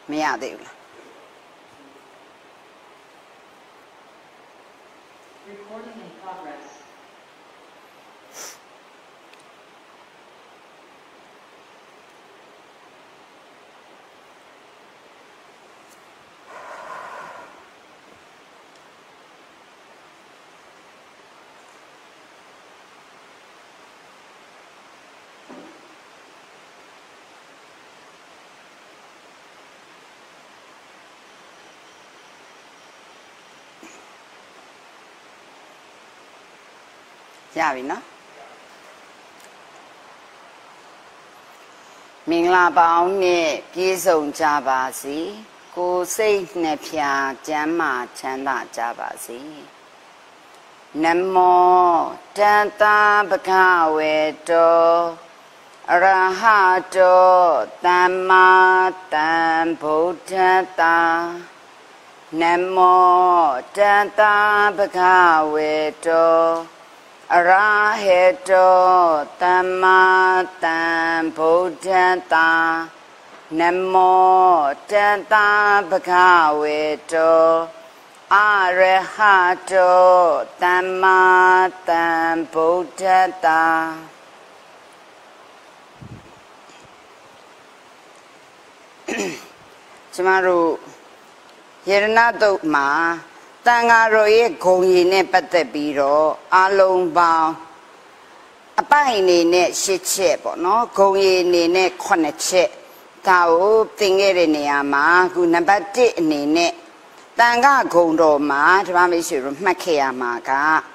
ไม่อยากได้ละရပြီနော်မင်္ဂလာပေါင်းနဲ့ပြည့်စုံကြပါစေကိုယ်စိတ်နှဖျားကျမ်းမာချမ်းသာကြပါစေနမောတတ္တဗုဒ္ဓဝေတောအရဟတောသမ္မာသမ္ဗုဒ္ဓတ္တနမောတတ္တဗုဒ္ဓဝေတောအရဟေတောသမ္မာသမ္ဗုဒ္ဓတ္တနမောတတ္တဗုဒ္ဓဝေတောအရဟတောသမ္မာသမ္ဗုဒ္ဓတ္တကျမတို့ယေရဏတုတ်မှာတန်ဃာတော်ရဲ့ဂုဏ်ရည်နဲ့ပတ်သက်ပြီးတော့အလုံးပေါင်းအပိုင်အနေနဲ့၈ချက်ပေါ့နော်ဂုဏ်ရည်အနေနဲ့9ချက်ဒါကိုသင်ခဲ့တဲ့နေရာမှာအခုနံပါတ်1အနေနဲ့တန်ဃာဂုဏ်တော်မှာဓမ္မမိတ်ဆွေတို့မှတ်ခဲ့ရမှာက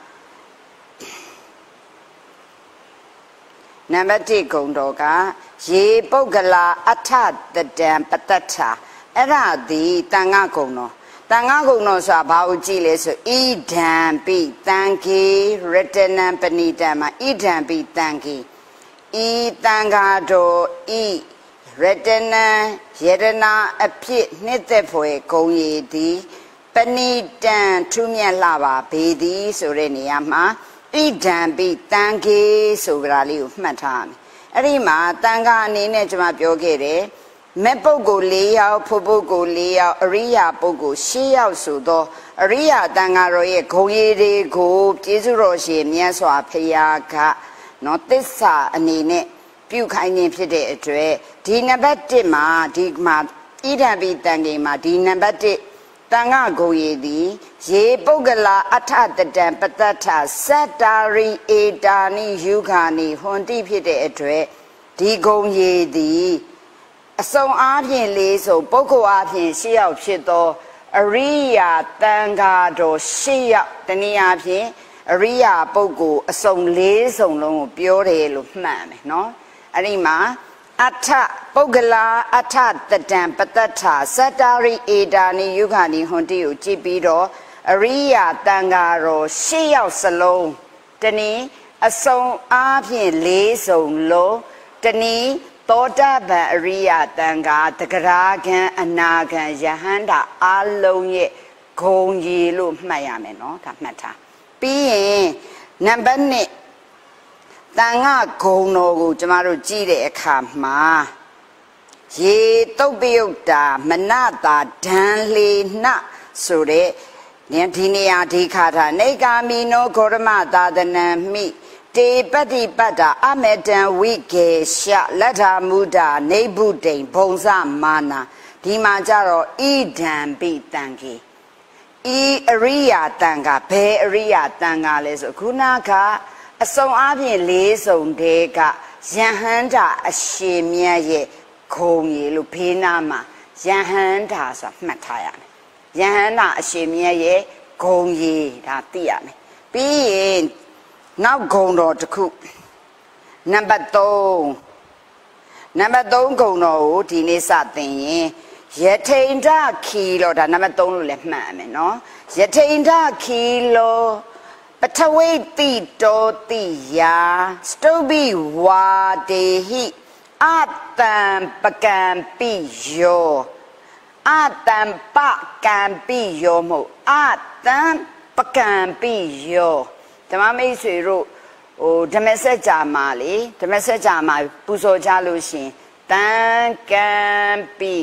နံပါတ်1ဂုဏ်တော်ကရေပုဂ္ဂလာအထတတံပတ္တထာအဲ့ဒါဒီတန်ဃာဂုဏ်တော်တန်ဃာဂုဏ်တော်ဆိုတာဘာကိုကြည့်လဲဆိုဣဒံပိတံခေရတနံပဏိတံမှာဣဒံပိတံခေဤတန်ဃာတော်ဤရတနံယရနာအဖြစ်နှစ်သက်ဖွယ်ဂုဏ်ရည်သည်ပဏိတံထူးမြတ်လှပါပေသည်ဆိုတဲ့နေရာမှာဣဒံပိတံခေဆိုတာလေးကိုမှတ်ထားမယ်အဲ့ဒီမှာတန်ဃာအနေနဲ့ကျွန်မပြောခဲ့တယ်မဲ့ပုဂ္ဂိုလ်၄ယောက်ဖို့ပုဂ္ဂိုလ်၄ယောက်အရိယာပုဂ္ဂိုလ်၈ယောက်ဆိုတော့အရိယာတန်ဃာတော်ရဲ့ဂုဏ်ရည်တွေကိုကျေးဇူးတော်ရှင်မြတ်စွာဘုရားကနော်သစ္စာအနေနဲ့ပြုခိုင်းခြင်းဖြစ်တဲ့အတွက်ဒီနံပါတ်1မှာဒီမှာဣဒံပိတံခေမှာဒီနံပါတ်1တန်ဃာဂုဏ်ရည်သည်ရေပုဂ္ဂလာအထတတံပတ္တထစတ္တာရိဧတာနိယုခာနိဟွန်တိဖြစ်တဲ့အတွက်ဒီဂုဏ်ရည်သည်အစုံအားဖြင့်၄ဆိုပုဂ္ဂိုလ်အားဖြင့်၈ယောက်ဖြစ်သောအရိယာတန်ဃာတော်၈ယောက်တနည်းအားဖြင့်အရိယာပုဂ္ဂိုလ်အစုံ၄စုံလုံးကိုပြောတယ်လို့မှတ်မယ်နော်အဲ့ဒီမှာအထပုဂ္ဂလာအထတတံပတ္တထာစတ္တာရိဧတာနိယုခာနိဟွန်တိကိုကြည့်ပြီးတော့အရိယာတန်ဃာတော်၈ယောက်စလုံးတနည်းအစုံအားဖြင့်၄စုံလုံးတနည်းသောတာပန်အရိယတန်ဃာတဂရဂံအနာဂံယဟန္တာအလုံးရဲ့ဂုဏ်ရည်လို့မှတ်ရမယ်နော်ဒါမှတ်ထားပြီးရင်နံပါတ်1တန်ဃာဂုဏ်တော်ကိုကျမတို့ကြည့်တဲ့အခါမှာရေတုတ်ပယုတ်တာမနတာဒံလေနဆိုတဲ့ဒီနေရာဒီခါထာနေကာမီနောဂေါရမသာသနံမိတေပတ္တိပတ္တာအမေတံဝိကေရှလတ္ထာမုဒ္ဒနေဗုဒိံဘုံစမာနာဒီမှာကြတော့ဣဒံပိတံခေဤအရိယာတန်ဃာဘယ်အရိယာတန်ဃာလဲဆိုခုနကအစုံအားဖြင့်၄စုံတဲကယဟန္တာအရှင်မြတ်ရဲ့ဂုဏ်ရည်လို့ဖေးနာမှာယဟန္တာဆိုတာမှတ်ထားရမယ်ယဟန္တာအရှင်မြတ်ရဲ့ဂုဏ်ရည်ဒါသိရမယ်ပြီးရင်နောက်ဂုဏ်တော်တစ်ခုနံပါတ်3ဂုဏ်တော်ကိုဒီနေ့စသင်ရင်ယထိန်ဒခီလောဒါနံပါတ်3လို့လည်းမှတ်ရမယ်နော်ယထိန်ဒခီလောပထဝိတိတောတိယာစတုဘိဝါဒေဟိအတံပကံပိယောအတံပကံပိယောမဟုတ်အတံပကံပိယောဓမ္မမိတ်ဆွေတို့ဓမ္မစကြာမှာလေဓမ္မစကြာမှာပူဇော်ကြလို့ရှင်တံကံပိပ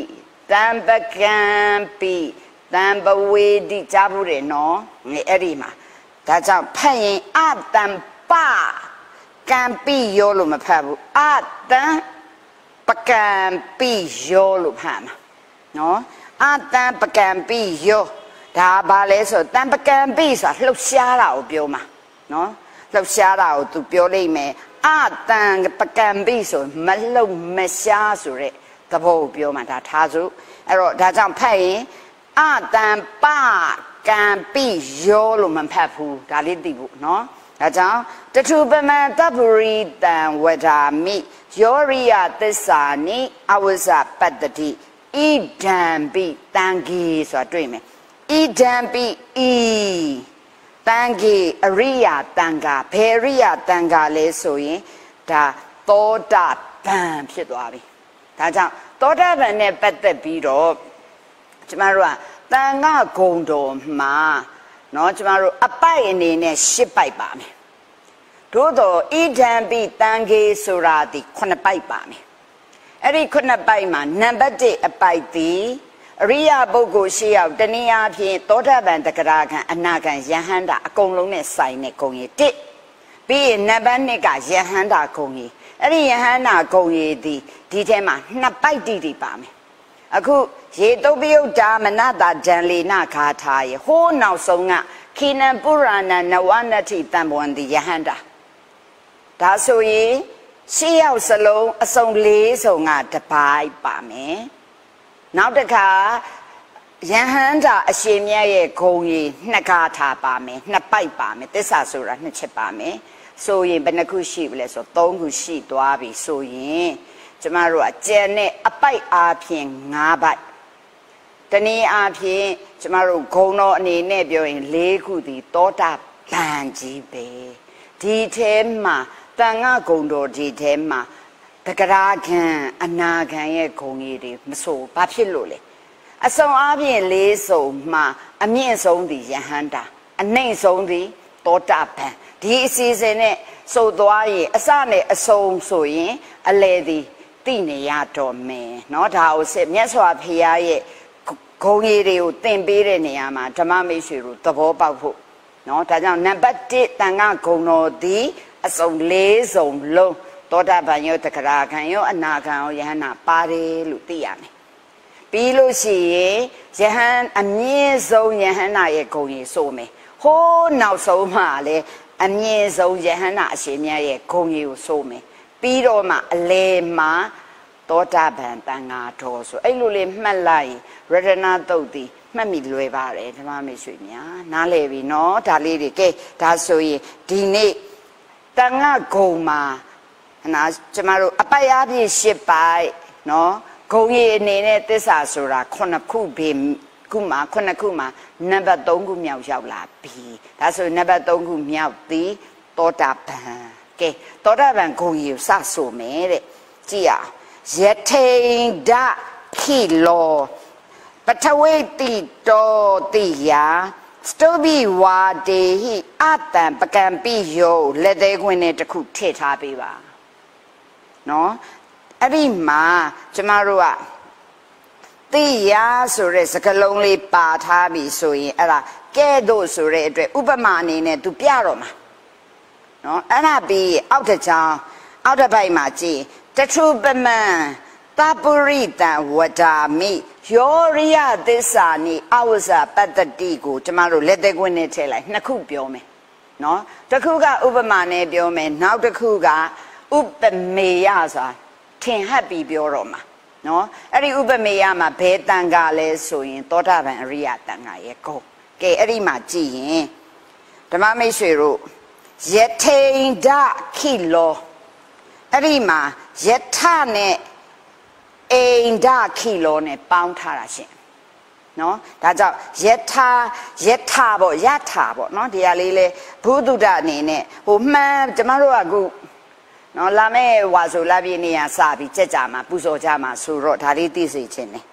တံပကံပိတံပဝေတိကြားဘူးတယ်နော်အဲ့ဒီမှာဒါကြောင့်ဖတ်ရင်အတံပကံပိရောလို့မဖတ်ဘူးအတံပကံပိရောလို့ဖတ်မှာနော်အတံပကံပိရောဒါဘာလဲဆိုတံပကံပိဆိုတာလှုပ်ရှားတာကိုပြောမှာနော်လှုပ်ရှားတာကို तू ပြောလိုက်မယ်အတံပကံပိဆိုမလှုပ်မရှားဆိုတဲ့သဘောကိုပြောမှာဒါထားစို့အဲ့တော့ဒါကြောင့်ဖတ်ရင်အတံပကံပိရောလို့မဖတ်ဘူးဒါလေးသိဖို့နော်ဒါကြောင့်တထုပမံတပ္ပရိတံဝဒါမိယောရိယသစ္စာနိအဝဇပတ္တိဣဒံပိတံဂေဆိုတာတွေ့မယ်ဣဒံပိဤတံဂေအရိယတံဃာဘယ်ရိယတံဃာလဲဆိုရင်ဒါသောတာပန်ဖြစ်သွားပြီဒါကြောင့်သောတာပန်နဲ့ပတ်သက်ပြီးတော့ကျမတို့ကတန်ခါဂုံတော်မှာเนาะကျမတို့အပိုက်အနေနဲ့၈ပိုက်ပါမယ်သို့တော့ဣဒံပိတံဂေဆိုတာဒီ9ပိုက်ပါမယ်အဲ့ဒီ9ပိုက်မှာနံပါတ်1အပိုက်ဒီအရိယပုဂ္ဂိုလ်၈ယောက်တနည်းအားဖြင့်သောတာပန်တဂရခံအနာခံယဟန္တာအကုန်လုံးနဲ့ဆိုင်တဲ့ဂုံကြီး1ပြီးရင်နံပါတ်2ကယဟန္တာဂုံကြီးအဲ့ဒီယဟန္တာဂုံကြီးဒီထဲမှာ2ပိုက်တိပါမယ်အခုရေတုပ်ပြုတ်တာမနတာဒံလေနဂါထာရေဟိုးနောက်ဆုံးကခိနံပုရဏနဝနတိတံဘဝန္တိယဟန္တာဒါဆိုရင်ရှေ့ရောက်စလုံးအစုံ4စုံကတစ်ပိုက်ပါမယ်နောက်တစ်ခါယဟန္တာအရှင်မြတ်ရဲ့ဂုံကြီး2ဂါထာပါမယ်2ပိုက်ပါမယ်သစ္စာဆိုတာ2ချက်ပါမယ်ဆိုရင်ဘယ်နှခုရှိပြီလဲဆို3ခုရှိသွားပြီဆိုရင်ကျမတို့ကကျန်တဲ့အပိုက်အားဖြင့်5ပိုက်တနည်းအားဖြင့်ကျမတို့ဂုံတော်အနေနဲ့ပြောရင်4ခုဒီသောတာပန်ကြီးပဲဒီထဲမှာတန်ခါဂုံတော်ဒီထဲမှာတဂရခံအနာခံရဲ့ဂုံကြီးတွေမဆိုဘာဖြစ်လို့လဲအစုံအားဖြင့်4စုံမှာအမြင့်ဆုံးဒီယဟန္တာအနှိမ့်ဆုံးဒီသောတာပန်ဒီအစီအစဉ်နဲ့စုပ်သွားရင်အစနဲ့အဆုံးဆိုရင်အလယ်ဒီသိနေရတော့မယ်เนาะဒါကိုမြတ်စွာဘုရားရဲ့ဂုံကြီးတွေကိုသင်ပေးတဲ့နေရာမှာဓမ္မမိတ်ဆွေတို့သဘောပေါက်ဖို့เนาะဒါကြောင့်နံပါတ်1တန်ခါဂုံတော်ဒီအစုံ4စုံလုံးသောတာပန်ရောတဂရခံရောအနာခံရောယဟန္တာပါတယ်လို့သိရမယ်ပြီးလို့ရှိရင်ယဟန်အမြင့်ဆုံးယဟန္တာရဲ့ဂုံကြီးဆိုမယ်ဟိုးနောက်ဆုံးမှလည်းအမြင့်ဆုံးယဟန္တာအရှင်မြတ်ရဲ့ဂုံကြီးကိုဆိုမယ်ပြီးတော့မှအလယ်မှာသောတာပန်တန်ဃာတော်ဆိုအဲ့လိုလေးမှတ်လိုက်ရတနာတုတ်တီမှတ်မိလွယ်ပါတယ်ဓမ္မမိတ်ဆွေများနားလည်ပြီနော်ဒါလေးတွေကဲဒါဆိုရင်ဒီနေ့တန်ဃာဂုံမှာနာကျမတို့အပိုက်အားဖြင့်၈ပိုက်နော်ဂုံကြီးအနေနဲ့သစ္စာဆိုတာ9ခုပဲခုမှာ9ခုမှာနံပါတ်3ခုမြောက်ရောက်လာပြီဒါဆိုရင်နံပါတ်3ခုမြောက်သည်သောတာပန်ကဲသောတာပန်ဂုံကြီးကိုစဆိုမယ်တဲ့ကြည့်အောင်ယထိန်ဒခိလောပထဝေတိတောတိယစတုဘိဝါဒေဟိအတံပကံပိယောလက်သေးခွင်းနဲ့တစ်ခုထည့်ထားပေးပါနော်အဲ့ဒီမှာကျမတို့ကတိယဆိုတဲ့စကားလုံးလေးပါထားပြီဆိုရင်အဲ့ဒါကဲ့သို့ဆိုတဲ့အတွက်ဥပမာအနေနဲ့သူပြတော့မှာနော်အဲ့ဒါပြီးအောက်တစ်ချောင်းအောက်တစ်ပိုက်မှာကြည့်တထုပမံတပုရိတံဝဒါမိယောရိယသစ္စာနိအဝဇပတ္တိကိုကျမတို့လက်သေးခွင်းနဲ့ထည့်လိုက်2ခုပြောမယ်နော်တစ်ခုကဥပမာနဲ့ပြောမယ်နောက်တစ်ခုကဥပမေယဆိုတာထင်ဟပ်ပြီးပြောတော့မှာနော်အဲ့ဒီဥပမေယမှာဘယ်တန်ခါလဲဆိုရင်သောတာပန်အရိယတန်ခါရဲ့ကိုကဲအဲ့ဒီမှာကြည့်ရင်ဓမ္မမိတ်ဆွေတို့ယထိန်ဒခိလောအဲ့ဒီမှာယထနဲ့အိန္ဒခိလောနဲ့ပေါင်းထားတာရှင်နော်ဒါကြောင့်ယထာပေါ့ယထာပေါ့နော်ဒီဟာလေးလေဘုဒ္ဓအနေနဲ့ဟိုမှန်ကျမတို့ကအခုနော်လာမဲ့ဝါဆိုလာပြည့်နေရစပြီးကြက်ကြမှာပူဇော်ကြမှာဆိုတော့ဒါလေးသိစေခြင်းနဲ့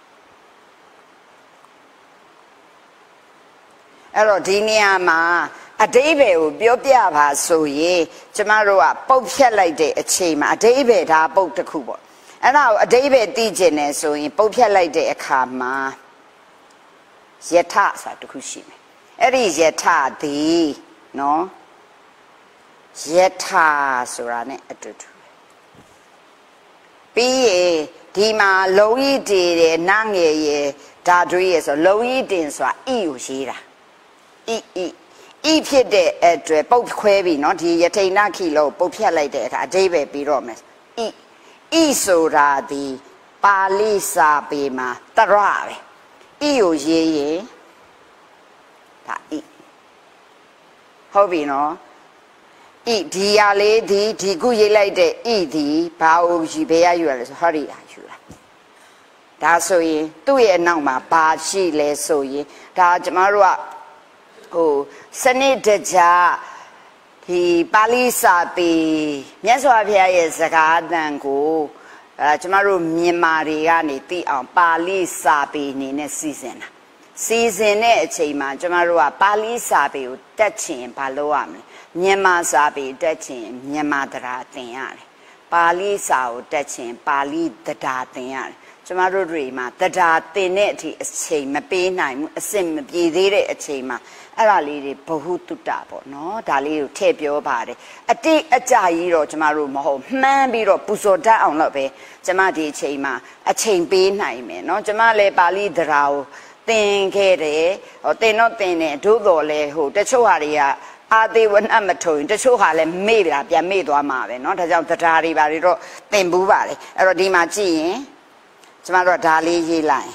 အဲ့တော့ဒီနေရာမှာအတိဘယ်ကိုပြောပြပါဆိုရင်ကျမတို့ကပုတ်ဖြတ်လိုက်တဲ့အချိန်မှာအတိဘယ်ဒါပုတ်တစ်ခုပေါ့အဲ့ဒါကိုအတိဘယ်သိကျင်နေဆိုရင်ပုတ်ဖြတ်လိုက်တဲ့အခါမှာယထဆိုတာတစ်ခုရှိမယ်အဲ့ဒီယထသည်နော်ယထဆိုတာ ਨੇ အတူတူပြီးရင်ဒီမှာလုံကြီးတည်တယ်နငယ်ရယ်ဓာတွေးရယ်ဆိုလုံကြီးတင်ဆိုတာဤကိုရေးတာဤဖြစ်တဲ့အတွက်ပုတ်ခွဲပြီနော်ဒီယထိန်နာခိလို့ပုတ်ဖြတ်လိုက်တဲ့အခါအဓိပ္ပာယ်ပြီးတော့မယ်ဤဆိုတာဒီပါဠိစာပေမှာတရပဲဤကိုရေးရင်ဒါဤဟုတ်ပြီနော်ဤဒီရလေးဒီခုရေးလိုက်တဲ့ဤဒီဘာကိုယူဘယ်ရယူရလဲဆိုဟောဒီဟာယူလာဒါဆိုရင်သူ့ရဲ့အနောက်မှာဘာရှိလဲဆိုရင်ဒါကျမတို့ကဟိုစနစ်တကျဒီပါဠိစာပေမြတ်စွာဘုရားရဲ့စကားအသံကိုကျမတို့မြန်မာတွေကနေသိအောင်ပါဠိစာပေအနေနဲ့စီစဉ်တဲ့အချိန်မှာကျမတို့ကပါဠိစာပေကိုတက်ချင်ဘာလုပ်ရမလဲမြန်မာစာပေတက်ချင်မြန်မာတရားသင်ရတယ်ပါဠိစာကိုတက်ချင်ပါဠိတရားသင်ရတယ်ကျမတို့တွေမှာတရားသင်တဲ့အထိအချိန်မပေးနိုင်ဘူးအစစ်မပြေသေးတဲ့အချိန်မှာအဲ့ဒါလေးတွေဘဟုတုတပေါ့နော်ဒါလေးကိုထည့်ပြောပါတယ်အတိအကျကြီးတော့ကျမတို့မဟုတ်မှန်းပြီးတော့ပူဇော်တတ်အောင်လို့ပဲကျမဒီအချိန်မှာအချိန်ပေးနိုင်မယ်နော်ကျမလည်းပါဠိတရားကိုသင်ခဲ့တယ်ဟောသင်တော့သင်တယ်သို့တော်လဲဟိုတချို့ဟာတွေကအာသေးဝနမထုံတချို့ဟာလည်းမေ့တာပြန်မေ့သွားမှာပဲเนาะဒါကြောင့်တရားတွေပါတွေတော့သင်ဘူးပါလေအဲ့တော့ဒီမှာကြည့်ရင်ကျမတို့ဒါလေးရေးလိုက်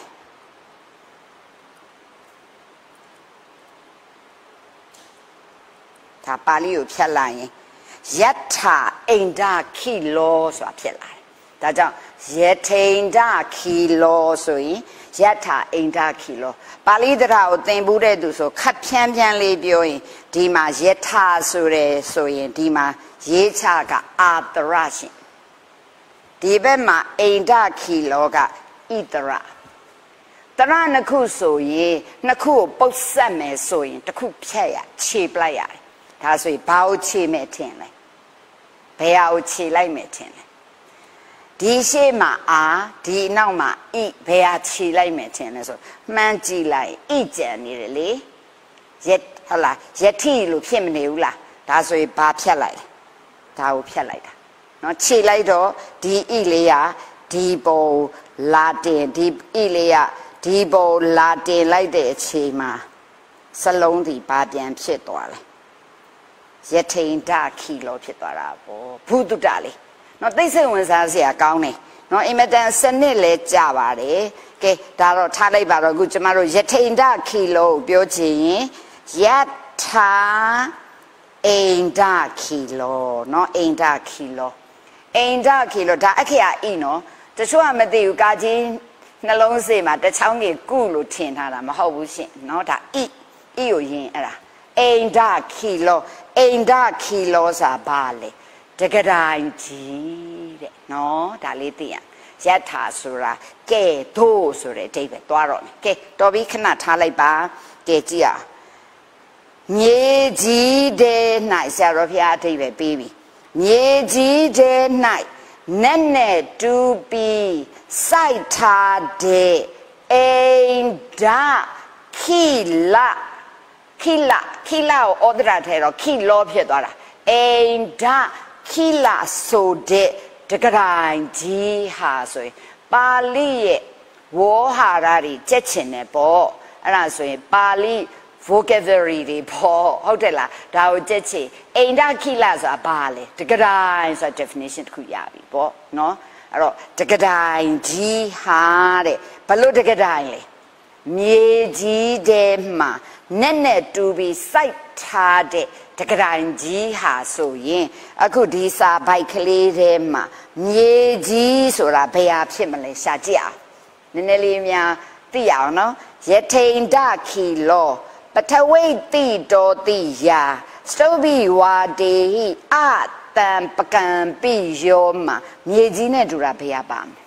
ဒါပါဠိကိုဖြတ်လိုက်ရင်ယထာအိန္ဒခိလောဆိုတာဖြစ်လာတယ်ဒါကြောင့်ယထိန်ဒခိလောဆိုရင်ယထာအိန္ဒခိလောပါဠိတရားကိုသင်ဘူးတဲ့သူဆိုခတ်ဖြန်းဖြန်းလေးပြောရင်ဒီမှာယထာဆိုတယ်ဆိုရင်ဒီမှာရေးချကအာတရရှင်ဒီဘက်မှာအိန္ဒခိလောကဣတရတရနှစ်ခုဆိုရင်နှစ်ခုကိုပုတ်ဆက်မယ်ဆိုရင်တစ်ခုဖြတ်ရခြေပလိုက်ရတယ်ဒါဆိုရင်ဘာကိုခြေမဲ့ထင်လဲဘယ်ဟာကိုခြေလိုက်မဲ့ထင်လဲဒီရှေ့မှာအာဒီနောက်မှာဣဘယ်ဟာခြေလိုက်မယ်ထင်လဲဆိုမှန်းကြည့်လိုက်ဣကြံနေတယ်လေယဟုတ်လားယတိလို့ဖြစ်မနေဘူးလားဒါဆိုရင်ဘာဖြတ်လိုက်လဲဒါကိုဖြတ်လိုက်တာเนาะခြေလိုက်တော့ဒီဣလေးကဒီပုံလာတင်ဒီဣလေးကဒီပုံလာတင်လိုက်တဲ့အချိန်မှာစလုံးဒီဘာပြန်ဖြစ်သွားလဲယထိန်ဒခိလောဖြစ်သွားတာပေါ့ဘုဒ္ဓလေးနော်သိစိတ်ဝင်စားစရာကောင်းတယ်နော်အင်မတန်စနစ်လဲကြပါတယ်ကဲဒါတော့ထားလိုက်ပါတော့အခုကျမတို့ယထိန်ဒခိလောကိုပြောချင်ရင်ယထာအိန္ဒခိလောနော်အိန္ဒခိလောအိန္ဒခိလောဒါအခရာဤနော်တချို့ကမသိဘူးကာကြီးနှလုံးစေးမှာတချောင်းကြီးကုလို့ထင်ထားတာမဟုတ်ဘူးရှင်နော်ဒါဤကိုယင်အဲ့ဒါအိန္ဒခိလောအိန္ဒခိလောစာဘာလဲတကတိုင်ကြီးတဲ့နော်ဒါလေးသိရယထာဆိုတာကဲတို့ဆိုတဲ့အဓိပ္ပာယ်သွားတော့မယ်ကဲတော်ပြီခဏထားလိုက်ပါကဲကြည့်အောင်မြေကြီးတဲ့၌ဆရာတော်ဘုရားအဓိပ္ပာယ်ပေးပြီမြေကြီးတဲ့၌နဲ့တူပြီးစိုက်ထားတဲ့အိန္ဒခိလကိုဩဒရာထဲတော့ခိလောဖြစ်သွားတာအိန္ဒခိလဆိုတဲ့တကတိုင်ကြီးဟာဆိုရင်ပါဠိရဲ့ဝေါဟာရတွေကြက်ချင်တယ်ပေါ့အဲ့ဒါဆိုရင်ပါဠိ vocabulary တွေပေါ့ဟုတ်တယ်လားဒါကိုကြက်ချင်အိန္ဒခိလဆိုတာဘာလဲတကတိုင်ဆိုတာ definition တစ်ခုရပြီပေါ့နော်အဲ့တော့တကတိုင်ကြီးဟာတဲ့ဘလို့တကတိုင်လဲမြေကြီးထဲမှာနဲ့တူပြီးစိုက်ထားတဲ့တကတိုင်ကြီးဟာဆိုရင်အခုဒီစာပိုက်ကလေးထဲမှာမြေကြီးဆိုတာဘယ်ဟာဖြစ်မလဲရှာကြည့်အောင်နည်းနည်းလေးများသိအောင်နော်ယထိန်ဒခိလောပထဝိတိတောတိယာစတုဘိဝါဒေဟိအတံပကံပိယောမှာမြေကြီးနဲ့တူတာဘယ်ဟာပါမလဲ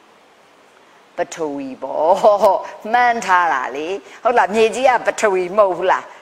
ပထဝီပေါ့မှန်းထားတာလေဟုတ်လားမြေကြီးကပထဝီမဟုတ်ဘူးလား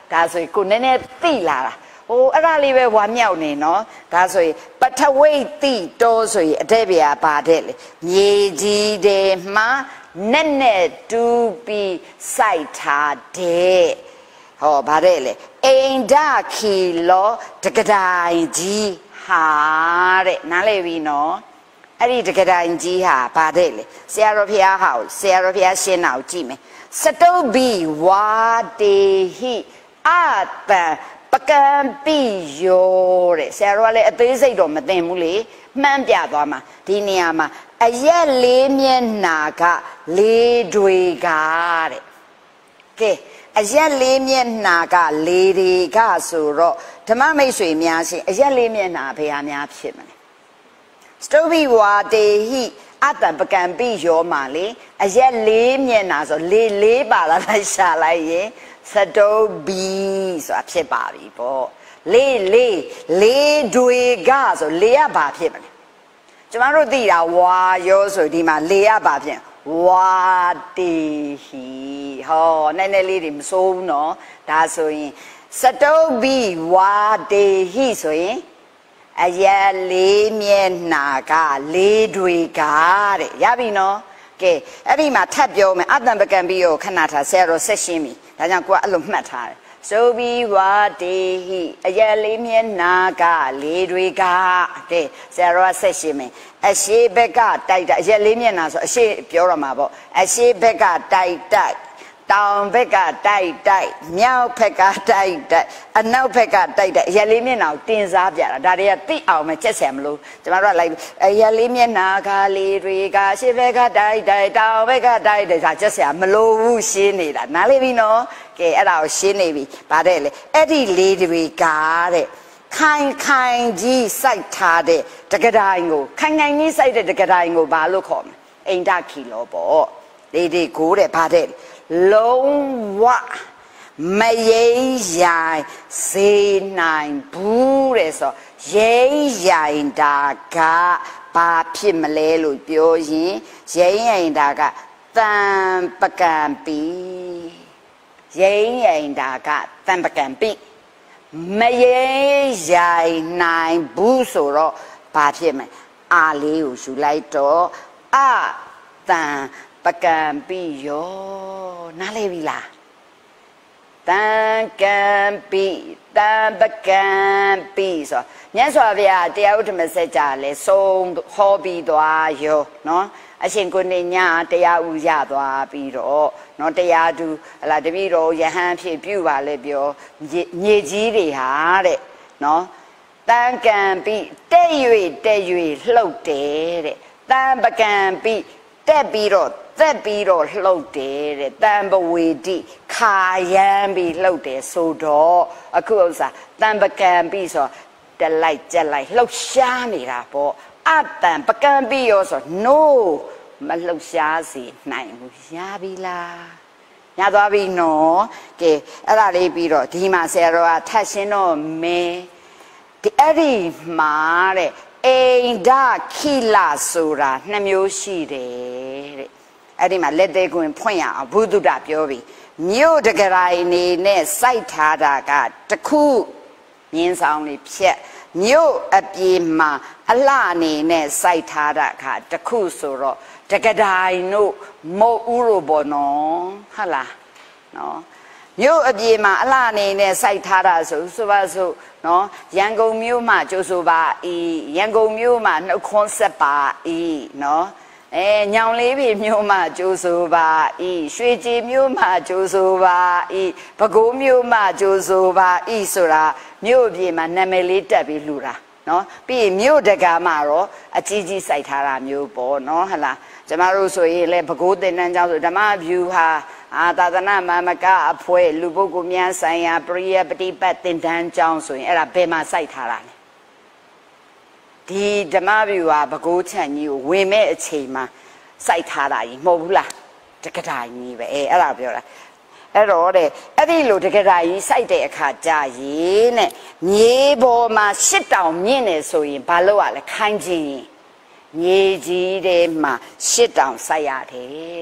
ဒါဆိုကိုနည်းနည်းသိလာတာဟိုအဲ့ဒါလေးပဲဝါမြောက်နေနော်ဒါဆိုရင်ပထဝိတိတောဆိုရင်အတဲ့ပြာပါတဲ့လေမြေကြီးတယ်မှာနဲ့တူပြီးစိုက်ထားတဲ့ဟောဗါတဲ့လေအိန္ဒခီလောတကတိုင်ကြီးဟာတဲ့နားလေပြီနော်အဲ့ဒီတကတိုင်ကြီးဟာဗါတဲ့လေဆရာတော်ဘုရားဟောဆရာတော်ဘုရားရှင်းတာကိုကြည့်မယ်စတုဘိဝါတေဟိအတံပကံပိယောတဲ့ဆရာတော်ကလည်းအသေးစိတ်တော့မသိဘူးလေမှန်းပြသွားမှာဒီနေရာမှာအရက်လေးမျက်နာကလေးတွေကတဲ့ကဲအရက်လေးမျက်နာကလေးတွေကဆိုတော့ဓမ္မမိတ်ဆွေများရှင်အရက်လေးမျက်နာဘယ်ဟာများဖြစ်မလဲစတုဘိဝါတေဟိအတံပကံပိယောမှာလေအရက်လေးမျက်နာဆိုလေးပါလာလိုက်ရှာလိုက်ရင်စတုဘိဆိုတာဖြစ်ပါပြီပေါ့လေးတွေကဆိုလေးကဘာဖြစ်မလဲကျမတို့သိတာဝါရောဆိုဒီမှာလေးကဘာဖြစ်ဝါတေဟိဟောနည်းနည်းလေးတွေမစိုးဘူးနော်ဒါဆိုရင်စတုဘိဝါတေဟိဆိုရင်အရက်လေးမျက်နာကလေးတွေကတဲ့ရပြီနော်ကဲအဲ့ဒီမှာထပ်ပြောမယ်အတံပကံပြီးရောခဏထားဆရာတော်ဆက်ရှင်းပြီဒါကြောင့်ကိုကအဲ့လိုမှတ်ထားတယ်ဆိုပြီးဝါတေဟိအရက်လေးမျက်နာကလေးတွေကတဲ့ဆရာတော်ဆက်ရှင်းမယ်အရှိဘက်ကတိုက်တာအရက်လေးမျက်နာဆိုအရှိပြောရမှာပေါ့အရှိဘက်ကတိုက်တောင်ဘက်ကတိုက်မြောက်ဘက်ကတိုက်အနောက်ဘက်ကတိုက်အရက်လေးမျက်နှာကိုတင်စားပြတာဒါတွေကသိအောင်မချက်ဆရာမလို့ကျမတို့ကလိုက်အရက်လေးမျက်နှာကလေးတွေကရှေ့ဘက်ကတိုက်တောင်ဘက်ကတိုက်ဒါချက်ဆရာမလို့ဘူးရှင်းနေတာနားလေးပြီနော်ကဲအဲ့ဒါကိုရှင်းနေပြီဗါတဲ့လေအဲ့ဒီလေးတွေကတဲ့ခိုင်ကြီးစိုက်ထားတဲ့တကတိုင်ကိုခိုင်ကြီးစိုက်တဲ့တကတိုင်ကိုဘာလို့ခေါ်မလဲအိန္ဒခီလောပေါ့လေးတွေကိုတဲ့ဗါတဲ့လုံးဝမရိမ့်ရိုင်စေနိုင်ဘူးတဲ့ဆိုရိမ့်ရိုင်တာကဘာဖြစ်မလဲလို့ပြောရင်ရိမ့်ရိုင်တာကတံပကံပိရိမ့်ရိုင်တာကတံပကံပိမရိမ့်ရိုင်နိုင်ဘူးဆိုတော့ဘာဖြစ်မလဲအာလေးကိုယူလိုက်တော့အတံပကံပိယောနားလေပြီလားတံကံပိတံပကံပိဆိုမြတ်စွာဘုရားတရားဥဒ္ဓမစကြာလဲဆုံးဟောပြီးသွားရောနော်အရှင်ကိုနေညတရားဥရသွားပြီးတော့နော်တရားသူဟလာတပည့်တော်ယဟန်ဖြစ်ပြုပါလေပြောမြေကြီးတွေဟာတဲ့နော်တံကံပိတဲ့၍လှုပ်တယ်တဲ့တံပကံပိတက်ပြီးတော့လှုပ်တယ်တဲ့တံပဝေတိခါယမ်းပြီးလှုပ်တယ်ဆိုတော့အခုဥစ္စာတံပကံပြီးဆိုတက်လိုက်ကြက်လိုက်လှုပ်ရှားနေတာပေါ့အတံပကံပြီးရောဆို no မလှုပ်ရှားစေနိုင်ဘူးရပြီလားညသွားပြီနော်ကဲအဲ့ဒါလေးပြီးတော့ဒီမှာဆရာတော်ကထပ်ရှင်းတော့မင်းဒီအဲ့ဒီမှာတဲ့အိန္ဒခိလဆိုတာ2မျိုးရှိတယ်တဲ့အဲ့ဒီမှာလက်သေးကွင်ဖွင့်ရအောင်ဘုဒ္ဓပြောပြီးမြို့တကရိုင်နေနဲ့စိုက်ထားတာကတခုမြင်းဆောင်လေးဖြက်မြို့အပြေမှာအလှအနေနဲ့စိုက်ထားတာကတခုဆိုတော့တကတိုင်တို့မုတ်ဥလိုပေါ့နော်ဟုတ်လားနော်မြို့အပြေမှာအလှအနေနဲ့စိုက်ထားတာဆိုပါစို့နော်ရန်ကုန်မြို့မှာကျိုးဆိုပါရန်ကုန်မြို့မှာနှုတ်ခွန်းဆက်ပါနော်ညောင်လေးပြည်မြို့မှာကျိုးဆိုပါရွှေကြည်မြို့မှာကျိုးဆိုပါပဲခူးမြို့မှာကျိုးဆိုပါဆိုတာမြို့အပြင်မှာနာမည်လေးတက်ပြီးလှူတာနော်ပြီးရင်မြို့တကာမှာတော့အကြီးကြီးစိုက်ထားတာမျိုးပေါ့နော်ဟလားကျမတို့ဆိုရင်လေပဲခူးသင်တန်းကျောင်းဆိုဓမ္မဗျူဟာသာသနာမမကအဖွဲလူပုဂ္ဂိုလ်များဆိုင်ရာပရိယပฏิပတ်သင်တန်းကျောင်းဆိုရင်အဲ့ဒါဘယ်မှာစိုက်ထားတာလဲဒီဓမ္မဗျူဟာပဲခူးချန်ကြီးကိုဝင်မဲ့အချိန်မှာစိုက်ထားတာကြီးမဟုတ်ဘူးလားတက္ကရာကြီးပဲအဲ့ဒါပြောတာအဲ့တော့တဲ့အဲ့ဒီလိုတက္ကရာကြီးစိုက်တဲ့အခါကြာရင်တဲ့မြေပေါ်မှာ8တောင်မြင့်နေဆိုရင်ဘာလို့ ရလဲခိုင်းခြင်းမြေကြီးထဲမှာ8တောင်စိုက်ရတယ်တဲ့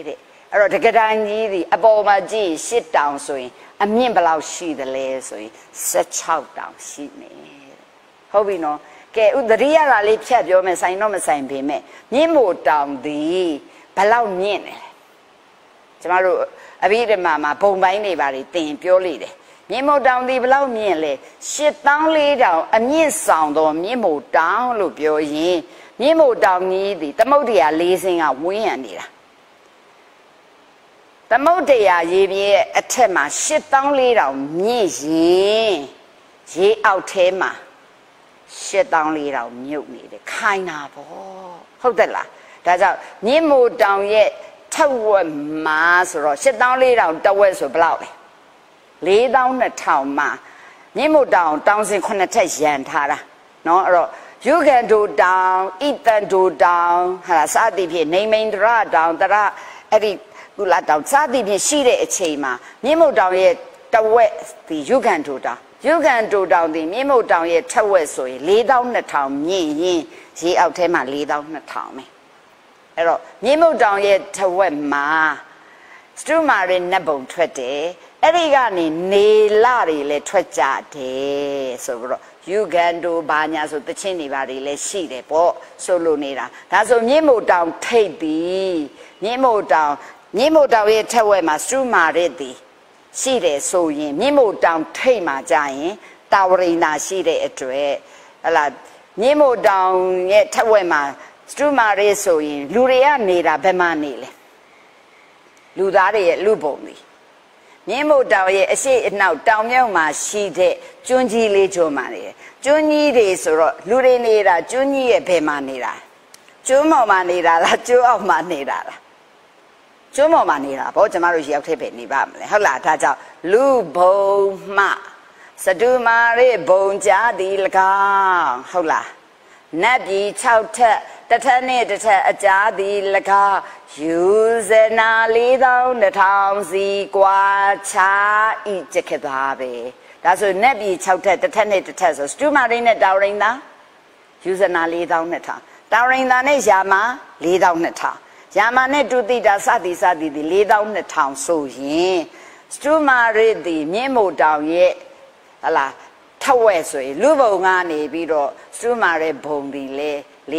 အဲ့တော့တကယ်တမ်းကြီးဒီအပေါ်မှာကြည့်8တောင်ဆိုရင်အမြင့်ဘယ်လောက်ရှိသလဲဆိုရင်16တောင်ရှိနေဟုတ်ပြီနော်ကဲဥဒရိယကလေးဖြတ်ပြောမယ်ဆိုင်တော့မဆိုင်ပေမဲ့မြင့်မို့တောင်သည်ဘယ်လောက်မြင့်နေလဲကျမတို့အဘိဓမ္မာမှာဘုံပိုင်းတွေပါတင်ပြောလိမ့်တယ်မြင့်မို့တောင်သည်ဘယ်လောက်မြင့်လဲ8400တောင်အမြင့်ဆောင်သောမြင့်မို့တောင်လို့ပြောရင်မြင့်မို့တောင်ကြီးသည်သမုဒ္ဒရာ၄စင်းကဝင်းရံနေတာသမုဒ္ဒရာရေပြည့်အထက်မှာ8400မြင့်ရင်ရေအောက်ထဲမှာ8400မြုပ်နေတယ်ခိုင်းတာပေါ့ဟုတ်တယ်လားဒါကြောင့်မြင့်မို့တောင်ရဲ့ထက်ဝက်မှာဆိုတော့8400တဝက်ဆိုဘယ်လောက်လဲ4200မှာမြင့်မို့တောင်စဉ်9ထက်ရန်ထားတာเนาะအဲ့တော့ယုဂန္တုတောင်ဣတန္တုတောင်ဟာစသည်ဖြင့်နေမိန်တရတောင်တရအဲ့ဒီကုလတောင်စသည်ဖြင့်ရှိတဲ့အချိန်မှာမြင့်မို့တောင်ရဲ့တဝက်ဒီယုဂန္တုတောင်ယုဂန္တုတောင်ဒီမြင့်မို့တောင်ရဲ့ထက်ဝက်ဆိုရင်4200မြင့်ရင်ရေအောက်ထဲမှာ4200ပဲအဲ့တော့မြင့်မို့တောင်ရဲ့ထက်ဝက်မှာစတုမာရနတ်ဘုံထွက်တယ်အဲ့ဒီကနေနေလတွေလည်းထွက်ကြတယ်ဆိုပြီးတော့ယူကန်တို့ဘာညာဆိုတချင်းတွေဘာတွေလည်းရှိတယ်ပေါ့ဆိုလို့နေတာဒါဆိုမြင့်မို့တောင်ထိပ်ပြီးမြင့်မို့တောင်ရဲ့ထက်ဝက်မှာစတုမာရသည်ရှိတယ်ဆိုရင်မြင့်မို့တောင်ထိပ်မှာကြာရင်တာဝရိနာရှိတဲ့အတွက်ဟလာမြင့်မို့တောင်ရဲ့ထက်ဝက်မှာစတုမာရဆိုရင်လူတွေကနေတာဘယ်မှာနေလဲလူသားတွေရဲ့လူပုံကြီးမြင်းမို့တောင်ရဲ့အရှိအနောက်တောင်မြောက်မှာရှိတဲ့ကျွန်းကြီးလေးကျွန်းမှာနေတယ်ကျွန်းကြီးတွေဆိုတော့လူတွေနေတာကျွန်းကြီးရဲ့ဘယ်မှာနေတာကျွန်းပေါ်မှာနေတာလားကျွန်းအောက်မှာနေတာလားကျွန်းပေါ်မှာနေတာပေါ့ကျမတို့ရောက်တဲ့ပဲနေပါမလဲဟုတ်လားဒါကြောင့်လူဘုံမှစတုမာရိဘုံကြားသည်၎င်းဟုတ်လားနတ်ပြည်6ထက်တစ်ထက်နဲ့တစ်ထက်အကြားသည်၎င်းယူဇနာ4200စီကွာချာဤကြခသားပဲဒါဆိုနတ်ပြည်6ထက်တစ်ထက်နဲ့တစ်ထက်ဆိုစတုမာရိနဲ့တာဝရိန်သာယူဇနာ4200တာဝရိန်သာနဲ့ယာမ4200ယာမနဲ့တုတိတာစသည်4200ဆိုရင်စတုမာရိသည်မြင့်မို့တောင်ရဲ့ဟလာထက်ဝက်ဆိုရင်လူဘုံကနေပြီးတော့စတုမာရိဘုံဒီလေ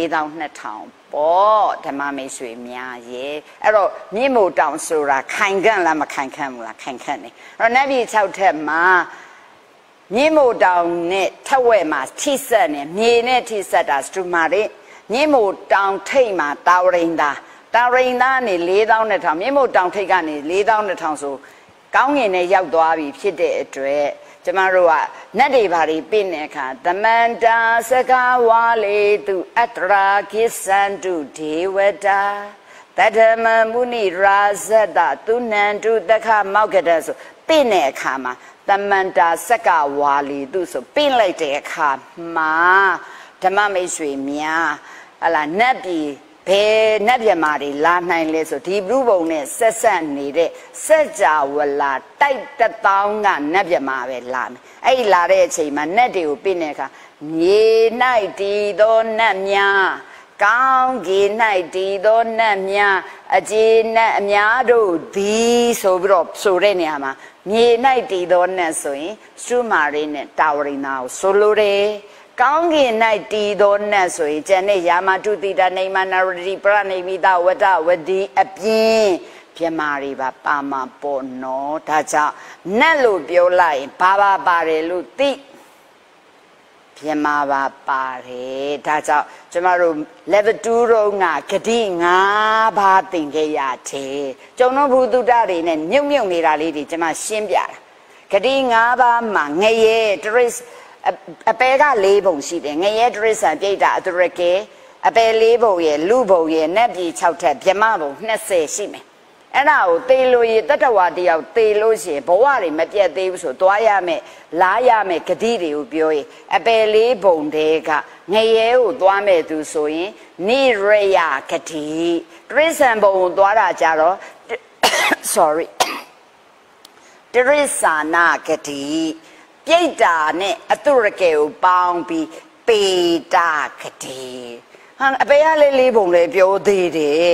4200ပေါ့ဓမ္မမိတ်ဆွေများရဲ့အဲ့တော့မြင့်မို့တောင်ဆိုတာခိုင်ခန့်လားမခိုင်ခန့်ဘူးလားခိုင်ခန့်နေအဲ့တော့နတ်ပြည်6ထက်မှာမြင့်မို့တောင်နဲ့ထက်ဝက်မှာထိဆက်နေမြေနဲ့ထိဆက်တာစတုမာရိမြင့်မို့တောင်ထိပ်မှာတာဝရိန်သာနေ4200မြင့်မို့တောင်ထိပ်ကနေ4200ဆိုကောင်းငင်နဲ့ရောက်သွားပြီဖြစ်တဲ့အတွက်ကျမတို့ကနတ်တွေဘာတွေပြတဲ့အခါသမန္တာစကားဝါလေသူအတရာကိသန္တုဒေဝတာတတမမုနိရာဇတသူနန္တုတခမောက္ကတဆိုပြတဲ့အခါမှာသမန္တာစကားဝါလေသူဆိုပြလိုက်တဲ့အခါမှာဓမ္မမိတ်ဆွေများဟလာနတ်ပြည်ဘယ်နတ်ပြမာတွေလာနိုင်လဲဆိုဒီဘုဘုံနဲ့ဆက်နေတဲ့စัจ java လာတိုက်1000ကနတ်ပြမာပဲလာမယ်အဲ့လာတဲ့အချိန်မှာနတ်တွေကိုပြတဲ့အခါမြေ၌တည်သောနတ်များကောင်းကင်၌တည်သောနတ်များအကျေနတ်အများတို့သည်ဆိုပြီးတော့ဆိုတဲ့နေရာမှာမြေ၌တည်သောနတ်ဆိုရင်စုမာရိနဲ့တာဝရိနာကိုဆိုလိုတယ်ကောင်းကင်၌တည်သောနတ်ဆိုရင်ကျန်တဲ့ယာမတုတိတာနေမနာရတိပရဏိမိတဝတ္တဝတိအပြင်ပြမာတွေပါမှာပေါ့နော်ဒါကြောင့်နတ်လို့ပြောလိုက်ရင်ဘာပါတယ်လို့သိပြမာပါတယ်ဒါကြောင့်ကျမတို့ level 2တော့ကဂတိ5ပါးသင်ခဲ့ရတယ်ကျုံတော့ဘုသူတ္တတွေနဲ့မြုပ်နေတာလေးတွေကျမရှင်းပြတာဂတိ5ပါးမှာငရဲတရစ်အပေက4ပုံရှိတယ်ငရဲတရိစ္ဆာန်ပြိတ္တာအတုရကေအပေ4ပုံရဲ့လူပုံရဲ့နတ်ပြည်6ထက်ဗြဟ္မပုံ20ရှိမယ်အဲ့ဒါကိုသေလို့ရတတ္တဝါတယောက်သေလို့ရှိရင်ဘဝတွေမပြတ်သေးဘူးဆိုသွားရမယ်လားရမယ်ဂတိတွေကိုပြောရင်အပေ4ပုံတည်းကငရဲကိုသွားမယ်သူဆိုရင်နိရယဂတိတရိစ္ဆာန်ပုံကိုသွားတာကြတော့ sorry တရိစ္ဆာနာဂတိပြိတ္တာနဲ့အတုရကေကိုပေါင်းပြီးပေတာဂတိဟာအပေရလေး4ပုံလေးပြောသေးတယ်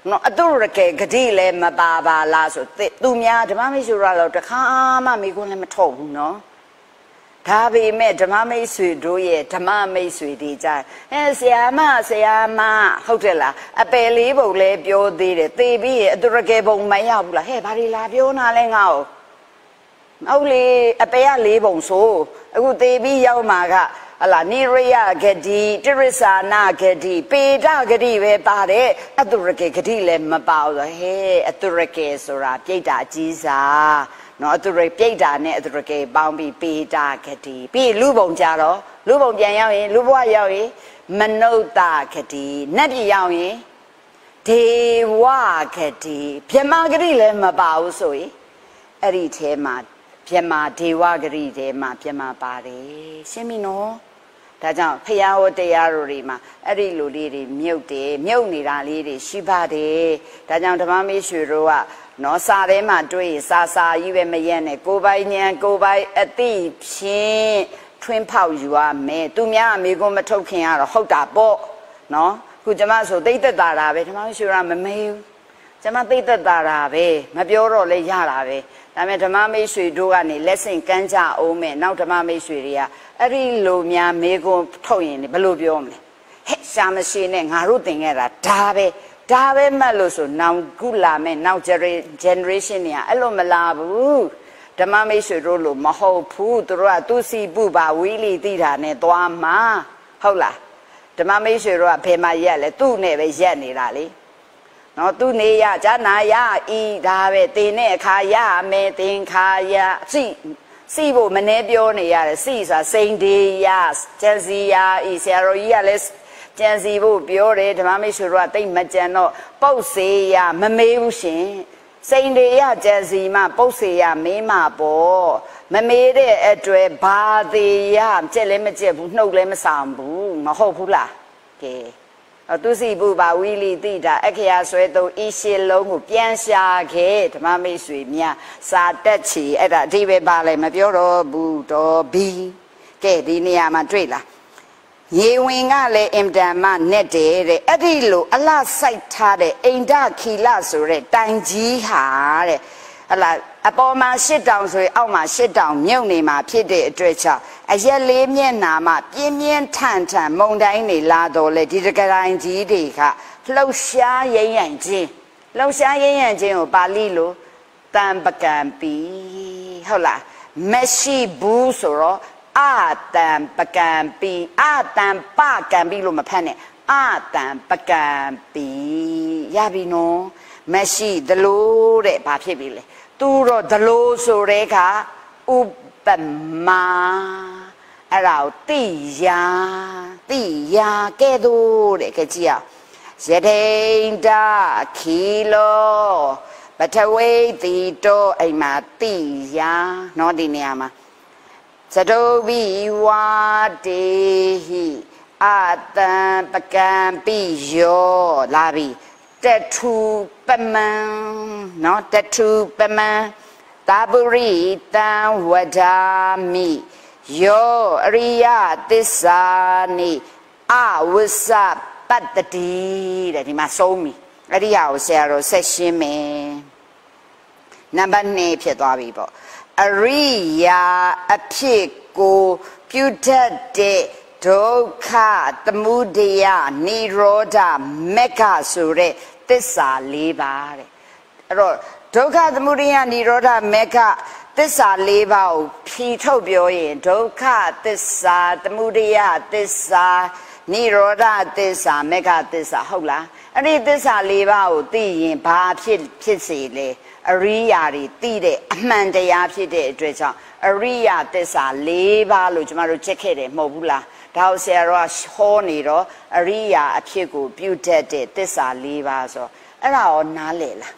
နော်အတုရကေဂတိလည်းမပါပါလားဆိုသူများဓမ္မမိတ်ဆွေတို့တခါမှမိကွန်းလည်းမထုတ်ဘူးနော်ဒါပေမဲ့ဓမ္မမိတ်ဆွေတို့ရဲ့ဓမ္မမိတ်ဆွေတွေကြဆရာမဟုတ်တယ်လားအပယ်လေးပုံလည်းပြောသေးတယ်သေပြီးအတုရကေပုံမရောက်ဘူးလားဟဲ့ဘာတွေလာပြောနာလဲငါ့ကိုဟုတ်လေအပယ်ကလေးပုံဆိုအခုသေပြီးရောက်မှာကဟလာနိရိယဂတိတရစ္ဆာနာဂတိပေဒဂတိပဲပါတယ်အတုရကေဂတိလည်းမပါဘူးဆိုဟဲ့အတုရကေဆိုတာပြိတ္တာအကြီးစားနော်အတုရပြိတ္တာနဲ့အတုရကေပေါင်းပြီးပေဒဂတိပြီးလူပုံကြတော့လူပုံပြန်ရောက်ရင်လူဘဝရောက်ရင်မနုဿဂတိနတ်ပြည်ရောက်ရင်ဒေဝဂတိဗြဟ္မာဂတိလည်းမပါဘူးဆိုရင်အဲ့ဒီထဲမှာဗြဟ္မာဒေဝဂတိထဲမှာဗြဟ္မာပါတယ်ရှင်းပြီနော်ဒါကြောင့်ဖယားဟောတရားတော်တွေမှာအဲ့ဒီလူလေးတွေမြုပ်တယ်မြုပ်နေတာလေးတွေရှိပါတယ်ဒါကြောင့်ဓမ္မမေးရွှေတို့ကနော်စာထဲမှာတွေ့ရင်စာကြီးပဲမရက်နဲ့ကိုယ်ပိုင်ဉာဏ်ကိုယ်ပိုင်အသိဖြင့်ထွင်းဖောက်ယူရမယ်သူများအမေကွန်းမထုတ်ခင်ကတော့ဟုတ်တာပေါ့နော်ခုကျမဆိုသိသက်တာပဲဓမ္မမေးရွှေကမမေးဘူးကျမသိသက်တာပဲမပြောတော့လဲရတာပဲဒါပေမဲ့ဓမ္မမိတ်ဆွေတို့ကနေလက်ဆင့်ကမ်းကြအောင်မယ်နောက်ဓမ္မမိတ်ဆွေတွေကအဲ့ဒီလိုများမေကွန်းထုတ်ရင်ဘယ်လိုပြောမလဲဟဲ့ရှာမရှိနဲ့ငါတို့သင်ခဲ့တာဒါပဲမှတ်လို့ဆိုနောက်ခုလာမယ်နောက် generation တွေကအဲ့လိုမလာဘူးဓမ္မမိတ်ဆွေတို့လိုမဟုတ်ဘူးသူတို့ကသူစီပုပါဝီလီတိတာနဲ့သွားမှာဟုတ်လားဓမ္မမိတ်ဆွေတို့ကဘယ်မှာရက်လဲသူ့နဲ့ပဲရက်နေတာလေနော်သူနေရဇာနာယဤဒါပဲတင်တဲ့အခါရမယ်တင်ခါရစီဖို့မနှဲပြောနေရတယ်စီဆိုတာစိန်ဒေယကျန်စီယာဤဆရာတော်ကြီးကလည်းကျန်စီဖို့ပြောတယ်ဓမ္မမိတ်ဆွေတို့ကတိတ်မကြံတော့ပုတ်စေရမမေးဘူးရှင်စိန်ဒေယကျန်စီမှပုတ်စေရမေးမှာပေါ့မမေးတဲ့အတွက်ဘာသေးရကြက်လည်းမကြက်ဘူးနှုတ်လည်းမဆောင်ဘူးမဟုတ်ဘူးလားကဲသူစီပုပါဝီလီတိတာအခရာဆွဲသုံးဤရှစ်လုံးကိုပြန်ရှာခဲ့ဓမ္မမိတ်ဆွေများစာတက်ချီအဲ့ဒါအဓိပ္ပာယ်ပါလဲမပြောတော့ဘူးတော့ဘီကဲဒီနေရာမှာတွေ့လားရေဝင်ကလည်းအင်တန်မှနဲ့တယ်တဲ့အဲ့ဒီလိုအလှစိုက်ထားတဲ့အိန္ဒခီလဆိုတဲ့တိုင်ကြီးဟာတဲ့ဟလာအပေါ်မှာရှစ်တောင်ဆိုရင်အောက်မှာရှစ်တောင်မြုပ်နေမှာဖြစ်တဲ့အတွက်ကြောင့်အရက်လေးမျက်နာမှာပြင်းပြင်းထန်ထန်မုန်တိုင်းတွေလာတော့လေဒီတကရိုင်ကြီးတွေကလှုပ်ရှားရိမ့်ရံခြင်းကိုပါဠိလိုတံပကံပီဟုတ်လားမရှိဘူးဆိုတော့အတံပကံပီအတံပကံပီလို့မဖတ်နဲ့အတံပကံပီရပြီနော်မရှိသလိုတဲ့ဘာဖြစ်ပြီလဲသူတော့သလိုဆိုတဲ့ကဥပမာအဲ့ဒါကိုတိယာကဲ့သို့တဲ့ကြည့်အောင်ယထိန်တာခီလောပထဝေတိတောအိမ်မှာတိယာနော်ဒီနေရာမှာသတုဘိဝါတေဟိအတံပကံပိယောလာပြီတထုပမံနော်တထုပမံတာပုရိတံဝဒာမိယောအရိယသစ္စာနိအဝိစ္စပတ္တိတဲ့ဒီမှာဆုံးပြီအဲ့ဒီဟာကိုဆရာတော်ဆက်ရှင်းမယ်နံပါတ်2ဖြစ်သွားပြီပေါ့အရိယာအဖြစ်ကိုပြုတတ်တဲ့ဒုက္ခသမုဒယနိရောဓမက္ခဆိုတဲ့သစ္စာ၄ပါးတဲ့အဲ့တော့ဒုက္ခသမုဒယနိရောဓမက္ခသစ္စာ၄ပါးကိုဖြေထုတ်ပြောရင်ဒုက္ခသစ္စာသမုဒယသစ္စာနိရောဓသစ္စာမက္ခသစ္စာဟုတ်လားအဲ့ဒီသစ္စာ၄ပါးကိုသိရင်ဘာဖြစ်စေလဲအရိယာတွေသိတဲ့အမှန်တရားဖြစ်တဲ့အတွက်ကြောင့်အရိယာသစ္စာ၄ပါးလို့ကျမတို့ချက်ခဲ့တယ်မဟုတ်ဘူးလားဒါကိုဆရာတော်ကဟောနေတော့အရိယာအဖြစ်ကိုပြုတတ်တဲ့သစ္စာ၄ပါးဆိုအဲ့ဒါရောနားလည်လား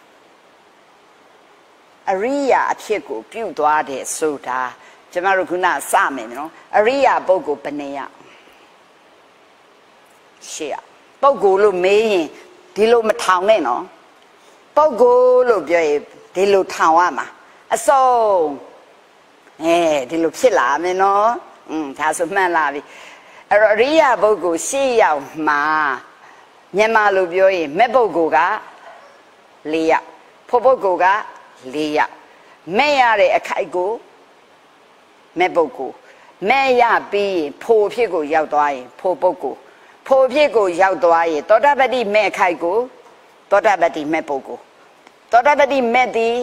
အရိယာအဖြစ်ကိုပြုသွားတယ်ဆိုတာကျမတို့ခုနစမယ်နော်အရိယာပုဂ္ဂိုလ်ဘယ်နှယောက်ရှေ့ပုဂ္ဂိုလ်လို့မေးရင်ဒီလိုမထောင်နဲ့နော်ပုဂ္ဂိုလ်လို့ပြောရင်ဒီလိုထောင်ရမှာအစုံဒီလိုဖြစ်လာမယ်နော်ဒါဆိုမှန်လာပြီအဲ့တော့အရိယာပုဂ္ဂိုလ်ရှေ့ရောက်မှာမြန်မာလိုပြောရင်မဲ့ပုဂ္ဂိုလ်က 4ယောက်ဖို့ပုဂ္ဂိုလ်က4ယောက်မဲ့ရတဲ့အခိုက်ကိုမဲ့ပုဂ္ဂိုလ်မဲ့ရပြီးဖိုဖြစ်ကိုရောက်သွားရင်ဖိုပုဂ္ဂိုလ်ဖိုဖြစ်ကိုရောက်သွားရင်သောတာပတိမဲ့အခိုက်ကိုသောတာပတိမဲ့ပုဂ္ဂိုလ်သောတာပတိမဲ့သည်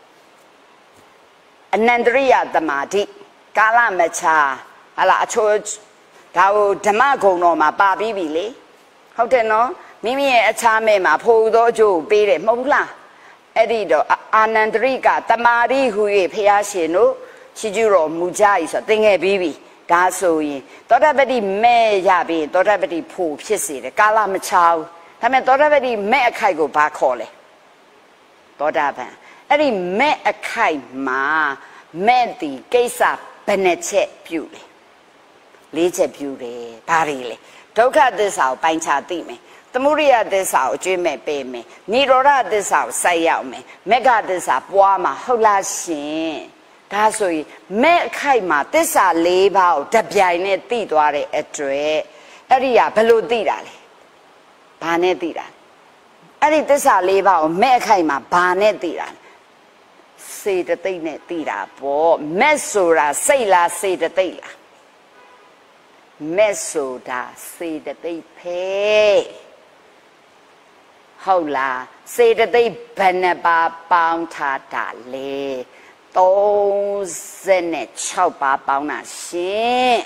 အနန္တရိယသမာဓိကာလမချာဟာလားအချိုးဒါကိုဓမ္မဂုံတော်မှာပါပြီးပြီလေဟုတ်တယ်နော်မိမိရဲ့အခြားမဲ့မှာဖိုသောအကျိုးပေးတယ်မဟုတ်ဘူးလားအဲ့ဒီတော့အာနန္တရိကသမာဓိဟူ၍ဖျားရှင်တို့ရှိကျူတော်မူကြ၏ဆိုသင်ခဲ့ပြီးပြီဒါဆိုရင်သောတာပတိမဲ့ရပြီးသောတာပတိဖို့ဖြစ်စေတယ်ကာလမချာဘူးဒါပေမဲ့သောတာပတိမဲ့အခိုက်ကိုဘာခေါ်လဲသောတာပန်အဲ့ဒီမဲ့အခိုက်မှာမဲ့ဒီကိစ္စဘယ်နှချက်ပြုလဲ4ချက်ပြုတယ်ဘာတွေလဲဒုက္ခသစ္စာကိုပိုင်းခြားသိမယ်သမုဒိယသစ္စာကိုအကျွေးမဲ့ပေးမယ်နိရောဓသစ္စာကိုစိုက်ရောက်မယ်မေဃသစ္စာပွားမှာဟုတ်လားရှင်ဒါဆိုရင်မဲ့အခိုက်မှာသစ္စာ4ပါးကိုတပြိုင်နဲ့သိသွားတဲ့အတွက်အဲ့ဒီကဘယ်လိုသိတာလဲဘာနဲ့သိတာအဲ့ဒီသစ္စာ4ပါးကိုမဲ့အခိုက်မှာဘာနဲ့သိတာစေတသိက်နဲ့သိတာပေါ့မဲ့ဆိုတာစိတ်လားစေတသိက်လားမဲ့ဆိုတာစေတသိက်ပဲဟုတ်လားစေတသိက်ဘယ်နှပါပေါင်းထားတာလဲ36ပါပေါင်းတာရှင်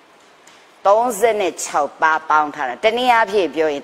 36ပါပေါင်းထားတာတနည်းအားဖြင့်ပြောရင်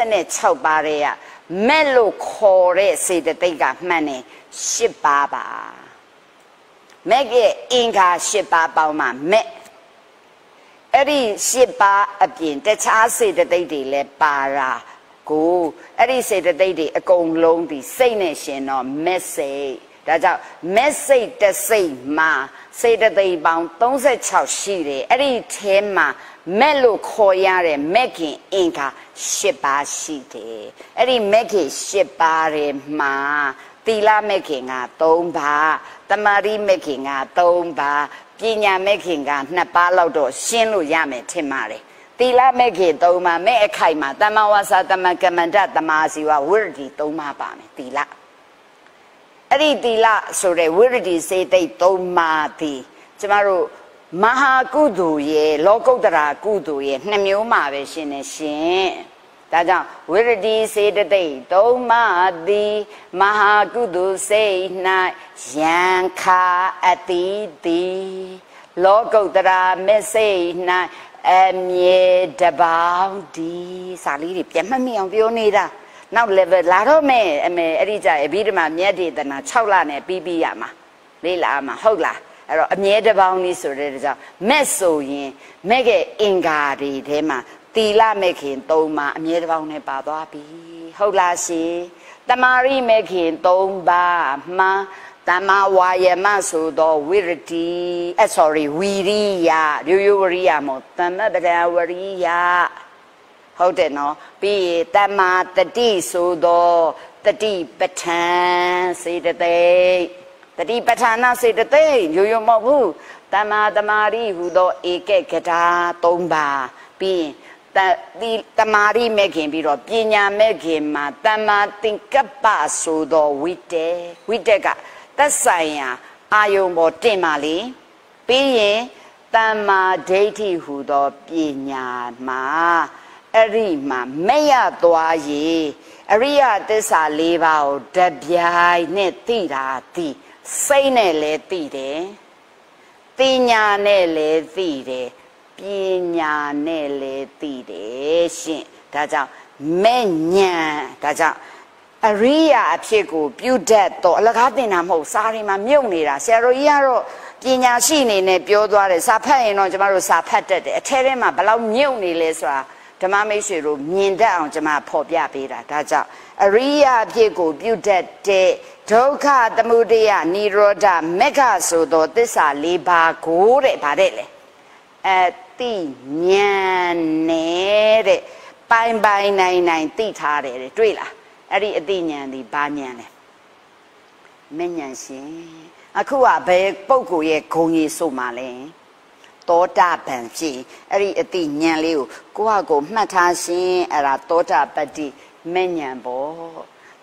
36ပါတဲ့ကမဲ့လို့ခေါ်တဲ့စေတသိက်ကမှန်တယ်10ပါပါမဲ့ရဲ့အင်္ဂါ10ပါပေါင်းမှမဲ့အဲ့ဒီ10ပါအပြင်တခြားစေတသိက်တွေလည်းပါတာကိုအဲ့ဒီစေတသိက်တွေအကုန်လုံးဒီစိတ်နဲ့ရှင်တော့မဲ့စိတ်ဒါကြောင့်မဲ့စိတ်တစ်စိတ်မှာစေတသိက်ပေါင်း36ရှိတယ်အဲ့ဒီထဲမှာမဲ့လို့ခေါ်ရတဲ့မဲ့ခင်အင်္ဂါ10ပါးရှိတယ်အဲ့ဒီမဲ့ခင်10ပါးတွေမှာသီလမဲ့ခင်က3ပါးတမာရီမဲ့ခင်က3ပါးပညာမဲ့ခင်က2ပါးလောက်တော့ရှင်းလို့ရမယ်ထင်ပါတယ်သီလမဲ့ခင်3ပါးမဲ့အခိုက်မှာတမဝါစာတမကမ္မန္တတမာစီဝဝိရတိ3ပါးပါမယ်သီလအဲ့ဒီသီလဆိုတဲ့ဝိရတိစေတိတ်3ပါးဒီကျမတို့မဟာကုသိုလ်ရဲ့လောကုတ္တရာကုသိုလ်ရဲ့2မျိုးမှာပဲရှင်းနေရှင်ဒါကြောင့်ဝိရတိစေတသိက်3ပါးသည်မဟာကုသိုလ်စိတ်၌ယံခာအတိတိလောကုတ္တရာမေစိတ်၌အမြဲတပေါင်းဒီစာလေးတွေပြန်မှတ်မိအောင်ပြောနေတာနောက် level လာတော့မယ်အဲ့ဒီကြအဘိဓမ္မာမြတ်ဒေသနာ6လနဲ့ပြီးရမှာလေးလာမှာဟုတ်လားအဲ့တော့အမြဲတပေါင်းနည်းဆိုတဲ့ကြောင့်မဲ့ဆိုရင်မဲ့ရဲ့အင်္ဂါတွေထဲမှာသီလမဲ့ခင်3ပါးအမြဲတပေါင်းနဲ့ပါသွားပြီဟုတ်လားရှင်တမာရိမဲ့ခင်3ပါးမှာတမဝါယမဆိုတော့ဝိရတိဝီရိယရိုးရိုးဝရိယမို့တမပဒဝရိယဟုတ်တယ်နော်ပြီးရင်တမတတိဆိုတော့တတိပဋ္ဌာန်စေတသိက်တတိပဋ္ဌာနာစေတသိက်ရိုးရိုးမဟုတ်ဘူးတမတမာရိဟူသောဧကကထာ3ပါးပြီးရင်တမာရိမဲ့ခင်ပြီးတော့ပညာမဲ့ခင်မှာတမသင်္ကပ္ပဆိုတော့ဝိတ္တကသက်ဆိုင်ရာအာယုံပေါ်တင်ပါလေပြီးရင်တမ္မာဒိဋ္ဌိဟူသောပညာမှာအဲ့ဒီမှာမဲ့ရသွားရေအရိယသစ္စာ4ပါးကိုတပြိုင်နဲ့သိတာသိစိတ်နဲ့လည်းသိတယ်ပညာနဲ့လည်းသိတယ်ပညာနဲ့လည်းသိတယ်ရှင်ဒါကြောင့်မဲ့ဉာဏ်ဒါကြောင့်အရိယာအဖြစ်ကိုပြုတတ်တော့အလကားတင်တာမဟုတ်စာရီမှာမြုပ်နေတာဆရာတော်ကြီးကတော့ပညာရှိနေနဲ့ပြောသွားတယ်စာဖတ်ရင်တော့ကျမတို့စာဖတ်တတ်တယ်အထဲထဲမှာဘလောက်မြုပ်နေလဲဆိုတာဓမ္မမိတ်ဆွေတို့မြင်တတ်အောင်ကျမဖော်ပြပေးတာဒါကြောင့်အရိယာအဖြစ်ကိုပြုတတ်တဲ့ဒုက္ခသမုဒယနိရောဓမေဃဆိုသောသစ္စာ4ပါးကိုတဲ့ဗါတဲ့လေအတိဉာဏ်နဲ့တဲ့ပိုင်နိုင်သိထားတယ်တွေ့လားအဲ့ဒီအတိဉာဏ်ဒီဘာဉာဏ်လဲမဲ့ဉာဏ်ရှင်အခုကဘယ်ပုဂ္ဂိုလ်ရဲ့ဂုဏ်ကြီးဆိုမှလဲသောတာပန်ဖြစ်အဲ့ဒီအတိဉာဏ်လေးကိုကိုယ့်ဟာကိုယ်မှတ်ထားရှင်အဲ့ဒါသောတာပတ္တိမဲ့ဉာဏ်ပေါ့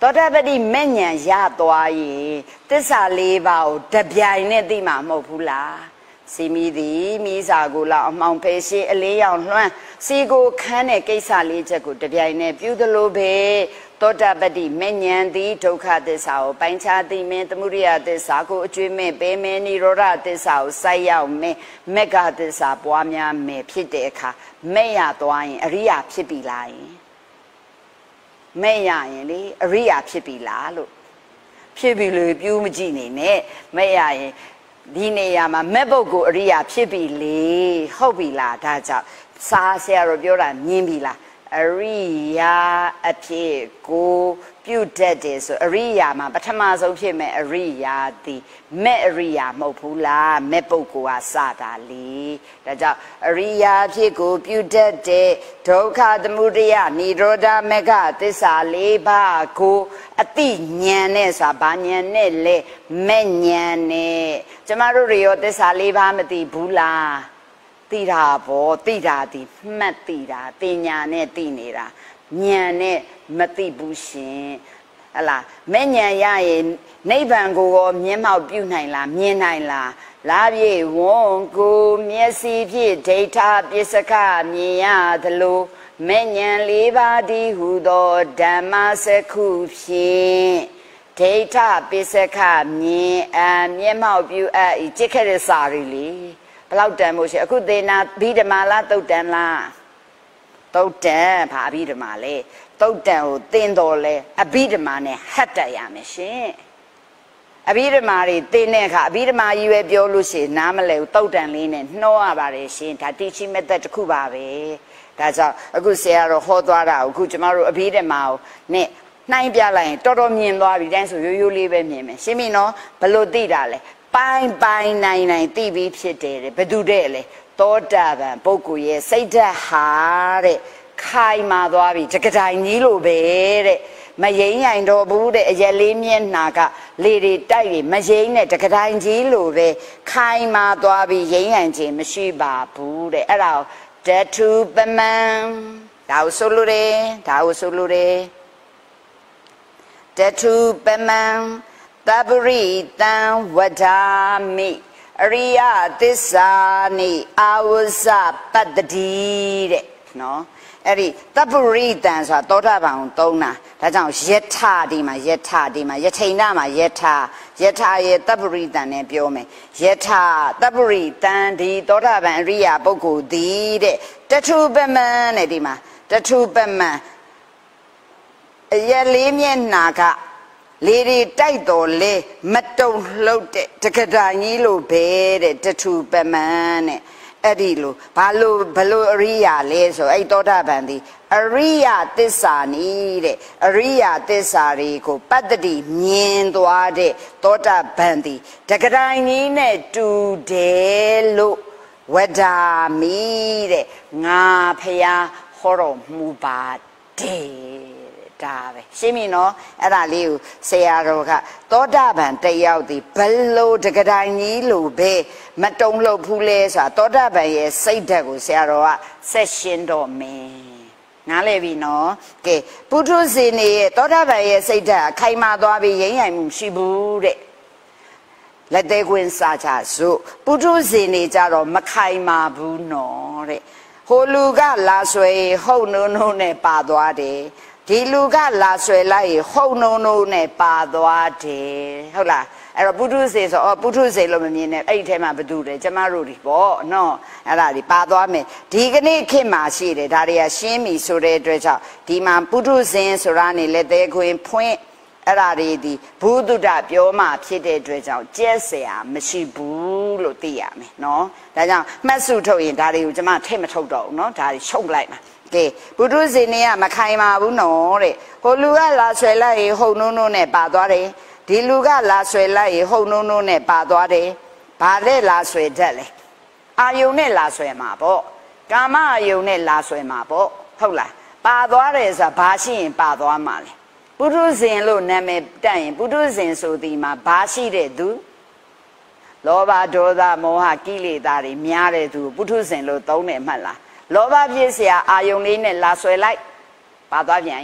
သောတာပတိမဲ့ဉဏ်ရသွားရင်သစ္စာလေးပါးကိုတပြိုင်နဲ့သိမှာမဟုတ်ဘူးလားစီမီသည်မိစာကိုလောက်အမှောင်ဖယ်ရှင်းအလေးရောင်လွှမ်းစီကိုခန်းတဲ့ကိစ္စလေးချက်ကိုတပြိုင်နဲ့ပြုသလိုပဲသောတာပတိမဲ့ဉဏ်သည်ဒုက္ခသစ္စာကိုပိုင်းခြားသိမင်းသမုဒိယသစ္စာကိုအကျွေးမဲ့ပေးမယ်និရောဓသစ္စာကိုစိုက်ရောက်မယ်မက္ခသစ္စာပွားများမယ်ဖြစ်တဲ့အခါမဲ့ရသွားရင်အရိယာဖြစ်ပြီလားယင်မဲ့ရရင်လေအရိယာဖြစ်ပြီလားလို့ဖြစ်ပြီလို့ပြူးမကြည့်နေနဲ့မဲ့ရရင်ဒီနေရာမှာမဲ့ပုဂ္ဂိုလ်အရိယာဖြစ်ပြီလေဟုတ်ပြီလားဒါကြောင့်စာဆရာတို့ပြောတာမြင်ပြီလားအရိယာအဖြစ်ကိုပြုတ်တတ်တယ်ဆိုအရိယာမှာပထမဆုံးဖြစ်မဲ့အရိယာသည်မဲ့အရိယာမဟုတ်ဘူးလားမဲ့ပုဂ္ဂိုလ်ကစတာလေဒါကြောင့်အရိယာဖြစ်ကိုပြုတ်တတ်တဲ့ဒုက္ခသမုဒယនិရောဓမဂ္ဂသစ္စာ၄ပါးကိုအတိဉာဏ်နဲ့ဆိုတာဘာဉာဏ်နဲ့လဲမဲ့ဉာဏ်နဲ့ကျမတို့တွေရောသစ္စာ၄ပါးမသိဘူးလားသိတာပေါ့သိတာဒီမှတ်သိတာတင်ညာနဲ့သိနေတာဉာဏ်နဲ့မသိဘူးရှင်ဟလားမဲ့ဉာဏ်ရရင်နိဗ္ဗာန်ကိုရောမျက်မှောက်ပြုနိုင်လားမြင်နိုင်လားလားပြေဝွန်ကိုမျက်စိဖြင့်ဒိဋ္ဌပစ္စကမြင်ရသလိုမဲ့ဉာဏ်၄ပါးဒီဟုသောဓမ္မစကုဖြင့်ဒိဋ္ဌပစ္စကမြင်မျက်မှောက်ပြုအပ်ကြည့်ခဲ့တဲ့စာတွေလေဘလောက်တန်မို့ရှိအခုသေနာဘိဓမာလားတုတ်တန်လားတုတ်တန်ဘာအဘိဓမာလဲတုတ်တန်ကိုသင်တော်လဲအဘိဓမာနဲ့ဟတ်တတ်ရမယ်ရှင်အဘိဓမာတွေသင်တဲ့အခါအဘိဓမာကြီးပဲပြောလို့ရှိရင်နားမလဲဘူးတုတ်တန်လေးနဲ့နှောရပါတယ်ရှင်ဒါ teaching method တစ်ခုပါပဲဒါကြောင့်အခုဆရာတော်ဟောသွားတာအခုကျမတို့အဘိဓမာကိုနဲ့နှိုင်းပြလိုက်ရင်တော်တော်မြင်သွားပြီတိုင်းဆိုရိုးရိုးလေးပဲမြင်မယ်ရှင်းပြီနော်ဘလို့သိတာလဲပိုင်းပိုင်းနိုင်နိုင်သိပြီးဖြစ်တယ်ဘယ်သူတဲ့လဲသောတာပန်ပုဂ္ဂိုလ်ရဲ့စိတ်ဓာတ်ဟာတဲ့ခိုင်မာသွားပြီတကတိုင်ကြီးလိုပဲတဲ့မယိမ့်ရိုင်တော်ဘူးတဲ့အရက်လေးမျက်နှာကလေတွေတိုက်ပြီးမယိမ့်နဲ့တကတိုင်ကြီးလိုပဲခိုင်မာသွားပြီးယိမ့်ရိုင်ခြင်းမရှိပါဘူးတဲ့အဲ့ဒါတထုပမံဒါကိုဆိုလိုတယ်ဒါကိုဆိုလိုတယ်တထုပမံသဗ္ဗရိတံဝဒ္ဓာမိအရိယသစ္စာနိအာဝဇပတ္တိတဲ့နော်အဲ့ဒီသဗ္ဗရိတံဆိုတာသောတာပန်ကိုသုံးတာဒါကြောင့်ယထာဒီမှာယထာဒီမှာယထိန်နာမှာယထာရဲ့သဗ္ဗရိတံနဲ့ပြောမယ်ယထာသဗ္ဗရိတံဒီသောတာပန်အရိယပုဂ္ဂိုလ်ဒီတဲ့တထုပမံနဲ့ဒီမှာတထုပမံအရက်လေးမျက်နှာကလေတွေတိုက်တော်လေမတုံလှုပ်တဲ့တကတိုင်ကြီးလိုပဲတဲ့တထုပမံနဲ့အဲ့ဒီလိုဘလို့အရိယာလဲဆိုအဲ့သောတာပန်ဒီအရိယသစ္စာနီးတဲ့အရိယသစ္စာတွေကိုပတ္တိမြင်သွားတဲ့သောတာပန်ဒီတကတိုင်ကြီးနဲ့တူတယ်လို့ဝဒ္ဓာမိတဲ့ငါဖျားဟောတော်မူပါတယ်ဒါပဲရှင်းပြီနော်အဲ့ဒါလေးကိုဆရာတော်ကသောတာပန်တယောက်ဒီဘလို့တကတိုင်ကြီးလိုပဲမတုံ့လှုပ်ဘူးလဲဆိုတာသောတာပန်ရဲ့စိတ်ဓာတ်ကိုဆရာတော်ကဆက်ရှင်းတော်မယ်နားလည်ပြီနော်ကဲပုထုဇဉ်တွေရဲ့သောတာပန်ရဲ့စိတ်ဓာတ်ခိုင်မာသွားပြီးရင်းရိုင်မှုရှိဘူးတဲ့လက်သေးခွင်းစားချစို့ပုထုဇဉ်တွေကြတော့မခိုင်မာဘူးနော်တဲ့ဟိုလူကလာဆွေဟုတ်နိုးနိုးနဲ့ပါသွားတယ်ဒီလူကလာဆွဲလိုက်ဟုတ်နိုးနိုးနဲ့ပါသွားတယ်ဟုတ်လားအဲ့တော့ပုထုဇဉ်ဆိုပုထုဇဉ်လို့မမြင်နဲ့အဲ့ဒီထဲမှာဘသူတယ်ကျမတို့ဒီပေါ့နော်အဲ့ဒါဒီပါသွားမယ်ဒီကနေ့ခေတ်မှာရှိတယ်ဒါတွေကရှင်းပြီဆိုတဲ့အတွက်ကြောင့်ဒီမှာပုထုဇဉ်ဆိုတာနေလက်သေးခွင်ဖွင့်အဲ့ဒါတွေဒီဘုဒ္ဓပြောမှဖြစ်တဲ့အတွက်ကြောင့်ကျက်เสียမရှိဘူးလို့သိရမယ်နော်ဒါကြောင့်မှတ်စုထုတ်ရင်ဒါတွေကိုကျမထိတ်မထုတ်တော့ဘူးနော်ဒါတွေရှုပ်လိုက်မှာကဲပုထုဇဉ်တွေကမခိုင်မာဘူးနော်တဲ့ဟိုလူကလာဆွဲလိုက်ရင်ဟုတ်နိုးနိုးနဲ့ပါသွားတယ်ဒီလူကလာဆွဲလိုက်ရင်ဟုတ်နိုးနိုးနဲ့ပါသွားတယ်ဘာလဲလာဆွဲတတ်လဲအာယုန်နဲ့လာဆွဲမှာပေါ့ကာမအာယုန်နဲ့လာဆွဲမှာပေါ့ဟုတ်လားပါသွားတယ်ဆိုတာဘာရှိရင်ပါသွားမှာလဲပုထုဇဉ်လို့နာမည်တက်ရင်ပုထုဇဉ်ဆိုဒီမှာဘာရှိတဲ့သူလောဘဒေါသမောဟကိလေသာတွေများတဲ့သူပုထုဇဉ်လို့သုံးတယ်မှတ်လားလောဘဖြစ်เสียအာယုန်လေးနဲ့လာဆွဲလိုက်ပါသွားပြန်ရော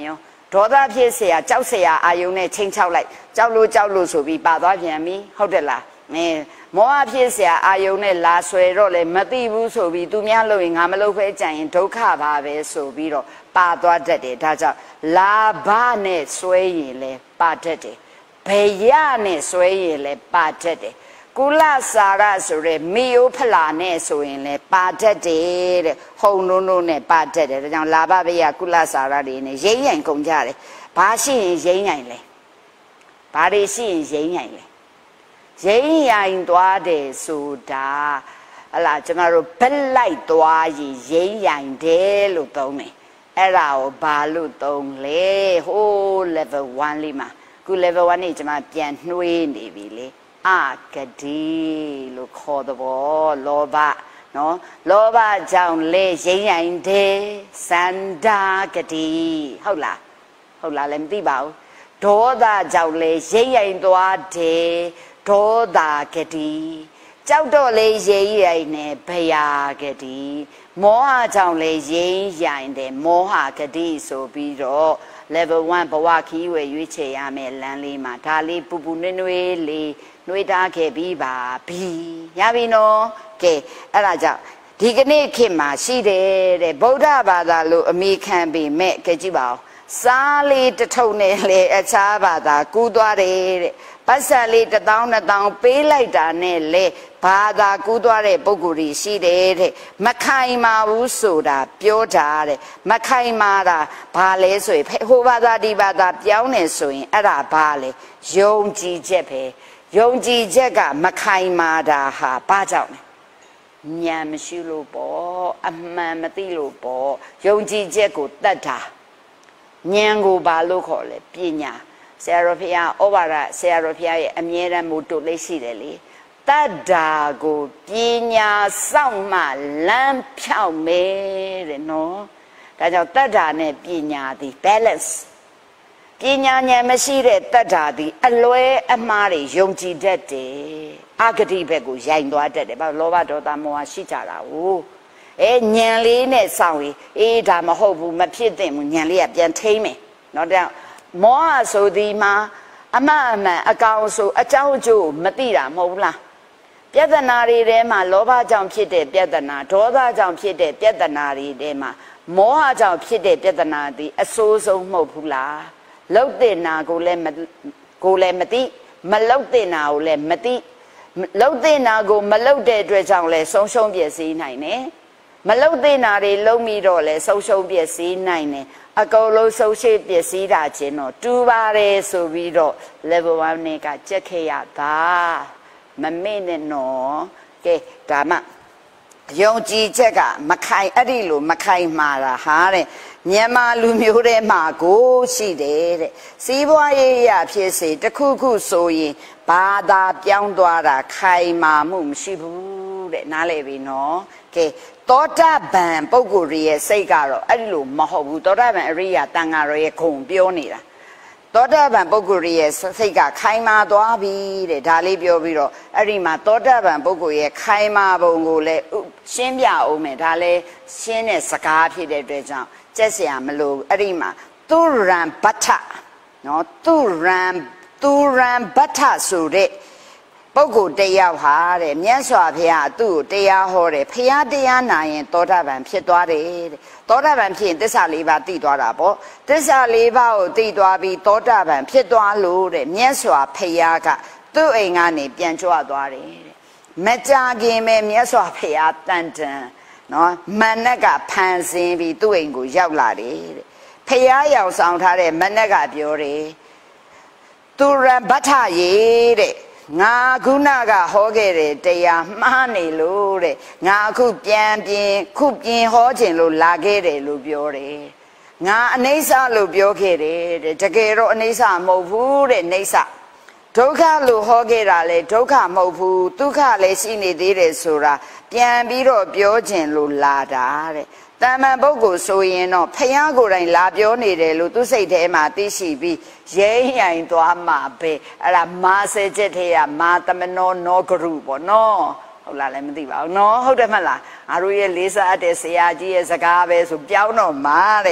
ဒေါသဖြစ်เสียကြောက်เสียအာယုံနဲ့ချိန်ချောက်လိုက်ကြောက်လို့ဆိုပြီးပါသွားပြန်ပြီဟုတ်တယ်လားမောဟဖြစ်เสียအာယုံနဲ့လာဆွဲတော့လေမသိဘူးဆိုပြီးသူများလို့ရင်ငါမလုပ်ဖဲကြံရင်ဒုက္ခပါပဲဆိုပြီးတော့ပါသွားတတ်တယ်ဒါကြောင့်လာဘနဲ့ဆွဲရင်လဲပါတတ်တယ်ဘယနဲ့ဆွဲရင်လဲပါတတ်တယ်ကုလစာရဆိုရဲမိယိုဖလာနဲ့ဆိုရင်လဲပါတတ်တယ်တဲ့ဟုံနိုးနဲ့ပါတတ်တယ်ဒါကြောင့်လာဘဘယကုလစာရတွေနဲ့ရိမ့်ရိုင်ကုန်ကြတယ်ဘာရှိရင်ရိမ့်ရိုင်လဲဘာတွေရှိရင်ရိမ့်ရိုင်လဲရိမ့်ရိုင်သွားတယ်ဆိုတာဟလာကျမတို့ဘက်လိုက်သွားရင်ရိမ့်ရိုင်တယ်လို့သုံးတယ်အဲ့ဒါကိုဘာလို့သုံးလဲဟိုး level 1လေးမှာခု level 1นี่ကျမပြန်နှွေးနေပြီလေအဂတိလို့ခေါ်တဲ့ဘောလောဘနော်လောဘကြောင့်လေရိမ့်ရိုင်တယ်စန္ဒာဂတိဟုတ်လားလည်းမသိပါဘူးဒေါသကြောင့်လေရိမ့်ရိုင်သွားတယ်ဒေါသဂတိကြောက်တော့လေရိမ့်ရိုင်နေဘယာဂတိမောဟကြောင့်လေရိမ့်ရိုင်တယ်မောဟဂတိဆိုပြီးတော့ level 1ဘဝခီးဝယ်ရွေးချယ်ရမယ်လမ်းလေးမှာဒါလေးပူပူနွေးနွေးလေးနှွေးထားခဲ့ပြီးပါပြီရပြီနော်ကဲအဲ့ဒါကြောင့်ဒီကနေ့ခေတ်မှာရှိတယ်တဲ့ဗုဒ္ဓဘာသာလို့အမိခံပြီးမဲ့ကြည့်ပါဦးစားလေးတစ်ထုပ်နဲ့လေအခြားဘာသာကူးသွားတယ်တဲ့ပတ်စံလေး1000-2000ပေးလိုက်တာနဲ့လေဘာသာကူးသွားတဲ့ပုဂ္ဂိုလ်ကြီးရှိတယ်တဲ့မခိုင်မာဘူးဆိုတာပြောတာတဲ့မခိုင်မာတာဘာလဲဆိုရင်ဟိုဘာသာဒီဘာသာပြောင်းနေဆိုရင်အဲ့ဒါဘာလဲယုံကြည်ချက်ပဲယုံကြည်ချက်ကမခိုင်မာတာဟာဘာကြောင့်လဲဉာဏ်မရှိလို့ပေါ့အမှန်မသိလို့ပေါ့ယုံကြည်ချက်ကိုတတ်တာဉာဏ်ကိုဘာလို့ခေါ်လဲပညာဆရာတော်ဖျားဩဝါဒဆရာတော်ဖျားရဲ့အမြဲတမ်းမို့တို့လေးရှိတယ်လေတတ္တာကိုပညာစောင့်မှလမ်းဖြောက်မယ်တဲ့နော်ဒါကြောင့်တတ္တာနဲ့ပညာသည် balance ပညာဉာဏ်မရှိတဲ့တတ္တာသည်အလွဲအမှားတွေယုံကြည်တတ်တယ်အဂတိဘက်ကိုရိုင်သွားတတ်တယ်ဘာလို့လောဘဒေါသမောဟရှိကြတာဟုတ်ဉာဏ်လေးနဲ့စောင့်ရင်ဒါမဟုတ်ဘူးမဖြစ်သင့်ဘူးဉာဏ်လေးကပြန်ထိမ့်မယ်နော်တဲ့မောဟဆိုဒီမှာအမှန်အကောင်ဆိုအကြောင်းအကျိုးမသိတာမဟုတ်ဘူးလားပြဿနာတွေထဲမှာလောဘကြောင့်ဖြစ်တဲ့ပြဿနာဒေါသကြောင့်ဖြစ်တဲ့ပြဿနာတွေထဲမှာမောဟကြောင့်ဖြစ်တဲ့ပြဿနာဒီအဆိုးဆုံးမဟုတ်ဘူးလားလှုပ်တဲ့နာကိုလည်းမသိမလှုပ်တဲ့နာကိုလည်းမသိလှုပ်တဲ့နာကိုမလှုပ်တဲ့အတွက်ကြောင့်လည်းဆုံးရှုံးပျက်စီးနိုင်တယ်မလှုပ်တဲ့နာတွေလုံးပြီးတော့လည်းဆုံးရှုံးပျက်စီးနိုင်တယ်အကုန်လုံးဆုံးရှုံးပျက်စီးတာချင်းတော့တူပါတယ်ဆိုပြီးတော့ level 1နဲ့ကကြက်ခဲ့ရတာမမေ့နဲ့နော်ကဲဒါမှယုံကြည်ချက်ကမခိုင်အဲ့ဒီလိုမခိုင်မာတာဟာတဲ့မြန်မာလူမျိုးတွေမှာကိုရှိတယ်တဲ့စီးပွားရေးရဖြစ်စေတခုခုဆိုရင်ဘာသာပြောင်းသွားတာခိုင်မာမှုမရှိဘူးတဲ့နားလည်ပြီနော်ကဲသောတာပန်ပုဂ္ဂိုလ်ရဲ့စိတ်ကတော့အဲ့ဒီလိုမဟုတ်ဘူးသောတာပန်အရိယာတန်ဃာတော်ရဲ့ဂုဏ်ပြောနေတာသောတာပန်ပုဂ္ဂိုလ်ရဲ့စိတ်ကခိုင်မာသွားပြီတဲ့ဒါလေးပြောပြီးတော့အဲ့ဒီမှာသောတာပန်ပုဂ္ဂိုလ်ရဲ့ခိုင်မာပုံကိုလည်းရှင်းပြအောင်မယ်ဒါလည်းရှင်းတဲ့စကားဖြစ်တဲ့အတွက်ကြောင့်ကြက်เสียမလို့အဲ့ဒီမှာသူရံဗတ္ထနော်သူရံဗတ္ထဆိုတဲ့ပုဂ္ဂိုလ်တယောက်ဟာတဲ့မြတ်စွာဘုရားသူ့ကိုတရားဟောတယ်ဘုရားတရားနာရင်သောတာပန်ဖြစ်သွားတယ်တဲ့သောတာပန်ဖြစ်ရင်သစ္စာ၄ပါးသိသွားတာပေါ့သစ္စာ၄ပါးကိုသိသွားပြီးသောတာပန်ဖြစ်သွားလို့တဲ့မြတ်စွာဘုရားကသူ့အိမ်ကနေပြန်ကြွသွားတယ်တဲ့မကြခင်ပဲမြတ်စွာဘုရားတန်တန်နော်မနက်ကဖန်ဆင်းပြီးသူ့အိမ်ကိုရောက်လာတယ်တဲ့ဘုရားရောက်ဆောင်ထားတဲ့မနက်ကပြောတယ်သူရံဗတ္ထရေတဲ့ငါခုနကဟောခဲ့တဲ့တရားမှားနေလို့တဲ့ငါအခုပြန်ပြင်ဟောခြင်းလို့လာခဲ့တယ်လို့ပြောတယ်ငါအနိစ္စလို့ပြောခဲ့တယ်တဲ့တကယ်တော့အနိစ္စမဟုတ်ဘူးတဲ့နိစ္စဒုက္ခလို့ဟောခဲ့တာလေဒုက္ခမဟုတ်ဘူးဒုက္ခလည်းရှိနေသေးတယ်ဆိုတာပြန်ပြီးတော့ပြောခြင်းလို့လာတာတဲ့တမန်ပုဂ္ဂိုလ်ဆိုရင်တော့ဖယားကိုယ်တိုင်လာပြောနေတယ်လို့သူစိတ်ထဲမှာသိရှိပြီးရဲရိုင်သွားမှာပဲအဲ့ဒါမာစေချက်ထဲကမာတမနောနောဂရုပေါ့နော်ဟုတ်လားလည်းမသိပါဘူးနော်ဟုတ်တယ်မလားငါတို့ရဲ့လေးစားတဲ့ဆရာကြီးရဲ့စကားပဲဆိုပြောင်းတော့မှာတဲ့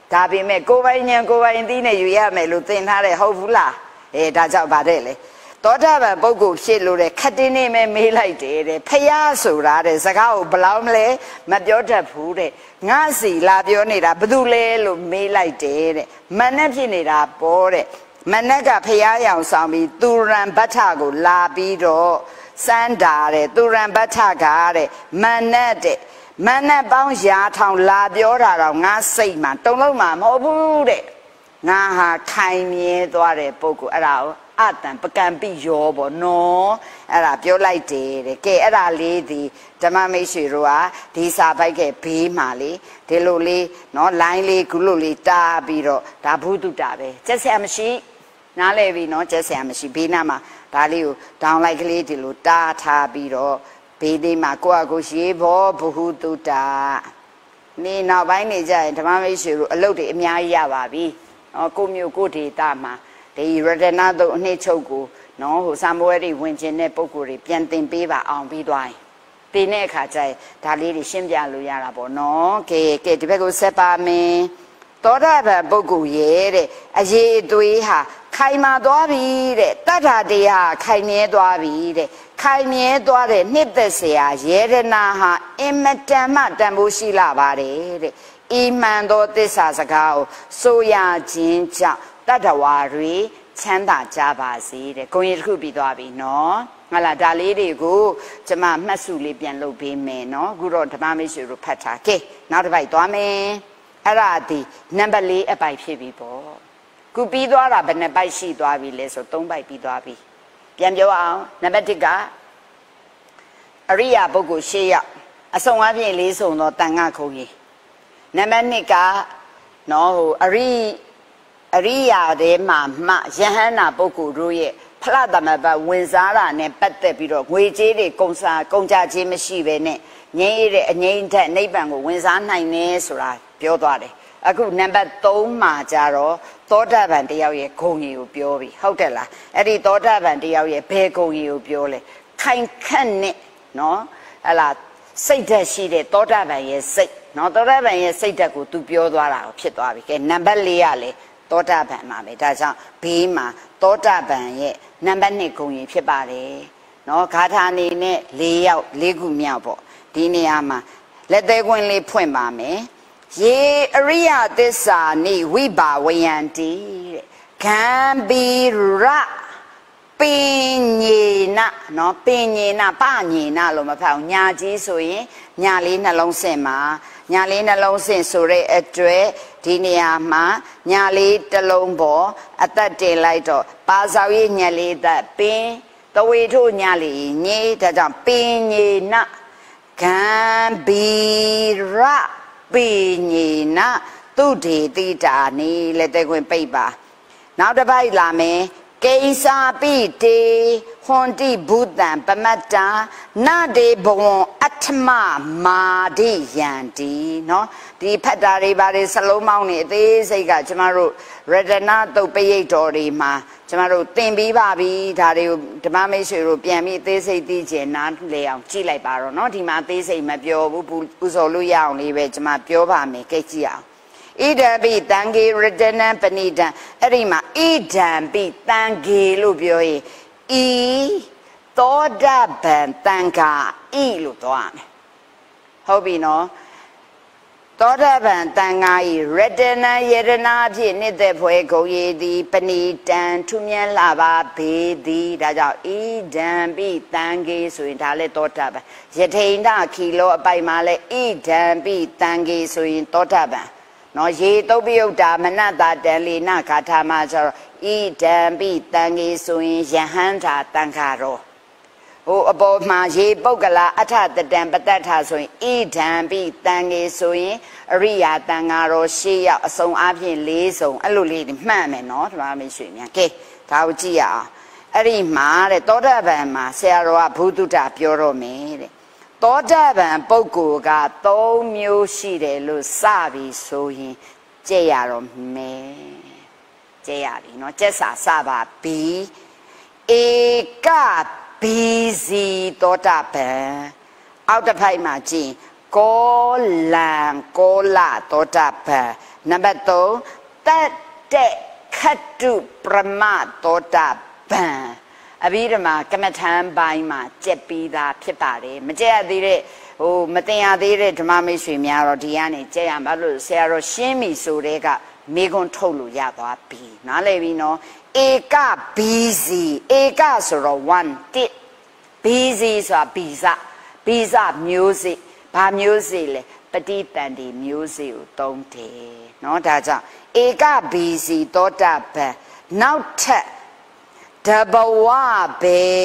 ဒါပေမဲ့ကိုယ်ပိုင်ဉာဏ်ကိုယ်ပိုင်သိနဲ့ယူရမယ်လို့သင်ထားတယ်ဟုတ်ဘူးလားဒါကြောင့်ဗါတဲ့လေသောတာပန်ပုဂ္ဂိုလ်ဖြစ်လို့တဲ့ခတ်တင်းနေမဲ့မေးလိုက်တယ်တဲ့ဖျားဆိုတာတဲ့စကားကိုဘလောက်မလဲမပြောတတ်ဘူးတဲ့ငါစီလာပြောနေတာဘာလို့လဲလို့မေးလိုက်တယ်တဲ့မနဲ့ဖြစ်နေတာပေါ်တဲ့မနဲ့ကဖျားရောင်ဆောင်ပြီးသူရံဗတ္ထကိုလာပြီးတော့စန္ဒာတဲ့သူရံဗတ္ထကတဲ့မနဲ့တဲ့မနဲ့ပေါင်းရာထောင်လာပြောတာတော့ငါစိတ်မှာတုံလုံးမှာမဟုတ်ဘူးတဲ့ငါဟာခိုင်မြဲသွားတဲ့ပုဂ္ဂိုလ်အဲ့ဒါကိုအတန်ပကံပိယောပေါ့နော်အဲ့ဒါပြောလိုက်တယ်တဲ့ကဲအဲ့ဒါလေးဒီဓမ္မမိတ်ဆွေတို့ဟာဒီစာပိုက်ကဘေးမှာလေဒီလိုလေးနော်လိုင်းလေးခုလိုလေးတားပြီးတော့ဒါဘုဒ္ဓတာပဲကျက်ဆရာမရှိနားလဲပြီနော်ကျက်ဆရာမရှိဘေးနားမှာဒါလေးကိုဒေါင်းလိုက်ကလေးဒီလိုတားထားပြီးတော့ဘေးသေးမှာကိုယ့်အကိုရေဘောဘုဟုတုတာနေနောက်ပိုင်းနေကြရင်ဓမ္မမိတ်ဆွေတို့အလုပ်တွေအများကြီးရပါပြီနော်ကိုမျိုးကိုဒေတာမှာဒီရတနာတို့အနှစ်ချုပ်ကိုနော်ဟိုစံပွဲတွေဝင်ကျင်တဲ့ပုံကိုယ်တွေပြန်တင်ပေးပါအောင်ပြီးသွားရင်တင်တဲ့အခါကျရင်ဒါလေးတွေရှင်းပြလို့ရတာပေါ့နော်ကဲဒီဘက်ကိုဆက်ပါမယ်သောတာပန်ပုဂ္ဂိုလ်ရဲ့တဲ့အရေးအသွေးဟာခိုင်မာသွားပြီတဲ့တတ္ထာတရားခိုင်မြဲသွားပြီတဲ့ခိုင်မြဲသွားတဲ့နှစ်သက်เสียရေရနာဟာအင်မတန်မှတန်ဖိုးရှိလာပါတယ်တဲ့ဤမှန်သောသစ္စာစကားကိုဆိုရခြင်းကြောင့်တတ္တဝါတွေချမ်းသာကြပါစေတဲ့ဂုဏ်ရည်တစ်ခုပြီးသွားပြီနော်ဟုတ်လားဒါလေးတွေကိုကျမမှတ်စုလေးပြန်လုပ်ပေးမယ်နော်အခုတော့ဓမ္မမိတ်ဆွေတို့ဖတ်ထားကဲနောက်တစ်ပိုက်သွားမယ်အဲ့ဒါဒီနံပါတ်4အပိုက်ဖြစ်ပြီပေါ့ခုပြီးသွားတာဘယ်နှပိုက်ရှိသွားပြီလဲဆို3ပိုက်ပြီးသွားပြီပြန်ပြောအောင်နံပါတ်1ကအရိယာပုဂ္ဂိုလ်10ယောက်အစုံအပြင်4စုံသောတန်ခါခုံကြီးနံပါတ်2ကနော်ဟိုအရိယာတဲမှာမှယဟန္တာပုဂ္ဂိုလ်တို့ရဲ့ဖလားသမဘတ်ဝင်စားတာနဲ့ပတ်သက်ပြီးတော့ငွေကြေးတွေကုန်ကြခြင်းမရှိပဲနဲ့ငြိမ်းရတဲ့အငြိမ်းထက်နိဗ္ဗာန်ကိုဝင်စားနိုင်တယ်ဆိုတာပြောသွားတယ်အခုနံပါတ်3မှာကြတော့သောတာပန်တယောက်ရဲ့ဂုဏ်ကြီးကိုပြောပြီဟုတ်တယ်လားအဲ့ဒီသောတာပန်တယောက်ရဲ့ဘယ်ဂုဏ်ကြီးကိုပြောလဲခိုင်ခန့်နဲ့နော်ဟလာစိတ်ဓာတ်ရှိတဲ့သောတာပန်ရဲ့စိတ်နော်သောတာပန်ရဲ့စိတ်ဓာတ်ကို तू ပြောသွားတာကိုဖြစ်သွားပြီကဲနံပါတ်4ကလေသောတာပန်မှာပဲဒါကြောင့်ဘေးမှာသောတာပန်ရဲ့နံပါတ်2ဂုဏ်ကြီးဖြစ်ပါတယ်နော်ဂါထာအနေနဲ့4ယောက်4ခုမြောက်ပေါ့ဒီနေရာမှာလက်သေးခွင်းလေးဖွင့်ပါမယ်ယေအရိယသစ္စာနိဝိဘာဝယန္တိတဲ့ဂံဘီရပင်ညေနနော်ပင်ညေနပညေနလို့မဖတ်အောင်ညာကြီးဆိုရင်ညာလေးနှလုံးဆင့်မှာညာလေးနှလုံးဆင့်ဆိုတဲ့အတွက်ဒီနေရာမှာညာလေးတစ်လုံးပေါ်အသက်တင်လိုက်တော့ပါဆောင်ရေးညလေးသက်ပင်တဝေထုတ်ညာလေးညေဒါကြောင့်ပင်ညေနဂံဘီရပင်ညေနသူဒေတိတာနေလက်တဲ့ခွင်ပိတ်ပါနောက်တစ်ပိုက်လာမယ်ကိစာပိတေဟွန်တိဘူတံပမတ္တာနဒေဘဝံအထမမာဒိယန္တိနော်ဒီဖတ်တာတွေဘာတွေစလုံးမောင်းနေအသေးစိတ်ကကျမတို့ရတနာတုတ်ပရိတ်တော်တွေမှာကျမတို့သင်ပြီးပါပြီဒါတွေကိုဓမ္မမိတ်ဆွေတို့ပြန်ပြီးအသေးစိတ်သိချင်နားလေအောင်ကြည့်လိုက်ပါတော့နော်ဒီမှာအသေးစိတ်မပြောဘူးပူဇော်လို့ရအောင်လေးပဲကျမပြောပါမယ်ကြည့်ကြည့်အောင်ဣဒံပိတံဂေရတနံပဏိတံအဲ့ဒီမှာဣဒံပိတံဂေလို့ပြောရင်ဤသောတာပန်တံဃာဤလို့သွားမယ်ဟုတ်ပြီနော်သောတာပန်တန်ဃာဤရတနာယရနာဖြင့်နှစ်သက်ဖွယ်ဂုံရည်သည်ပဏိတံထူးမြတ်လာပါဘေသည်ဒါကြောင့်ဣဒံပိတံဂေဆိုရင်ဒါလည်းသောတာပန်ယထိန်ဒခီလောအပိုင်မှာလည်းဣဒံပိတံဂေဆိုရင်သောတာပန်နော်ရေတုတ်ပြုတ်တာမနတာတန်လီနာဂါထာမှာဆိုတော့ဣဒံပိတံဂေဆိုရင်ယဟန္တာတန်ခါရောဟိုအပေါ်မှာရေပုဂ္ဂလာအထတတံပတ္တထာဆိုရင်ဣဒံပိတံဂေဆိုရင်အရိယာတန်ခါရောရှေ့ရောက်အစုံအပြင်၄စုံအဲ့လိုလေးမှတ်မယ်နော်ဒီမှာမရှိများကဲဒါကိုကြည့်ရအောင်အဲ့ဒီမှာတဲ့သောတာပန်မှာဆရာတော်ကဘုဒ္ဓတာပြောတော့မယ်တဲ့သောတာပန်ပုဂ္ဂိုလ်က3မျိုးရှိတယ်လို့စပြီဆိုရင်ကြည့်ရတော့မယ်ကြည့်ရပြီเนาะကျက်စာစပါပြီဧကဘီစီသောတာပန်အောက်တစ်ဖိုက်မှာကြည့်โกลังโกละโตตะบันนัมเบอร์3ตัดเตขัดตุประมาโตตะบันอภิธรรมกรรมฐานใบมาเจ็บปีดาผิดตาเลยไม่เจ็บดีเลยโอ้ไม่เตียดีเลยธรรมไม่สวยมีอะไรที่อันนี้เจ็บมาลุเสียเราเชื่อมีสุเรกะมีคนทุลุยาตัวปีนั่นเลยพี่น้องเอกาบีซีเอกาสุรวันติบีซีสุบีซ่าบีซ่ามิวสิกบามิวสิกเลยปฏิตันดีมิวสิกตรงเทน้องท่าจ้าเอกาบีซีโตตาเปนับเทดับว่าเบ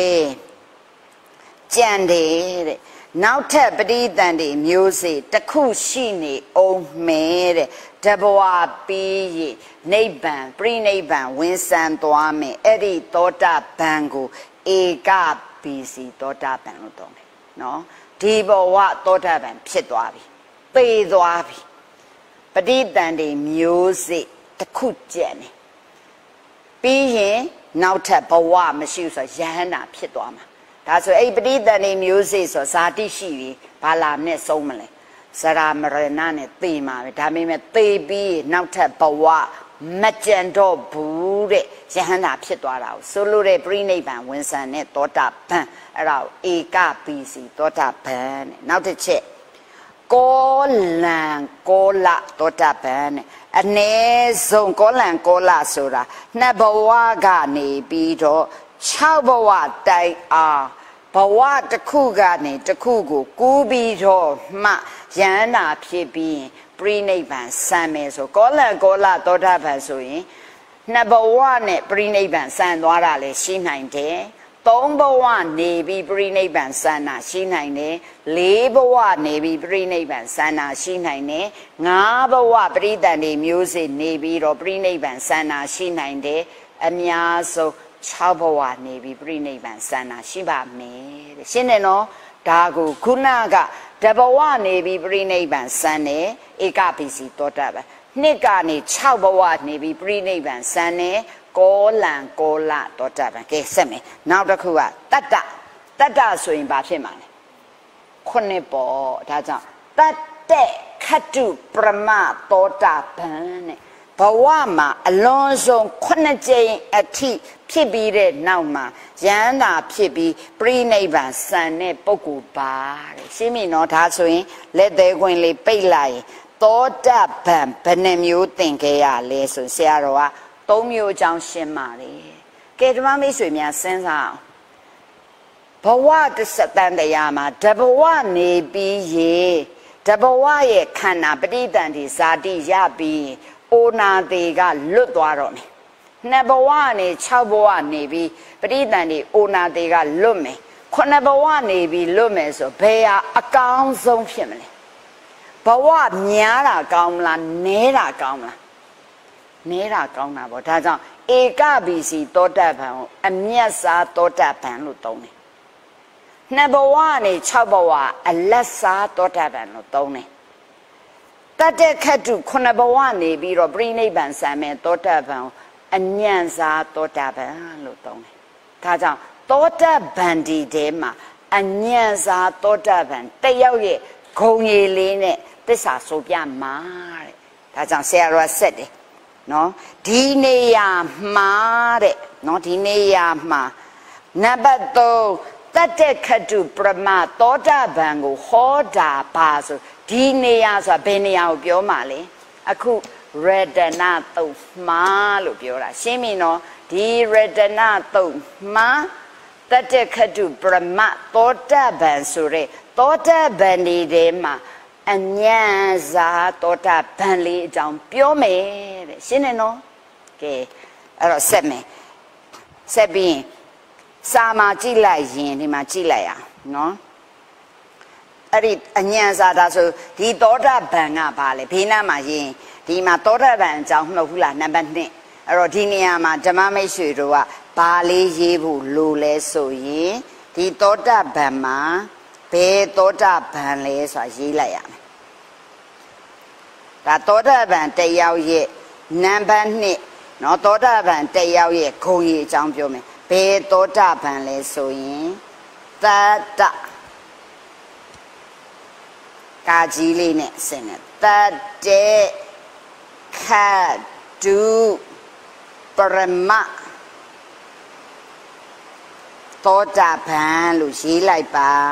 จันเดนับเทปฏิตันดีมิวสิกตะคุชินีองเมเดดับว่าปีนิบันปรินิบันวินสันตัวเมเอดีโตตาบังกูเอกาบีซีโตตาบังလို့ตรงเนาะဒီဘဝသောတာပန်ဖြစ်သွားပြီပေသွားပြီပဋိသန္ဓေမျိုးစိတစ်ခုကျန်နေပြီးရင်နောက်ထပ်ဘဝမရှိဆိုယဟန္တာဖြစ်သွားမှာဒါဆိုအဲ့ပဋိသန္ဓေမျိုးစိဆိုဇာတိရှိပြီဘာလာနဲ့ဆုံးမလဲစရာမရဏနဲ့သိမှာပဲဒါပေမဲ့သိပြီးနောက်ထပ်ဘဝမကြံတော့ဘူးတဲ့ယဟန္တာဖြစ်သွားတာကိုဆိုလိုတဲ့ပြိနိဗ္ဗာန်ဝင်ဆံနဲ့သောတာပန်အဲ့ဒါကိုဧကပိစီသောတာပန်တဲ့နောက်တစ်ချက်ကောလံကောလသောတာပန်တဲ့အနည်းဆုံးကောလံကောလဆိုတာနှစ်ဘဝကနေပြီးတော့6ဘဝတိုင်အားဘဝတစ်ခုကနေတစ်ခုကိုကူးပြီးတော့မှယန္တာဖြစ်ပြီးပြိနိဗ္ဗာန်စံမယ်ဆိုကောလံကောလသောတာပန်ဆိုရင်နှစ်ဘဝနဲ့ပြိနိဗ္ဗာန်စံသွားတာလည်းရှိနိုင်တယ်သုံးဘဝနေပြီးပြိနိဗ္ဗာန်စံတာရှိနိုင်တယ်လေးဘဝနေပြီးပြိနိဗ္ဗာန်စံတာရှိနိုင်တယ်ငါးဘဝပရိသတ်နေမျိုးစေ့နေပြီးတော့ပြိနိဗ္ဗာန်စံတာရှိနိုင်တယ်အများဆုံး6ဘဝနေပြီးပြိနိဗ္ဗာန်စံတာရှိပါမယ်တဲ့ရှင်းတယ်နော်ဒါကိုခုနကတဘဝနေပြီးပြိနိဗ္ဗာန်စံတယ်ဧကပိစီတောတာပဲနှစ်ကနေ6ဘဝနေပြီးပြိနိဗ္ဗာန်စံတယ်ကောလံကောလတောတာပဲကဲဆက်မယ်နောက်တစ်ခုကတတ္တဆိုရင်ဘာဖြစ်မှာလဲခုနှစ်ပေါ့ဒါကြောင့်တတ္တခတ္တုပရမတောတာပန်တဲ့ဘဝမှာအလွန်ဆုံး9ကြိမ်အထိဖြစ်ပြီးတဲ့နောက်မှာယန္တာဖြစ်ပြီးပြိနိဗ္ဗာန်စံတဲ့ပုဂ္ဂိုလ်ပါတဲ့ရှင်းပြီနော်ဒါဆိုရင်လက်သေးခွင်လေးပိတ်လိုက်ရင်သောတာပန်ဘယ်နှမျိုးသင်ခဲ့ရလဲဆိုဆရာတော်က3မျိုးအကြောင်းရှင်းပါတယ်ကဲဓမ္မမိတ်ဆွေများစဉ်းစားအောင်ဘဝတစ်စတန်တရားမှာတဘဝနေပြီးရေတဘဝရဲ့ခန္ဓာပဋိသန္ဓေဇာတိရပြီးအိုနာသေးကလွတ်သွားတော့မယ်နှစ်ဘဝနေ6ဘဝနေပြီးပဋိသန္ဓေအိုနာသေးကလွတ်မယ်9ဘဝနေပြီးလွတ်မယ်ဆိုဘယ်ဟာအကောင်းဆုံးဖြစ်မလဲဘဝများတာကောင်းမလားနည်းတာကောင်းမလားနည်းတာကောင်းတာပေါ့ဒါကြောင့်ဧကပိစီသောတာပန်ကိုအမျက်စားသောတာပန်လို့သုံးတယ်နှစ်ဘဝနေ6ဘဝအလက်စားသောတာပန်လို့သုံးတယ်တတ္တခတ္တု9ဘဝနေပြီးတော့ပြိနိဗ္ဗာန်စံမဲ့သောတာပန်ကိုအညံ့စားသောတာပန်လို့သုံးတယ်ဒါကြောင့်သောတာပန်ဒီထဲမှာအညံ့စားသောတာပန်တယောက်ရဲ့ဂုံရည်လေးနဲ့သစ္စာဆိုပြမှာတဲ့ဒါကြောင့်ဆရာတော်ဆက်တယ်နော်ဒီနေရာမှာတဲ့နော်ဒီနေရာမှာနံပါတ်3တတ္တခတ္တုပရမသောတာပန်ကိုဟောတာပါဆိုဒီနေရာဆိုတာဘယ်နေရာကိုပြောမှာလဲအခုရတနာတုတ်မှာလို့ပြောတာရှင်းပြီနော်ဒီရတနာတုတ်မှာတတ္တခတ္တုပရမသောတာပန်ဆိုရဲသောတာပန်ဒီထဲမှာအညံစာသောတာပန်လေးအကြောင်းပြောမယ်တဲ့ရှင်းနေနော်ကဲအဲ့တော့ဆက်မယ်ဆက်ပြီးစာမှာကြည့်လိုက်ရင်ဒီမှာကြည့်လိုက်အောင်နော်အဲ့ဒီအညံစာဒါဆိုဒီသောတာပန်ကဘာလဲဘေးနားမှာရင်ဒီမှာသောတာပန်အကြောင်းမဟုတ်ဘူးလားနံပါတ်2အဲ့တော့ဒီနေရာမှာဓမ္မမိတ်ဆွေတို့ကဘာလေးရေးဖို့လိုလဲဆိုရင်ဒီသောတာပန်မှာဘယ်သောတာပန်လဲဆိုတာရေးလိုက်ရမယ်ဒါသောတာပန်တယောက်ရဲ့နံပါတ်2နော်သောတာပန်တယောက်ရဲ့ဂုဏ်ရည်အကြောင်းပြောမယ်ဘယ်သောတာပန်လဲဆိုရင်တတ္တခกาจีลีเนี่ยเสนตัดเจขัดดูปรมะโตจาพันลูกชี้ไล่ปา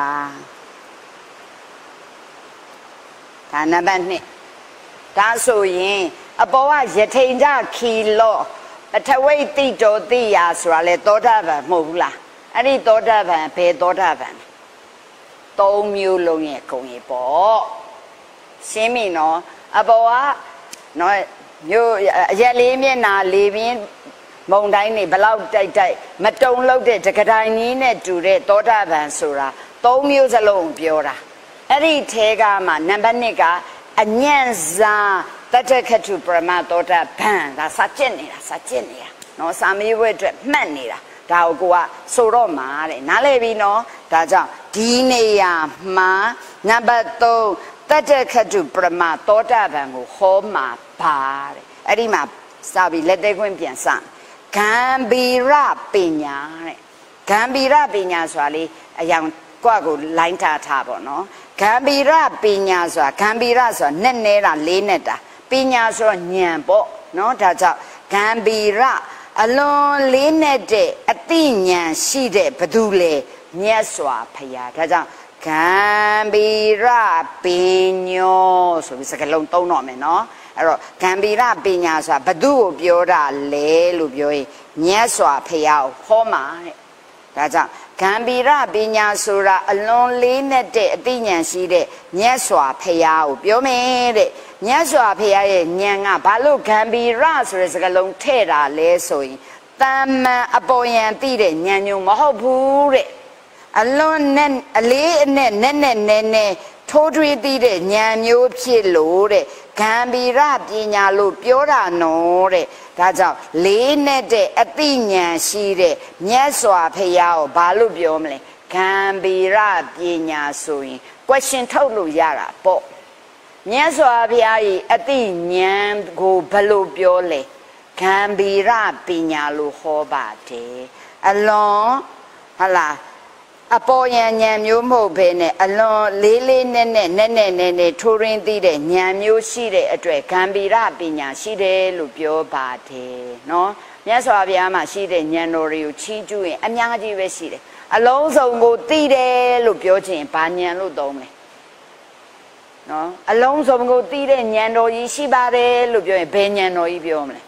ฐานบันนี่ถ้าสู้ยิงอปว่ายเทิงจ้าขีโลปทวีติโจติยาสวาเลโตจาพันหมู่ล่ะอันนี้โตจาพันเพโตจาพันသုံးမျိုးလုံးရဲ့ဂုဏ်ကြီးပေါ့ရှင်းပြီနော်အပေါ်ကနော်မျိုးရက်လေးမျက်နာလေးပြင်းမုံတိုင်းနေဘလောက်တိုက်မတုံလို့တဲ့တကတိုင်းကြီးနဲ့တူတဲ့သောတာပန်ဆိုတာသုံးမျိုးစလုံးပြောတာအဲ့ဒီထဲကမှနံပါတ်1ကအညံ့စားတတ္တခတုပရမသောတာပန်ဒါစာကျက်နေတာနော်စာမေးပွဲအတွက်မှတ်နေတာဒါကိုကဆိုတော့မှာတဲ့နားလည်ပြီနော်ဒါကြောင့်ဒီနေရာမှာနံပါတ်3တတ္တခတုပရမသောတာပန်ကိုဟောမှာပါတဲ့အဲ့ဒီမှာစာပြီးလက်သေးခွင့်ပြန်စဂံဘီရပညာတဲ့ဂံဘီရပညာဆိုတာလေအယောင်ကွက်ကိုလိုင်းထားပေါ့နော်ဂံဘီရပညာဆိုတာဂံဘီရဆိုတာနဲ့နေတာလေးနဲ့တာပညာဆိုတော့ဉာဏ်ပေါ့နော်ဒါကြောင့်ဂံဘီရအလွန်လေးနဲ့တဲ့အသိဉာဏ်ရှိတဲ့ဘသူလေမြတ်စွာဘုရားဒါကြောင့်ဂံဘီရပညောဆိုပြီးစကားလုံးသုံးတော့မယ်နော်အဲ့တော့ဂံဘီရပညာဆိုတာဘသူ့ကိုပြောတာလဲလို့ပြောရင်မြတ်စွာဘုရားကိုဟောမှာတဲ့ဒါကြောင့်ဂံဘီရပညာဆိုတာအလွန်လေးနဲ့တဲ့အသိဉာဏ်ရှိတဲ့မြတ်စွာဘုရားကိုပြောမယ်တဲ့မြတ်စွာဘုရားရဲ့ဉာဏ်ကဘာလို့ဂံဘီရဆိုတဲ့စကားလုံးထည့်တာလဲဆိုရင်တမ္မန်အပေါ်ယံသိတဲ့ဉာဏ်မျိုးမဟုတ်ဘူးတဲ့အလွန်နဲ့အလေးအနက်နဲ့ထိုးထွေးသိတဲ့ဉာဏ်မျိုးဖြစ်လို့တဲ့ဂံဘီရပညာလို့ပြောတာနော်တဲ့ဒါကြောင့်လေးနဲ့တဲ့အသိဉာဏ်ရှိတဲ့မြတ်စွာဘုရားကိုဘာလို့ပြောမလဲဂံဘီရပညာဆိုရင် question ထုတ်လို့ရတာပေါ့မြတ်စွာဘုရားရဲ့အသိဉာဏ်ကိုဘယ်လိုပြောလဲဂံဘီရပညာလို့ဟောပါတယ်အလွန်ဟလာအပေါ်ယံဉာဏ်မျိုးမဟုတ်ဘဲနဲ့အလွန်လေးနဲ့ထိုးရင်းသိတဲ့ဉာဏ်မျိုးရှိတဲ့အတွက်ဂံဘီရပညာရှိတယ်လို့ပြောပါတယ်နော်မြတ်စွာဘုရားမှာရှိတဲ့ဉာဏ်တော်တွေကိုချီးကျူးရင်အများကြီးပဲရှိတယ်အလုံးစုံကိုသိတယ်လို့ပြောချင်ဘာဉာဏ်လို့သုံးလဲနော်အလုံးစုံကိုသိတဲ့ဉာဏ်တော်ကြီးရှိပါတယ်လို့ပြောရင်ဘယ်ဉာဏ်တော်ကြီးပြောမလဲ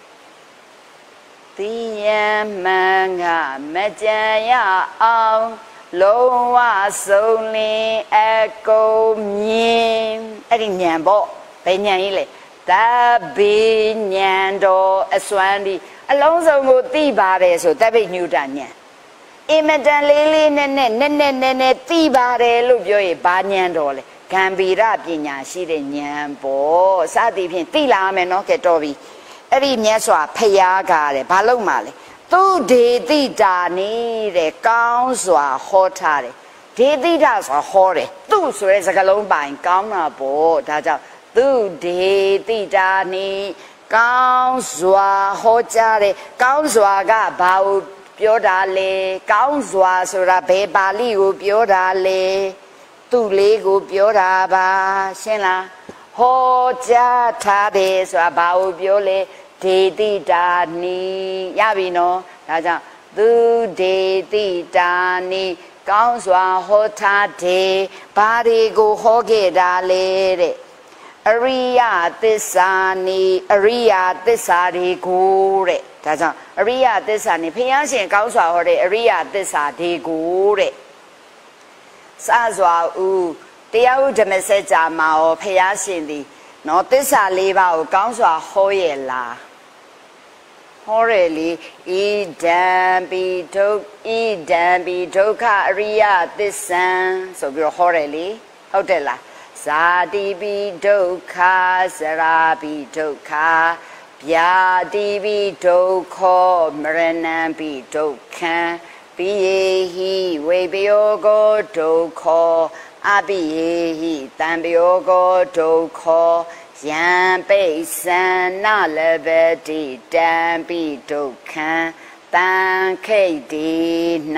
သိဉာဏ်မှန်ကမကြံရအောင်လုံးဝဆုံးလင်းအကုန်မြင်အဲ့ဒီဉာဏ်ပေါ့ဘယ်ဉာဏ်ကြီးလဲတပိဉာဏ်တော်အစွမ်းဒီအလုံးစုံကိုသိပါတယ်ဆိုတပိညုတဉာဏ်အင်မတန်လေးနဲ့သိပါတယ်လို့ပြောရင်ဘာဉာဏ်တော်လဲဂံဘီရပညာရှိတဲ့ဉာဏ်ပေါ့စသည်ဖြင့်သိလာမယ်နော်ကဲတော်ပြီအဲ့ဒီမြတ်စွာဘုရားကတဲ့ဘာလို့မှလဲသူဒေတိတာနေတဲ့ကောင်းစွာဟောထားတယ်ဒေတိတာဆိုဟောတယ်သူဆိုတဲ့စကားလုံးပိုင်ကောင်းတာပေါ့ဒါကြောင့်သူဒေတိတာနေကောင်းစွာဟောကြားတယ်ကောင်းစွာကဘာကိုပြောတာလဲကောင်းစွာဆိုတာဘယ်ပါဠိကိုပြောတာလဲသူလေးကိုပြောတာပါရှင်းလားဟောကြားထားတယ်ဆိုတာဘာကိုပြောလဲဒေတိတာနီရပြီနော်ဒါကြောင့်သူဒေတိတာနီကောင်းစွာဟောထားတယ်ဘာတွေကိုဟောခဲ့တာလဲတဲ့အရိယသစ္စာနီအရိယသစ္စာတွေကိုတဲ့ဒါကြောင့်အရိယသစ္စာနီဘုရားရှင်ကောင်းစွာဟောတဲ့အရိယသစ္စာတွေကိုတဲ့စစွာဦးတရားဥဓမ္မစကြာမှာဟောဘုရားရှင်ဒီနော်သစ္စာ၄ပါးကိုကောင်းစွာဟောရဲ့လားဟောရလေဣဒံပိဒုက္ခအရိယသစ္ဆံဆိုပြီးတော့ဟောရလေဟုတ်တယ်လားဇာတိပိဒုက္ခဇရာပိဒုက္ခဗျာတိပိဒုက္ခမရဏံပိဒုက္ခံပိယေဟိဝေပယောကောဒုက္ခအပိယေဟိတံပယောကောဒုက္ခယံပိသနလဘတိတံပိဒုက္ခံတံခိတ်တိန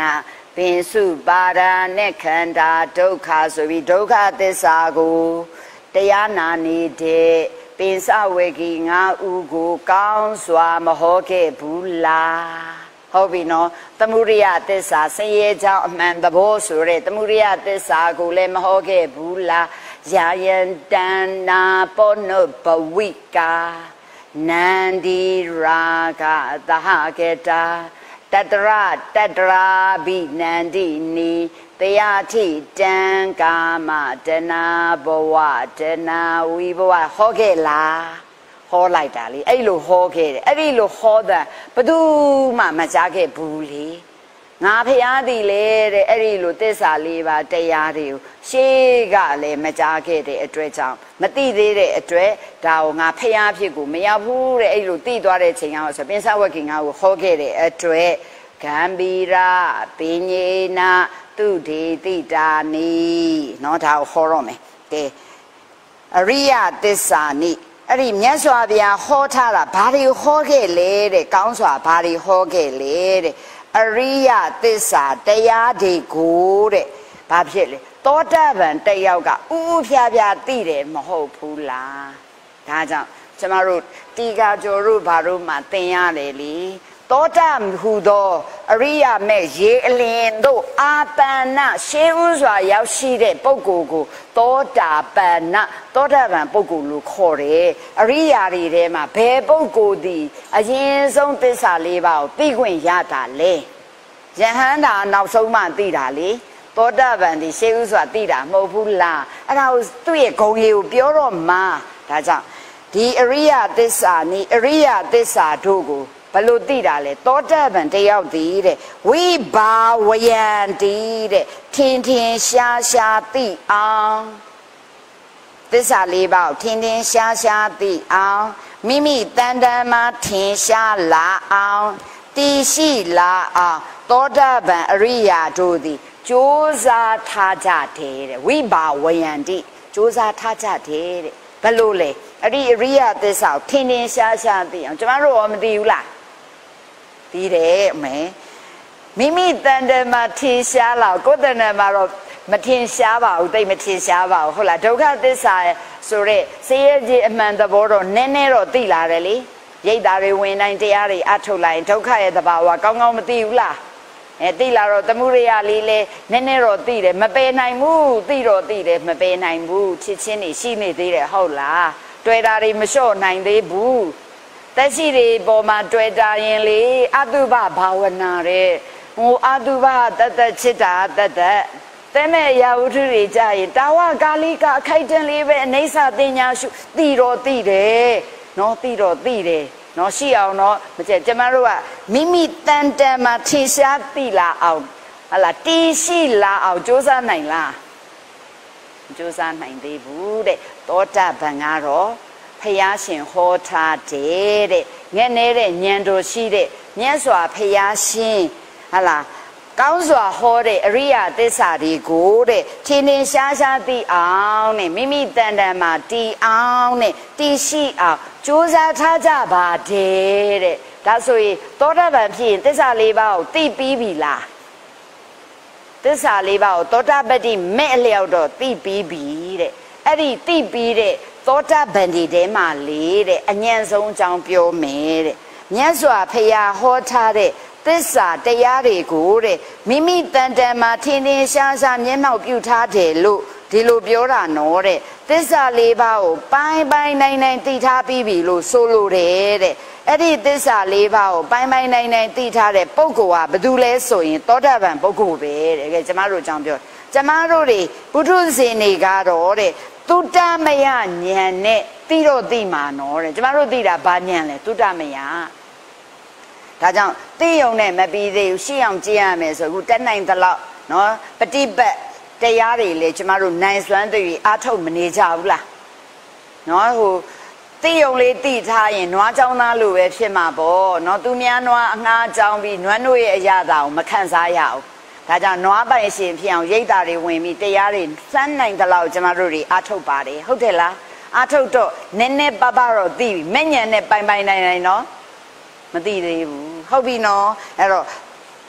ပင်စုပါဒာနဲ့ခန္ဓာဒုက္ခဆိုပြီးဒုက္ခသစ္စာကိုတရားနာနေတဲ့ပင်စဝေကီငါဥကိုကောင်းစွာမဟောခဲ့ဘူးလားဟုတ်ပြီနော်သမုဒိယသစ္စာဆင်းရဲကြောင်းအမှန်သဘောဆိုတဲ့သမုဒိယသစ္စာကိုလည်းမဟောခဲ့ဘူးလားယာယံတဏနာပောနုပဝိကာနန္ဒီရာဂသဟကေတာတတရတတရာဘိနန္ဒီနီတရားထိတံကာမတနာဘဝတနာဝိဘဝဟောခဲ့လားဟောလိုက်တာလေအဲ့လိုဟောခဲ့တယ်အဲ့ဒီလိုဟောတာဘယ်သူမှမကြားခဲ့ဘူးလေငါဖျားသည်လေတဲ့အဲ့ဒီလိုသစ္စာလေးပါတရားတွေကိုရှေးကလည်းမကြားခဲ့တဲ့အတွက်ကြောင့်မသိသေးတဲ့အတွက်ဒါကိုငါဖျားဖြစ်ကိုမရောက်ဘူးတဲ့အဲ့လိုသိသွားတဲ့ချိန်ကဆိုပင်စဝကိငါကိုဟောခဲ့တဲ့အတွက်ဂံဗီရာပင်ညေနာသူဒေတိတာနိနော်ဒါကိုဟောတော့မယ်ကဲအရိယသစ္စာနိအဲ့ဒီမြတ်စွာဘုရားဟောထားတာဘာတွေဟောခဲ့လဲတဲ့ကောင်းစွာဘာတွေဟောခဲ့လဲတဲ့အရိယသစ္စာတရားတွေကိုတဲ့ဘာဖြစ်လဲသောတာပန်တယောက်ကဥဥဖြာဖြာသိတယ်မဟုတ်ဘူးလားဒါကြောင့်ကျမတို့တီကာကျော်တို့ဘာတို့မှသင်ရတယ်လေသောတာဟူသောအရိယမဲ့ရေအလင်းတို့အာပန္နရှေးဥစွာရောက်ရှိတဲ့ပုဂ္ဂိုလ်ကိုသောတာပန္နသောတာပန်ပုဂ္ဂိုလ်လို့ခေါ်တယ်အရိယာတွေထဲမှာဘယ်ပုဂ္ဂိုလ်သည်အရင်ဆုံးသစ္စာလေးပါးကိုသိခွင့်ရတာလဲယဟန္တာနောက်ဆုံးမှသိတာလေသောတာပန်ဒီရှေးဥစွာသိတာမဟုတ်ဘူးလားအဲ့ဒါကိုသူ့ရဲ့ဂုဏ်ရည်ကိုပြောတော့မှဒါကြောင့်ဒီအရိယသစ္စာနိအရိယသစ္စာတို့ကိုဘလို့သိတာလဲသောတာပန်တယောက်တည်းတဲ့ဝိဘာဝယံတိတဲ့ထင်ထင်ရှားရှားသိအောင်သစ္စာလေးပါးထင်ထင်ရှားရှားသိအောင်မိမိတန်တန်မှာထင်ရှားလာအောင်တည်ရှိလာအောင်သောတာပန်အရိယာတို့သည်ကြိုးစားထားကြတယ်တဲ့ဝိဘာဝယံတိကြိုးစားထားကြတယ်တဲ့ဘလို့လဲအဲ့ဒီအရိယသစ္စာကိုထင်ထင်ရှားရှားသိအောင်ကျမတို့ရောမသိဘူးလားသိတယ်မယ်မိမိတန်တမှာထင်ရှားလာကိုယ်တန်တမှာတော့မထင်ရှားပါဘူးတိတ်မထင်ရှားပါဘူးဟုတ်လားဒုက္ခသစ္စာဆိုတဲ့ဆင်းရဲခြင်းအမှန်သဘောတော့နည်းနည်းတော့သိလာတယ်လေရိတ်တာတွေဝင်တိုင်းတရားတွေအထုတ်လိုက်ဒုက္ခရဲ့သဘာဝကောင်းကောင်းမသိဘူးလားသိလာတော့သမုဒိယလေးလဲနည်းနည်းတော့သိတယ်မပယ်နိုင်ဘူးသိတော့သိတယ်မပယ်နိုင်ဘူးချစ်ချင်းတွေရှိနေသေးတယ်ဟုတ်လားတွေ့တာတွေမလျှော့နိုင်သေးဘူးတက်ရှိတွေပေါ်မှာတွေ့တာရင်လေအတုပဘာဝနာတဲ့ဟိုအတုပတတ်ချစ်တာတတ်တဲ့မဲ့ရာဝတ္ထုတွေကြရင်တာဝကာလိကအခိုက်တန့်လေးပဲအနေဆာတင်ညာရှုသိတော့သိတယ်နော်သိတော့သိတယ်နော်ရှိအောင်နော်မကျကျမတို့ကမိမိတန်တန်မှာထင်ရှားသိလာအောင်ဟလာတည်ရှိလာအောင်ကြိုးစားနိုင်လားကြိုးစားနိုင်သေးဘူးတဲ့သောတာပန်ကတော့ဖျားရှင်ဟောထားတယ်တဲ့ငဲ့နေတဲ့ဉာဏ်တော်ရှိတဲ့မြတ်စွာဘုရားရှင်ဟလာကောင်းစွာဟောတဲ့အရိယသစ္စာတွေကိုတဲ့ထင်ထင်ရှားရှားသိအောင်နဲ့မိမိတန်တန်မှာတည်အောင်နဲ့တည်ရှိအောင်ကြိုးစားထားကြပါတယ်တဲ့ဒါဆိုရင်သောတာပန်ဖြစ်ရင်သစ္စာလေးပါးကိုသိပြီးပြီလားသစ္စာလေးပါးကိုသောတာပတ္တိမဲ့အလျောက်တော့သိပြီးပြီတဲ့အဲ့ဒီသိပြီးတဲ့သောတာပန်ဒီထဲမှာလေတဲ့အញ្ញံဆုံးအကြောင်းပြောမယ်တဲ့မြတ်စွာဘုရားဟောထားတဲ့သစ္စာတရားတွေကိုတဲ့မိမိတန်တန်မှာထင်ထင်ရှားရှားမျက်မှောက်ပြုထားတယ်လို့ဒီလိုပြောတာနော်တဲ့သစ္စာလေးပါးကိုပိုင်းပိုင်းနိုင်နိုင်သိထားပြီးပြီလို့ဆိုလိုတယ်တဲ့အဲ့ဒီသစ္စာလေးပါးကိုပိုင်းပိုင်းနိုင်နိုင်သိထားတဲ့ပုဂ္ဂိုလ်ဟာဘယ်သူလဲဆိုရင်သောတာပန်ပုဂ္ဂိုလ်ပဲတဲ့ကဲကျမတို့အကြောင်းပြောကျမတို့တွေပုထုဇဉ်တွေကတော့တဲ့သုတမယဉာဏ်နဲ့သိတော့သိမှာနော်တဲ့ကျမတို့သိတာဘာဉာဏ်လဲသုတမယဒါကြောင့်သိယုံနဲ့မပြီးသေးဘူးရှေ့အောင်ကြည့်ရမယ်ဆိုအခုတက်နိုင်သလောက်နော်ပฏิပတ်တရားတွေလေကျမတို့နိုင်စွမ်းတွေအားထုတ်မနေကြဘူးလားနော်ဟိုသိယုံလေးသိထားရင်နွားเจ้าသားလိုပဲဖြစ်မှာပေါ့နော်သူများနွားအငှားကြောင်းပြီးနွမ်းတို့ရဲ့အရာတာကိုမခံစားရအောင်ဒါကြောင့်နွားပိုင်ရှင်ဖြစ်အောင်ရိတ်တာတွေဝင်ပြီးတရားတွေစမ်းနိုင်သလောက်ကျမတို့တွေအားထုတ်ပါတယ်ဟုတ်တယ်လားအားထုတ်တော့နည်းနည်းပါးပါးတော့သိပြီမဲ့ညံနဲ့ပိုင်ပိုင်နိုင်နိုင်နော်မသိသေးဘူးဟုတ်ပြီနော်အဲ့တော့သ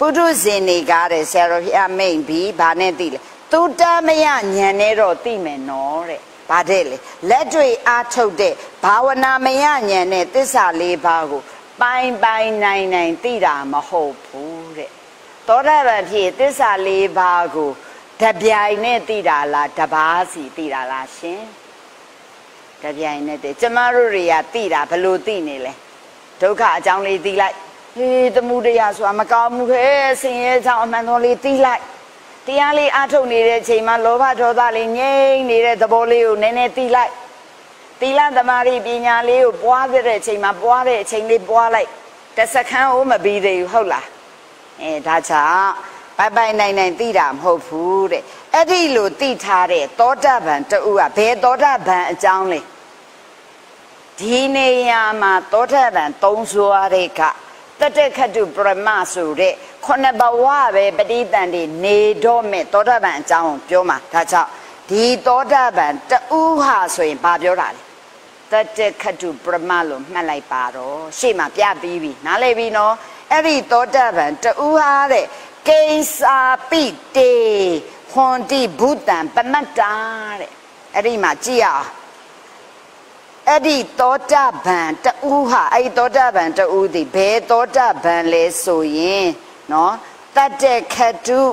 ပုထုဇဉ်တွေကတဲ့ဆရာတော်ဘုရားမိန့်ပြီးဗာနဲ့သိလေသူတမယဉာဏ်နဲ့တော့သိမယ်နော်တဲ့ဗာတဲ့လေလက်တွေ့အားထုတ်တဲ့ဘာဝနာမယဉာဏ်နဲ့သစ္စာလေးပါးကိုပိုင်နိုင်သိတာမဟုတ်ဘူးတဲ့သောတာပန်ဖြစ်သစ္စာလေးပါးကိုတပြိုင်နဲ့သိတာလားတပါးစီသိတာလားရှင်တပြိုင်နဲ့သိကျမတို့တွေကသိတာဘလို့သိနေလဲဒုက္ခအကြောင်းလေးသိလိုက်ဟေးသမှုတရားဆိုတာမကောင်းဘူးခဲဆင်းရဲကြောင်းအမှန်တော်လေးသိလိုက်တရားလေးအားထုတ်နေတဲ့အချိန်မှာလောဘဒေါသလေးငြိမ့်နေတဲ့သဘောလေးကိုနည်းနည်းသိလိုက်သီလသမာဓိပညာလေးကိုပွားတဲ့အချိန်မှာပွားတဲ့အချိန်လေးပွားလိုက်တစ်စက္ကန့်ဦးမပြီးသေးဘူးဟုတ်လားဒါကြောင့်ပိုင်နိုင်သိတာမဟုတ်ဘူးတဲ့အဲ့ဒီလိုသိထားတဲ့သောတာပန်တူကဘယ်သောတာပန်အကြောင်းလဲဒီနေရာမှာသောတာပန်သုံးစွာတဲ့ကတတခတုပရမဆိုတဲ့ခုနှစ်ဘဝပဲပဋိသန္ဓေနေတော့မဲ့သောတာပန်အကြောင်းပြောမှာဒါကြောင့်ဒီသောတာပန်တူဟာဆိုရင်ဘာပြောတာလဲတတခတုပရမလို့မှတ်လိုက်ပါတော့ရှေ့မှာပြပြီးပြီနားလည်ပြီနော်အဲ့ဒီသောတာပန်တူဟာတဲ့ကိဉ္စာပိတေဟွန်တိဘုတံပမတ္တာတဲ့အဲ့ဒီမှာကြည့်ရအောင်အဲ့ဒီသောတာပန်တူဟာအဲ့ဒီသောတာပန်တူဒီဘယ်သောတာပန်လဲဆိုရင်နော်တတခတု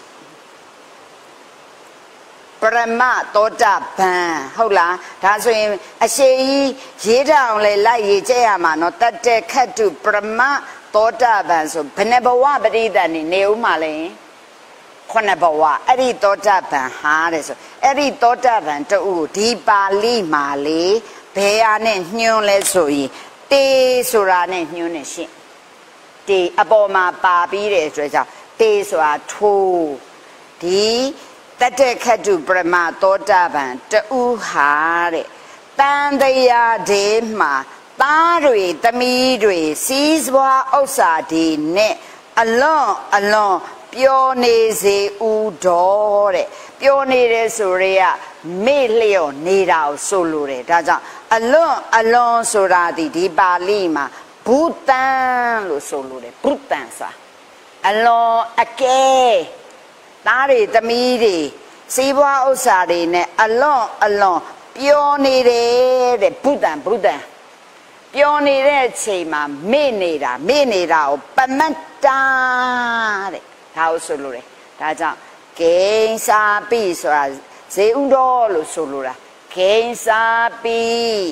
ပရမသောတာပန်ဟုတ်လားဒါဆိုရင်အရှိကြီးရေးထားအောင်လေလိုက်ရေးကြရမှာနော်တတခတုပရမသောတာပန်ဆိုဘယ်နှဘဝပရိသတ်နေဦးမှာလဲခုနှစ်ဘဝအဲ့ဒီသောတာပန်ဟာတဲ့ဆိုအဲ့ဒီသောတာပန်တူဒီပါဠိမှာလေဘယ်ဟာနဲ့ညွှန်းလဲဆိုရင်တေဆိုတာနဲ့ညွှန်းနေရှင့်တေအပေါ်မှာပါပြီးတဲ့အတွက်ကြောင့်တေဆိုတာထိုးဒီတတခတုပရမသောတာပန်တူဟာတဲ့တန်တရားဒေမှာသားတွေသမီးတွေစီးစွာဥစ္စာတွေနဲ့အလွန်ပျော်နေစေဥတော်တဲ့ပျော်နေတယ်ဆိုရဲကမေ့လျော့နေတာကိုဆိုလိုတယ်ဒါကြောင့်အလွန်ဆိုတာဒီပါဠိမှာဘုတံလို့ဆိုလိုတယ်ဘုတံဆိုတာအလွန်အကဲသားတွေသမီးတွေစီးပွားဥစ္စာတွေနဲ့အလွန်ပျော်နေတယ်တဲ့ဘုတံပျော်နေတဲ့အချိန်မှာမေ့နေတာကိုပမတ္တာတဲ့ဒါကိုဆိုလိုတယ်ဒါကြောင့်ကိဉ္စာပိဆိုတာဇေဥတော်လို့ဆိုလိုတာကိဉ္စာပိ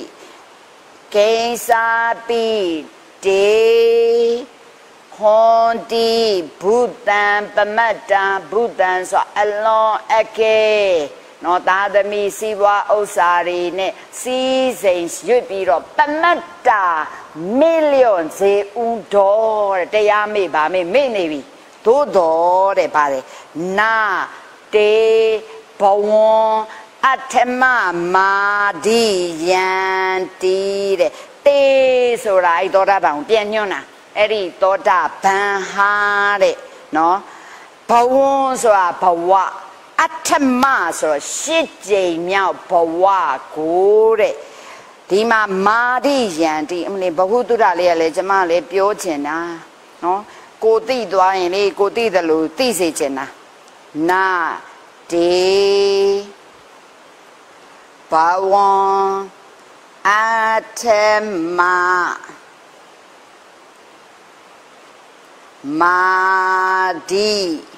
တေဟွန်တိဘုတံပမတ္တာဘုတံဆိုအလွန်အကဲနော်သားသမီးစီးပွားဥစ္စာတွေနဲ့စီးစိမ်ရွတ်ပြီးတော့ပမတ္တာမေ့လျော့စေဥတော်တဲ့တရားမေ့ပါမေ့နေပြီသို့တော်တဲ့ပါတယ်နာတေဘဝံအထမမာဒီယန္တိတဲ့တေဆိုတာအဲ့သောတာပန်ကိုပြန်ညွှန်းတာအဲ့ဒီသောတာပန်ဟာတဲ့နော်ဘဝံဆိုတာဘဝအထမဆိုတော့ရှစ်ကြိမ်မြောက်ဘဝကိုတဲ့ဒီမှာမာရိယန္တိအမလေးဘဟုတုဒ္ဒလေးကလည်းကျမလည်းပြောချင်တာနော်ကိုသိသွားရင်လေကိုသိတယ်လို့သိစေချင်တာနာတေဘဝံအထမမာရိ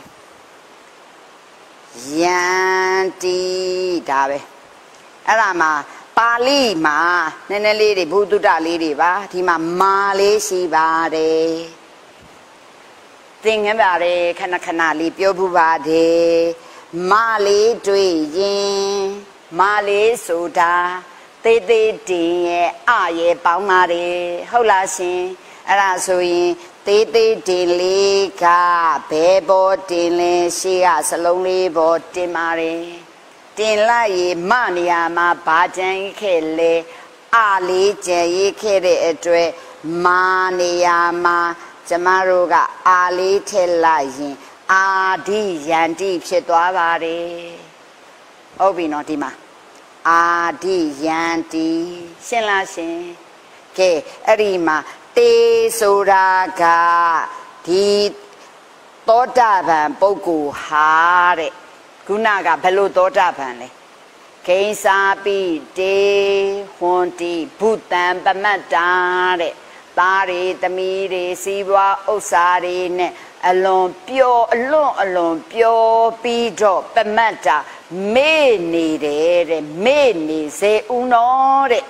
ယန္တိဒါပဲအဲ့ဒါမှာပါဠိမှာနည်းနည်းလေးတွေဘုဒ္ဓလေးတွေပါဒီမှာမာလေးရှိပါတယ်သင်္ကန်းပါတယ်ခဏလေးပြောပူပါတယ်မာလေးတွေ့ရင်မာလေးဆိုတာသေးတင်ရဲ့အရဲ့ပေါင်းပါတယ်ဟုတ်လားရှင်အဲ့ဒါဆိုရင်သေးတင်လေးကဘယ်ပေါ်တင်လဲရှေ့ကစလုံးလေးပေါ်တင်ပါတယ်တင်လိုက်ရေမနေရာမှာဘာကြံခဲ့လဲအလေးကြံရေးခဲ့တဲ့အတွက်မာနေရာမှာကျမတို့ကအာလေးထည့်လိုက်ရင်အာဒီယန္တိဖြစ်သွားပါတယ်ဟုတ်ပြီနော်ဒီမှာအာဒီယန္တိရှင်းလားရှင်ကဲအဲ့ဒီမှာတေဆိုတာကဒီသောတာပန်ပုဂ္ဂိုလ်ဟာတဲ့ခုနကဘယ်လိုသောတာပန်လဲကိဉ္စာပိတေဟွန်တိဘုတံပမတ္တာတဲ့သားတွေသမီးတွေစီးပွားဥစ္စာတွေနဲ့အလွန်ပျော်အလွန်ပျော်ပြီးတော့ပမတ္တာမေ့နေတယ်တဲ့မေ့နေစေဦးနော်တဲ့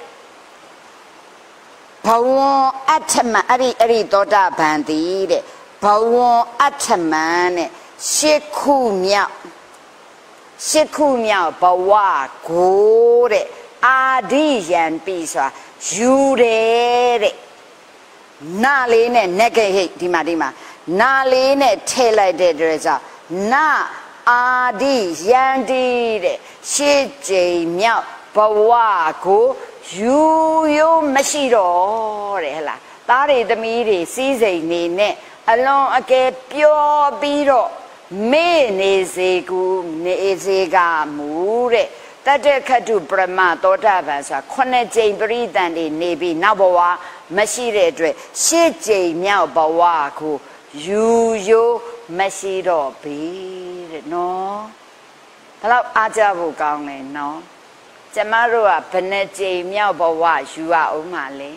ဘဝအဋ္ဌမအဲ့ဒီသောတာပန်တည်တဲ့ဘဝအဋ္ဌမန်နဲ့ရှစ်ခုမြောက်ဘဝကိုတဲ့အာဒီယံပြီဆိုတာယူတယ်တဲ့နာလေးနဲ့နဂဟိတ်ဒီမှာနာလေးနဲ့ထည့်လိုက်တဲ့အတွက်ကြောင့်နာအာဒီယံတိတဲ့ရှစ်ကြိမ်မြောက်ဘဝကိုယူရိုးမရှိတော့တဲ့ဟလားသားတွေသမီးတွေစီးစိမ်နေနဲ့အလွန်အကယ်ပျော်ပြီးတော့မေ့နေစေကူနေစေကမူတဲ့တတ္တခတုပရမသောတာပန်ဆိုတာခုနှစ်ကြိမ်ပရိသန်တွေနေပြီးနောက်ဘဝမရှိတဲ့အတွက်ရှစ်ကြိမ်မြောက်ဘဝကိုယူရိုးမရှိတော့ပြီတဲ့နော်ဘယ်လောက်အားကြဖို့ကောင်းလဲနော်ကျမတို့ကဘယ်နှကြိမ်မြောက်ဘဝယူရအောင်မလဲ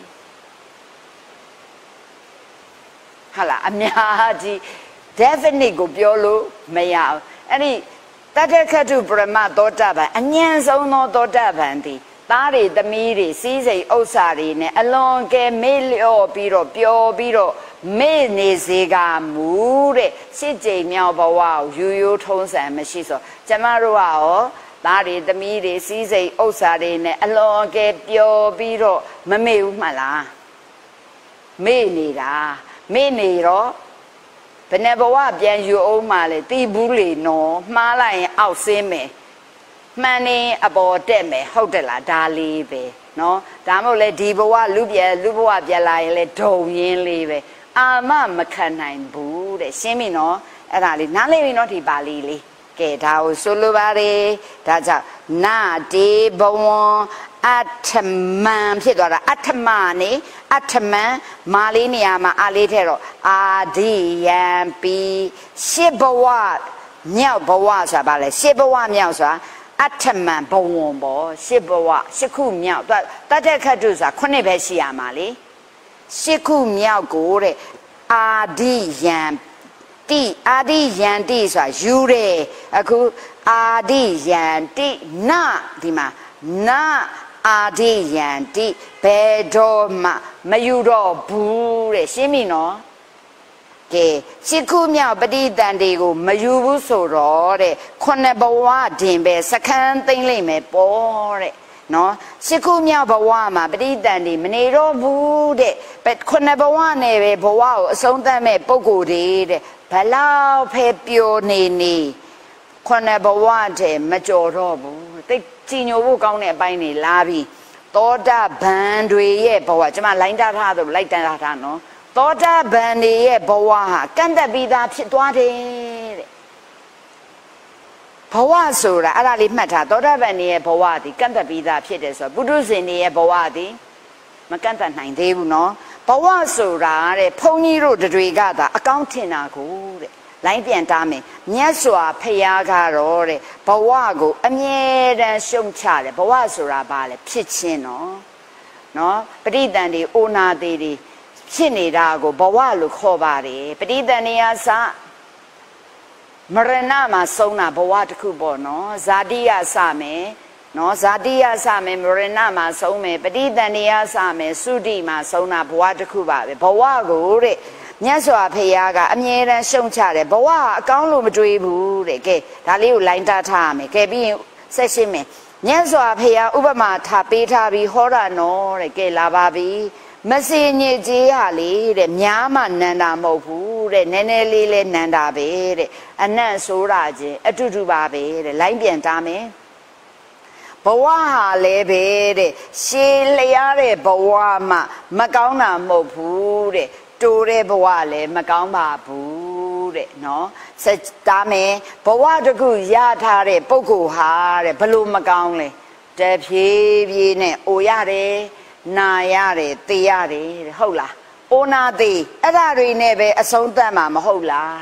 ဟာလားအများကြီး definite ကိုပြောလို့မရဘူးအဲ့ဒီတတ္တခတုပရမသောတာပန်အញ្ញံဆုံးသောသောတာပန်သည်သားတွေသမီးတွေစီးစိမ်ဥစ္စာတွေနဲ့အလွန်ကဲမေ့လျော့ပြီးတော့ပျော်ပြီးတော့မေ့နေစေကမူတဲ့ရှစ်ကြိမ်မြောက်ဘဝကိုယူရိုးထုံးစံမရှိဆိုကျမတို့ကရောသားတွေသမီးတွေစီးစိမ်ဥစ္စာတွေနဲ့အလွန်ကဲပျော်ပြီးတော့မမေ့ဘူးမှလားမေ့နေတာမေ့နေတော့ဘယ်နဲ့ဘဝပြန်ယူအောင်မှလဲတီးဘူးလေနော်မှားလိုက်ရင်အောက်ဆင်းမယ်မှန်နေအပေါ်တက်မယ်ဟုတ်တယ်လားဒါလေးပဲနော်ဒါမှမဟုတ်လေဒီဘဝလူဘဝပြန်လာရင်လေဒုံရင်းလေးပဲအာမခံနိုင်ဘူးတဲ့ရှင်းပြီနော်အဲ့ဒါလေးနားလည်ပြီနော်ဒီပါဠိလေးကဲဒါကိုဆိုလိုပါတယ်ဒါကြောင့်နာတေဘဝအဋ္ဌမံဖြစ်သွားတာအဋ္ဌမနေအဋ္ဌမံမာလေးနေရာမှာအာလေးထဲတော့အာဒီယံပိရှစ်ဘဝမြောက်ဘဝဆိုတာဗာလဲရှစ်ဘဝမြောက်ဆိုတာအဋ္ဌမံဘဝပေါ့ရှစ်ဘဝရှစ်ခုမြောက်တတ္တခတုဆိုတာခုနှစ်ပဲရှိရမှာလေရှစ်ခုမြောက်ကိုတဲ့အာဒီယံတိအာဒီယံတိဆိုတာယူတယ်အခုအာဒီယံတိနဒီမှာနအာဒီယံတိဘယ်တော့မှမယူတော့ဘူးတဲ့ရှင်းပြီနော်ကဲရှစ်ခုမြောက်ပဋိသန္ဓေကိုမယူဘူးဆိုတော့တဲ့ခုနှစ်ဘဝတင်ပဲစခန်းသိမ့်လိုက်မယ်ပေါ့တဲ့နော်ရှစ်ခုမြောက်ဘဝမှာပဋိသန္ဓေမနေတော့ဘူးတဲ့ခုနှစ်ဘဝနဲ့ပဲဘဝကိုအဆုံးသတ်မဲ့ပုဂ္ဂိုလ်တွေတဲ့ဘလောက်ဖဲပျော်နေခုနှစ်ဘဝတည်းမကြော်တော့ဘူးတိတ်ကြည်ညိုဖို့ကောင်းတဲ့အပိုင်းတွေလာပြီးသောတာပန်တွေရဲ့ဘဝကျွန်မလိုင်းတာထားဆိုလိုက်တန်းထားနော်သောတာပန်တွေရဲ့ဘဝဟာကန့်တက်ပြီးသားဖြစ်သွားတယ်တဲ့ဘဝဆိုတာအဲ့ဒါလေးမှတ်ထားသောတာပန်တွေရဲ့ဘဝသည်ကန့်တက်ပြီးသားဖြစ်တယ်ဆိုတော့ပုထုဇဉ်တွေရဲ့ဘဝသည်မကန့်တက်နိုင်သေးဘူးနော်ဘဝဆိုတာတဲ့ဘုန်းကြီးတို့တွေကသာအကောင်းထင်တာကိုတဲ့လိုင်းပြန်တားမယ်မြတ်စွာဘုရားကတော့တဲ့ဘဝကိုအမြဲတမ်းရှုံချတယ်ဘဝဆိုတာဘာလဲဖြစ်ခြင်းနော်ပဋိသန္ဓေအိုနာသေးတွေဖြစ်နေတာကိုဘဝလို့ခေါ်ပါတယ်ပဋိသန္ဓေအစမရဏမှာဆုံးတာဘဝတစ်ခုပေါ့နော်ဇာတိယစမယ်နော်ဇာတိယစမယ်မရဏမှာဆုံးမယ်ပဋိသန္ဓေယစမယ်သုတိမှာဆုံးတာဘဝတစ်ခုပါပဲဘဝကိုတဲ့မြတ်စွာဘုရားကအမြဲတမ်းရှုံချတယ်ဘဝအကောင်းလို့မတွေးဘူးတဲ့ကဲဒါလေးကိုလိုင်းတားထားရမယ်ကဲပြီးရင်ဆက်ရှင်းမယ်မြတ်စွာဘုရားဥပမာထားပေးထားပြီးဟောတာနော်တဲ့ကဲလာပါပြီမစင်ညစ်ကြေးဟာလေတဲ့များမှနန္တာမဟုတ်ဘူးတဲ့နည်းနည်းလေးလဲနန္တာပဲတဲ့အနတ်ဆိုးတာချင်းအတူတူပါပဲတဲ့လိုင်းပြန်တားမယ်ဘဝဟာလည်းပဲတဲ့ရှည်လျားတဲ့ဘဝမှမကောင်းတာမဟုတ်ဘူးတဲ့တိုးတဲ့ဘဝလည်းမကောင်းပါဘူးတဲ့နော်စတားမယ်ဘဝတခုရထားတဲ့ပုဂ္ဂိုလ်ဟာတဲ့ဘလို့မကောင်းလဲတဖြည်းဖြည်းနဲ့အိုရတယ်နာရတယ်သေရတယ်တဲ့ဟုတ်လားအိုနာသေအဲ့ဒါတွေနဲ့ပဲအဆုံးသတ်မှာမဟုတ်လားတဲ့က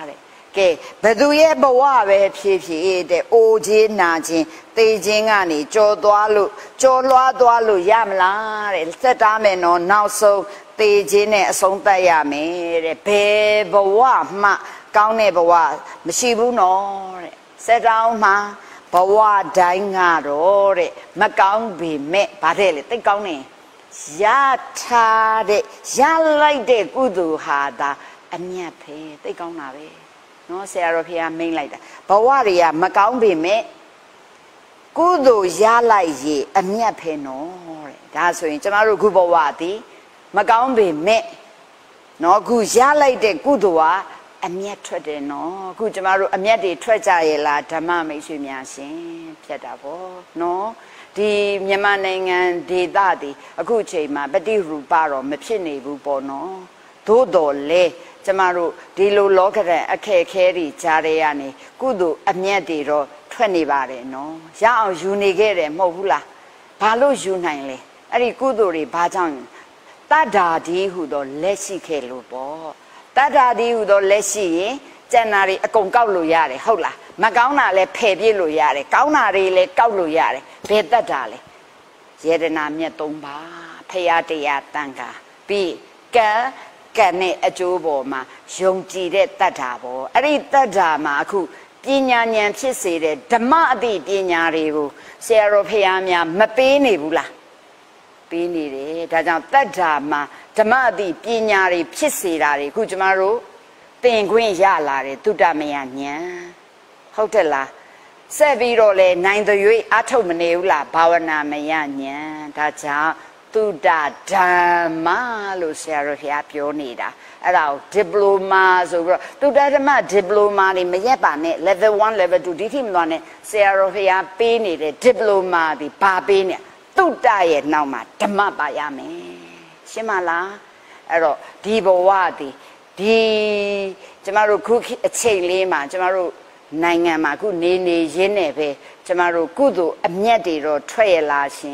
ကဲဘသူရဲ့ဘဝပဲဖြစ်ဖြစ်တဲ့အိုခြင်းနာခြင်းသေခြင်းကနေကြော်သွားလို့ကြော်လွှားသွားလို့ရမလားတဲ့သက်တာမယ်နော်နောက်ဆုံးသေခြင်းနဲ့အဆုံးသတ်ရမယ်တဲ့ဘယ်ဘဝမှကောင်းတဲ့ဘဝမရှိဘူးနော်တဲ့သက်တာမှာဘဝတိုင်းကတော့တဲ့မကောင်းပေမဲ့ဗါတဲ့လေတိတ်ကောင်းနေရထားတဲ့ရလိုက်တဲ့ကုသိုလ်ဟာဒါအမြတ်ပဲတိတ်ကောင်းတာပဲနော်ဆရာတော်ဖေမိန်လိုက်တာဘဝတွေကမကောင်းပေမဲ့ကုသိုလ်ရလိုက်ရေအမြတ်ပဲနော်တဲ့ဒါဆိုရင်ကျမတို့ခုဘဝသည်မကောင်းပေမဲ့နော်ခုရလိုက်တဲ့ကုသိုလ်ဟာအမြတ်ထွက်တယ်နော်အခုကျမတို့အမြတ်တွေထွက်ကြရဲ့လားဓမ္မမိတ်ဆွေများရှင်ဖြတ်တာပေါ့နော်ဒီမြန်မာနိုင်ငံဒေသသည်အခုချိန်မှာပฏิရူပတော့မဖြစ်နေဘူးပေါ့နော်သို့တော်လဲကျမတို့ဒီလိုလောကရန်အခက်ခဲတွေကြားရကနေကုသိုလ်အမြတ်တွေတော့ထွက်နေပါတယ်နော်ရအောင်ယူနေခဲ့တယ်မဟုတ်ဘူးလားဘာလို့ယူနိုင်လဲအဲ့ဒီကုသိုလ်တွေဘာကြောင့်တတ္တာဒီဟုသောလက်ရှိခဲ့လို့ပေါ့တတ္တာဒီဟုသောလက်ရှိရင်ကျန်တာတွေအကုန်ကောက်လို့ရတယ်ဟုတ်လားမကောင်းတာလည်းဖယ်ပြစ်လို့ရတယ်ကောင်းတာတွေလည်းကောက်လို့ရတယ်ဘယ်တတ္တာလဲယေဒနာမြတ်၃ပါးဖရာတရားတန်ခါပြီးကံနဲ့အကျိုးပေါ်မှာယုံကြည်တဲ့တတ္တာပေါ့အဲ့ဒီတတ္တာမှာအခုပညာဉာဏ်ဖြစ်စေတဲ့ဓမ္မအသိပညာတွေကိုဆရာတော်ဖရာများမပေးနေဘူးလားပေးနေတယ်ဒါကြောင့်တတ္တာမှာဓမ္မအသိပညာတွေဖြစ်စေတာတွေအခုကျမတို့သင်ခွင့်ရလာတယ်သုတ္တမယဉာဏ်ဟုတ်တယ်လားဆက်ပြီးတော့လဲနိုင်သွေးအထုတ်မနေဘူးလားဘာဝနာမယဉာဏ်ဒါကြောင့်သုတ္တဓမ္မလို့ဆရာတော်ဖျားပြောနေတာအဲ့ဒါကိုဒီပလိုမာဆိုပြီးတော့သုတ္တဓမ္မဒီပလိုမာတွေမရက်ပါနဲ့ level 1 level 2ဒီထိမသွားနဲ့ဆရာတော်ဖျားပေးနေတဲ့ဒီပလိုမာတွေဘာပေးနေသုတ္တရဲ့နောက်မှာဓမ္မပါရမယ်ရှင်းမလားအဲ့တော့ဒီဘဝဒီကျမတို့ခုအချိန်လေးမှာကျမတို့နိုင်ငံမှာခုနေရင်းနဲ့ပဲကျမတို့ကုသိုလ်အမြတ်တွေတော့ထွက်ရလားရှင်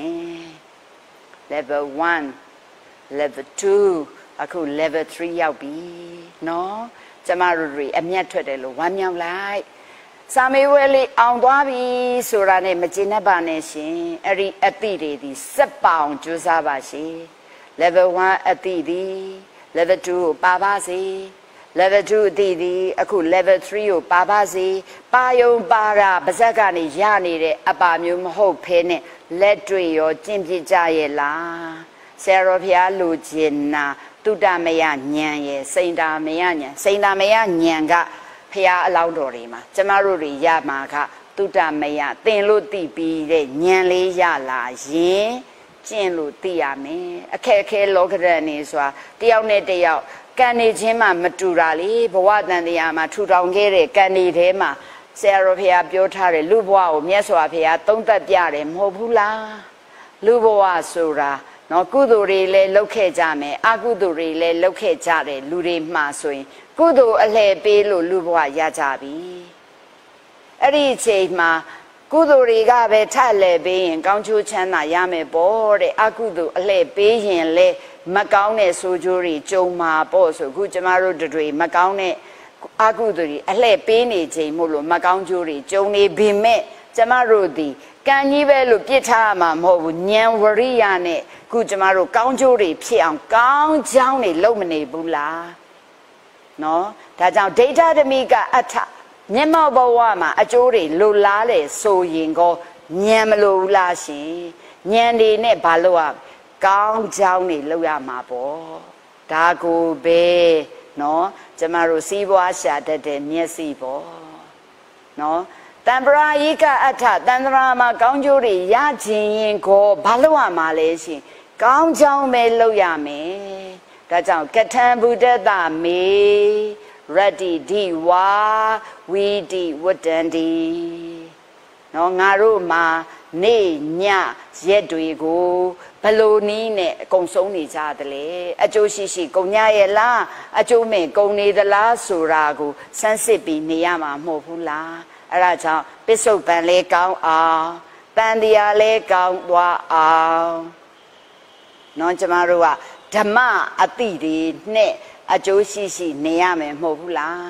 level 1 level 2အခု level 3ရောက်ပြီနော်ကျမတို့တွေအမြတ်ထွက်တယ်လို့ဝမ်းမြောက်လိုက်စာမေးပွဲလေးအောင်သွားပြီဆိုတာနဲ့မကျေနပ်ပါနဲ့ရှင်အဲ့ဒီအတိတွေဒီစက်ပေါင်ကြိုးစားပါရှင် level 1အတိဒီ level 2ကိုပါပါစေ level 2အတိဒီအခု level 3ကိုပါပါစေပါယုံပါတာပါဇက်ကနေရနေတဲ့အပါမျိုးမဟုတ်ဖဲနဲ့လက်တွေ့ရောကျင့်ပြကြရဲ့လားဆရာတော်ဘုရားလူကျင်နာတုတ္တမယဉာဏ်ရဲ့စိန်တာမယဉာဏ်စိန်တာမယဉာဏ်ကဘုရားအလောင်းတော်တွေမှာကျမတို့တွေရမှာကတုတ္တမယသင်လို့သိပြီးတဲ့ဉာဏ်လေးရလာရင်ကျင့်လို့သိရမယ်အခက်အခဲလောကရန်နေဆိုတာတယောက်နဲ့တယောက်ကံနေခြင်းမှမတူတာလေဘဝတန်တရားမှာထူထောင်ခဲ့တဲ့ကံနေထဲမှာဆရာတော်ဘုရားပြောထားတယ်လူဘဝကိုမြတ်စွာဘုရားသုံးသပ်ပြတယ်မဟုတ်ဘူးလားလူဘဝဆိုတာနော်ကုသိုလ်တွေလည်းလုပ်ခဲ့ကြမယ်အကုသိုလ်တွေလည်းလုပ်ခဲ့ကြတယ်လူတွေမှာဆိုရင်ကုသိုလ်အလှည့်ပေးလို့လူဘဝရကြပြီအဲ့ဒီအချိန်မှာကုသိုလ်တွေကပဲထက်လဲပေးရင်ကောင်းကျိုးချမ်းသာရမယ်ပေါ့တဲ့အကုသိုလ်အလှည့်ပေးရင်လေမကောင်းတဲ့ဆိုးကျိုးတွေကြုံမှာပေါ့ဆိုခုကျမတို့တွေမကောင်းတဲ့အကုသိုလ်တွေအလှည့်ပေးနေချိန်မို့လို့မကောင်းကျိုးတွေကြုံနေပေမဲ့ကျမတို့ဒီကံကြီးပဲလို့ပြစ်ထားမှာမဟုတ်ဘူးဉာဏ်ဝရိယနဲ့ခုကျမတို့ကောင်းကျိုးတွေဖြစ်အောင်ကောင်းချောင်းတွေလုပ်မနေဘူးလားနော်ဒါကြောင့်ဒိဋ္ဌဓမိကအထမျက်မှောက်ဘဝမှာအကျိုးတွေလိုလားလေဆိုရင်ကောဉာဏ်မလိုဘူးလားရှင်ဉာဏ်တွေနဲ့ဘာလို့อ่ะကောင်းချောင်းတွေလုပ်ရမှာပေါ့ဒါကိုပဲနော်ကျမတို့စီးပွားရှာတတ်တဲ့မျက်စိပေါ့နော်တံပရာယိကအထတန္တရာမှာကောင်းကျိုးတွေရခြင်းရင်ကိုဘာလို့ရမှာလဲရှင်ကောင်းချောင်းပဲလုပ်ရမယ်ဒါကြောင့်ကထံဘုဒ္ဓတမေရတ္တိဒီဝါဝီတိဝတ္တန္တိနော်ငါတို့မှာနေညရက်တွေကိုဘလို့နီးနဲ့အကုန်ဆုံးနေကြတယ်လေအကျိုးရှိရှိကုန်ညရဲ့လားအကျိုးမဲ့ကုန်နေသလားဆိုတာကိုစမ်းစစ်ပြီးနေရမှာမဟုတ်ဘူးလားအဲ့ဒါကြောင့်ပစ္စုပန်လေးကောင်းအောင်တန်တရားလေးကောင်းသွားအောင်နော်ကျမတို့ကဓမ္မအတိတွေနဲ့အကျိုးရှိရှိနေရမယ်မဟုတ်ဘူးလား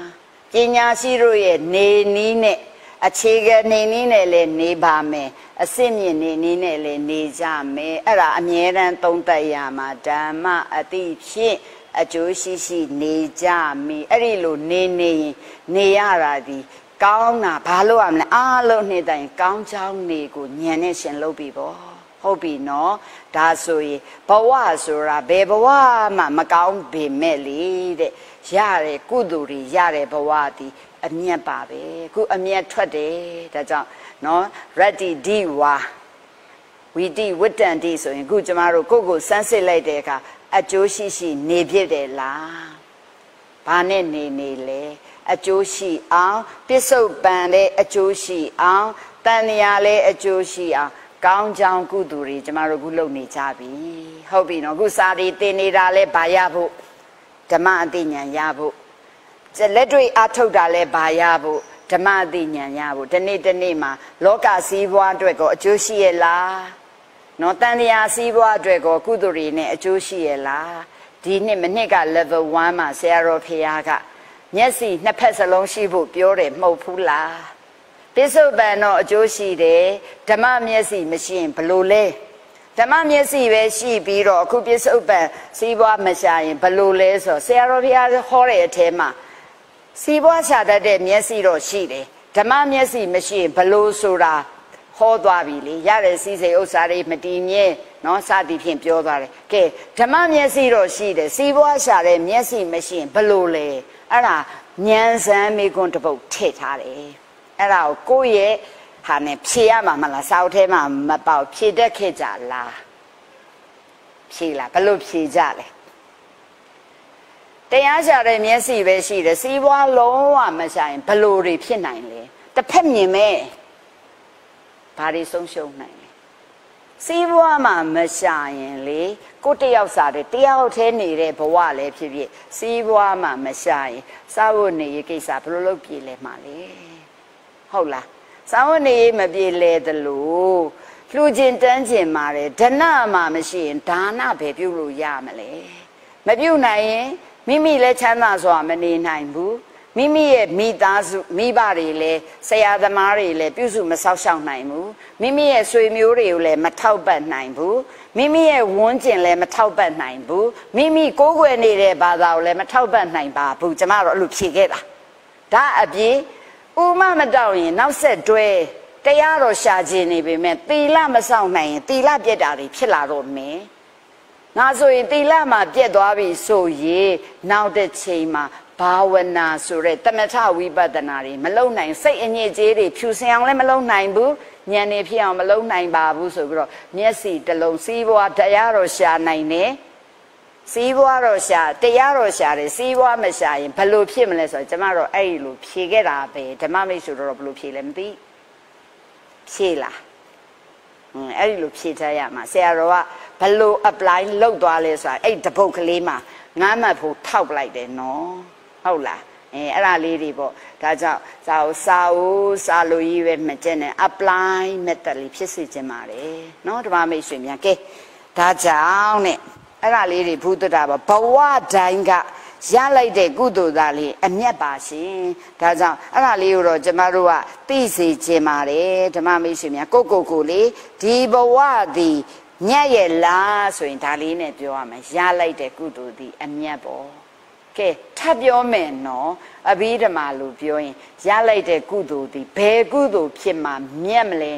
ပညာရှိတို့ရဲ့နေနည်းနဲ့အခြေခံနေနည်းနဲ့လည်းနေပါမယ်အစစ်မြင့်နေနည်းနဲ့လည်းနေကြမယ်အဲ့ဒါအမြဲတမ်းသုံးသပ်ရမှာဓမ္မအတိဖြင့်အကျိုးရှိရှိနေကြမည်အဲ့ဒီလိုနေရင်နေရတာဒီကောင်းတာဘာလို့ရမလဲအားလုံးနေ့တိုင်းကောင်းချောင်းနေကိုညံနဲ့ရှင်လုပ်ပြီပေါ့ဟုတ်ပြီနော်ဒါဆိုရင်ဘဝဆိုတာဘယ်ဘဝမှမကောင်းပေမဲ့လေတဲ့ရတဲ့ကုသိုလ်တွေရတဲ့ဘဝဒီအမြတ်ပါပဲခုအမြတ်ထွက်တယ်ဒါကြောင့်နော်ရတ္တိဒီဝါဝီတိဝတ္တန်တိဆိုရင်ခုကျမတို့ကိုစမ်းစစ်လိုက်တဲ့အခါအကျိုးရှိရှိနေဖြစ်တယ်လားဘာနဲ့နေလဲအကျိုးရှိအောင်ပစ္စုပန်လည်းအကျိုးရှိအောင်တန်မြာလည်းအကျိုးရှိအောင်ကောင်းကြောင်းကုသိုလ်တွေကျမတို့ခုလုပ်နေကြပြီဟုတ်ပြီနော်ခုစာတွေသင်နေတာလဲဘာရဖို့ဓမ္မအသိဉာဏ်ရဖို့လက်တွေ့အားထုတ်တာလဲဘာရဖို့ဓမ္မအသိဉာဏ်ရဖို့ဒီနေ့မှာလောကစည်းပွားအတွက်ကိုအကျိုးရှိရဲ့လားနော်တန်တရားစည်းပွားအတွက်ကိုကုသိုလ်တွေနဲ့အကျိုးရှိရဲ့လားဒီနှစ်မနှစ်က level 1မှာဆရာတော်ဖေယားကမျက်စိနှစ်ဖက်စလုံးရှိဖို့ပြောတယ်မဟုတ်ဘူးလားပစ္စုပန်တော့အကျိုးရှိတယ်ဓမ္မမျက်စိမရှိရင်ဘလို့လဲဓမ္မမျက်စိပဲရှိပြီးတော့အခုပစ္စုပန်စီးပွားမရှာရင်ဘလို့လဲဆိုဆရာတော်ဘုရားဟောတဲ့အထဲမှာစီးပွားရှာတတ်တဲ့မျက်စိတော့ရှိတယ်ဓမ္မမျက်စိမရှိရင်ဘလို့ဆိုတာဟောသွားပြီလေရတဲ့စီစိတ်ဥစ္စာတွေမတည်မြဲနော်စသည်ဖြင့်ပြောသွားတယ်ကဲဓမ္မမျက်စိတော့ရှိတယ်စီးပွားရှာတဲ့မျက်စိမရှိရင်ဘလို့လဲအဲ့ဒါဉာဏ်စမ်းမိကွန်းတစ်ပုတ်ထည့်ထားတယ်အဲ့ဒါကိုကိုယ့်ရဲ့ဟာနဲ့ဖြေရမှာမလားစာအုပ်ထဲမှာမပေါဖြေတတ်ခဲ့ကြလားဖြေလားဘလို့ဖြေကြလဲတရားရှာတဲ့မျက်စိပဲရှိတယ်စီးပွားလုံးဝမရှာရင်ဘလို့တွေဖြစ်နိုင်လဲတစ်ဖက်မြင်မဲ့ဘာတွေဆုံးရှုံးနိုင်လဲစီးပွားမှာမရှာရင်လေကိုတယောက်စားတယ်တယောက်ထဲနေတဲ့ဘဝလည်းဖြစ်ဖြစ်စီးပွားမှာမရှာရင်စာဝတ်နေရေးကိစ္စဘယ်လိုလုပ်ပြေလဲမှာလဲဟုတ်လားစာဝတ်နေရေးမပြေလဲသလိုလှူခြင်းတန်းခြင်းမှာတယ်ဒဏမှာမရှိရင်ဒါနပဲပြုလို့ရမလဲမပြုနိုင်ရင်မိမိလည်းချမ်းသာစွာမနေနိုင်ဘူးမိမိရဲ့မိသားစုမိဘတွေလည်းဆရာသမားတွေလည်းပြုစုမဆောက်ရှောက်နိုင်ဘူးမိမိရဲ့ဆွေမျိုးတွေကိုလည်းမထောက်ပံ့နိုင်ဘူးမိမိရဲ့ဝန်းကျင်လည်းမထောက်ပံ့နိုင်ဘူးမိမိကိုယ်ွယ်နေတဲ့ဘာသာကိုလည်းမထောက်ပံ့နိုင်ပါဘူးကျမတို့အဲ့လိုဖြေခဲ့တာဒါအပြင်ဥမမတောက်ရင်နောက်ဆက်တွဲတရားတော်ရှာခြင်းနေပေမဲ့သီလမဆောင်နိုင်ရင်သီလပြတ်တာတွေဖြစ်လာတော့မယ်ငါဆိုရင်သီလမှာပြတ်သွားပြီဆိုရင်နောက်တစ်ချိန်မှာဘာဝနာဆိုတဲ့တမထဝိပဿနာတွေမလုံနိုင်စိတ်အညစ်အကြေးတွေဖြူစင်အောင်လည်းမလုံနိုင်ဘူးဉာဏ်နေဖြစ်အောင်မလုံနိုင်ပါဘူးဆိုပြီးတော့မျက်စိတစ်လုံးစီးပွားတရားတော်ရှာနိုင်တယ်စီးပွားတော့ရှာတရားတော်ရှာတယ်စီးပွားမရှာရင်ဘယ်လိုဖြစ်မလဲဆိုတော့ကျမတို့အဲ့ဒီလိုဖြေခဲ့တာပဲဓမ္မမိတ်ဆိုတော့ဘယ်လိုဖြေလဲမသိဖြေလားအဲ့ဒီလိုဖြေထားရမှာဆရာတော်ကဘယ်လို apply လုပ်သွားလဲဆိုတာအဲ့တပုတ်ကလေးမှာငားမှတ်ဖို့ထောက်လိုက်တယ်နော်ဟုတ်လားအဲ့ဒါလေးတွေပေါ့ဒါကြောင့်စာလို့ကြီးပဲမကျက်နဲ့ apply method လေးဖြစ်စေချင်ပါတယ်နော်ဓမ္မမိတ်ဆွေများကဲဒါကြောင့်နဲ့အဲ့ဒါလေးတွေဘုဒ္ဓတာပါဘဝတိုင်းကရလိုက်တဲ့ကုသိုလ်သားလေးအမျက်ပါရှင်ဒါကြောင့်အဲ့ဒါလေးကိုတော့ကျမတို့ကသိစေချင်ပါတယ်ဓမ္မမိတ်ဆွေများကိုလေးဒီဘဝသည်ညက်ရဲ့လားဆိုရင်ဒါလေးနဲ့ပြောရမယ်ရလိုက်တဲ့ကုသိုလ်သည်အမျက်ပေါ့ကဲထပ်ပြောမယ်နော်အဘိဓမ္မာလို့ပြောရင်ရလိုက်တဲ့ကုသိုလ်သည်ဘယ်ကုသိုလ်ဖြစ်မှမြတ်မလဲ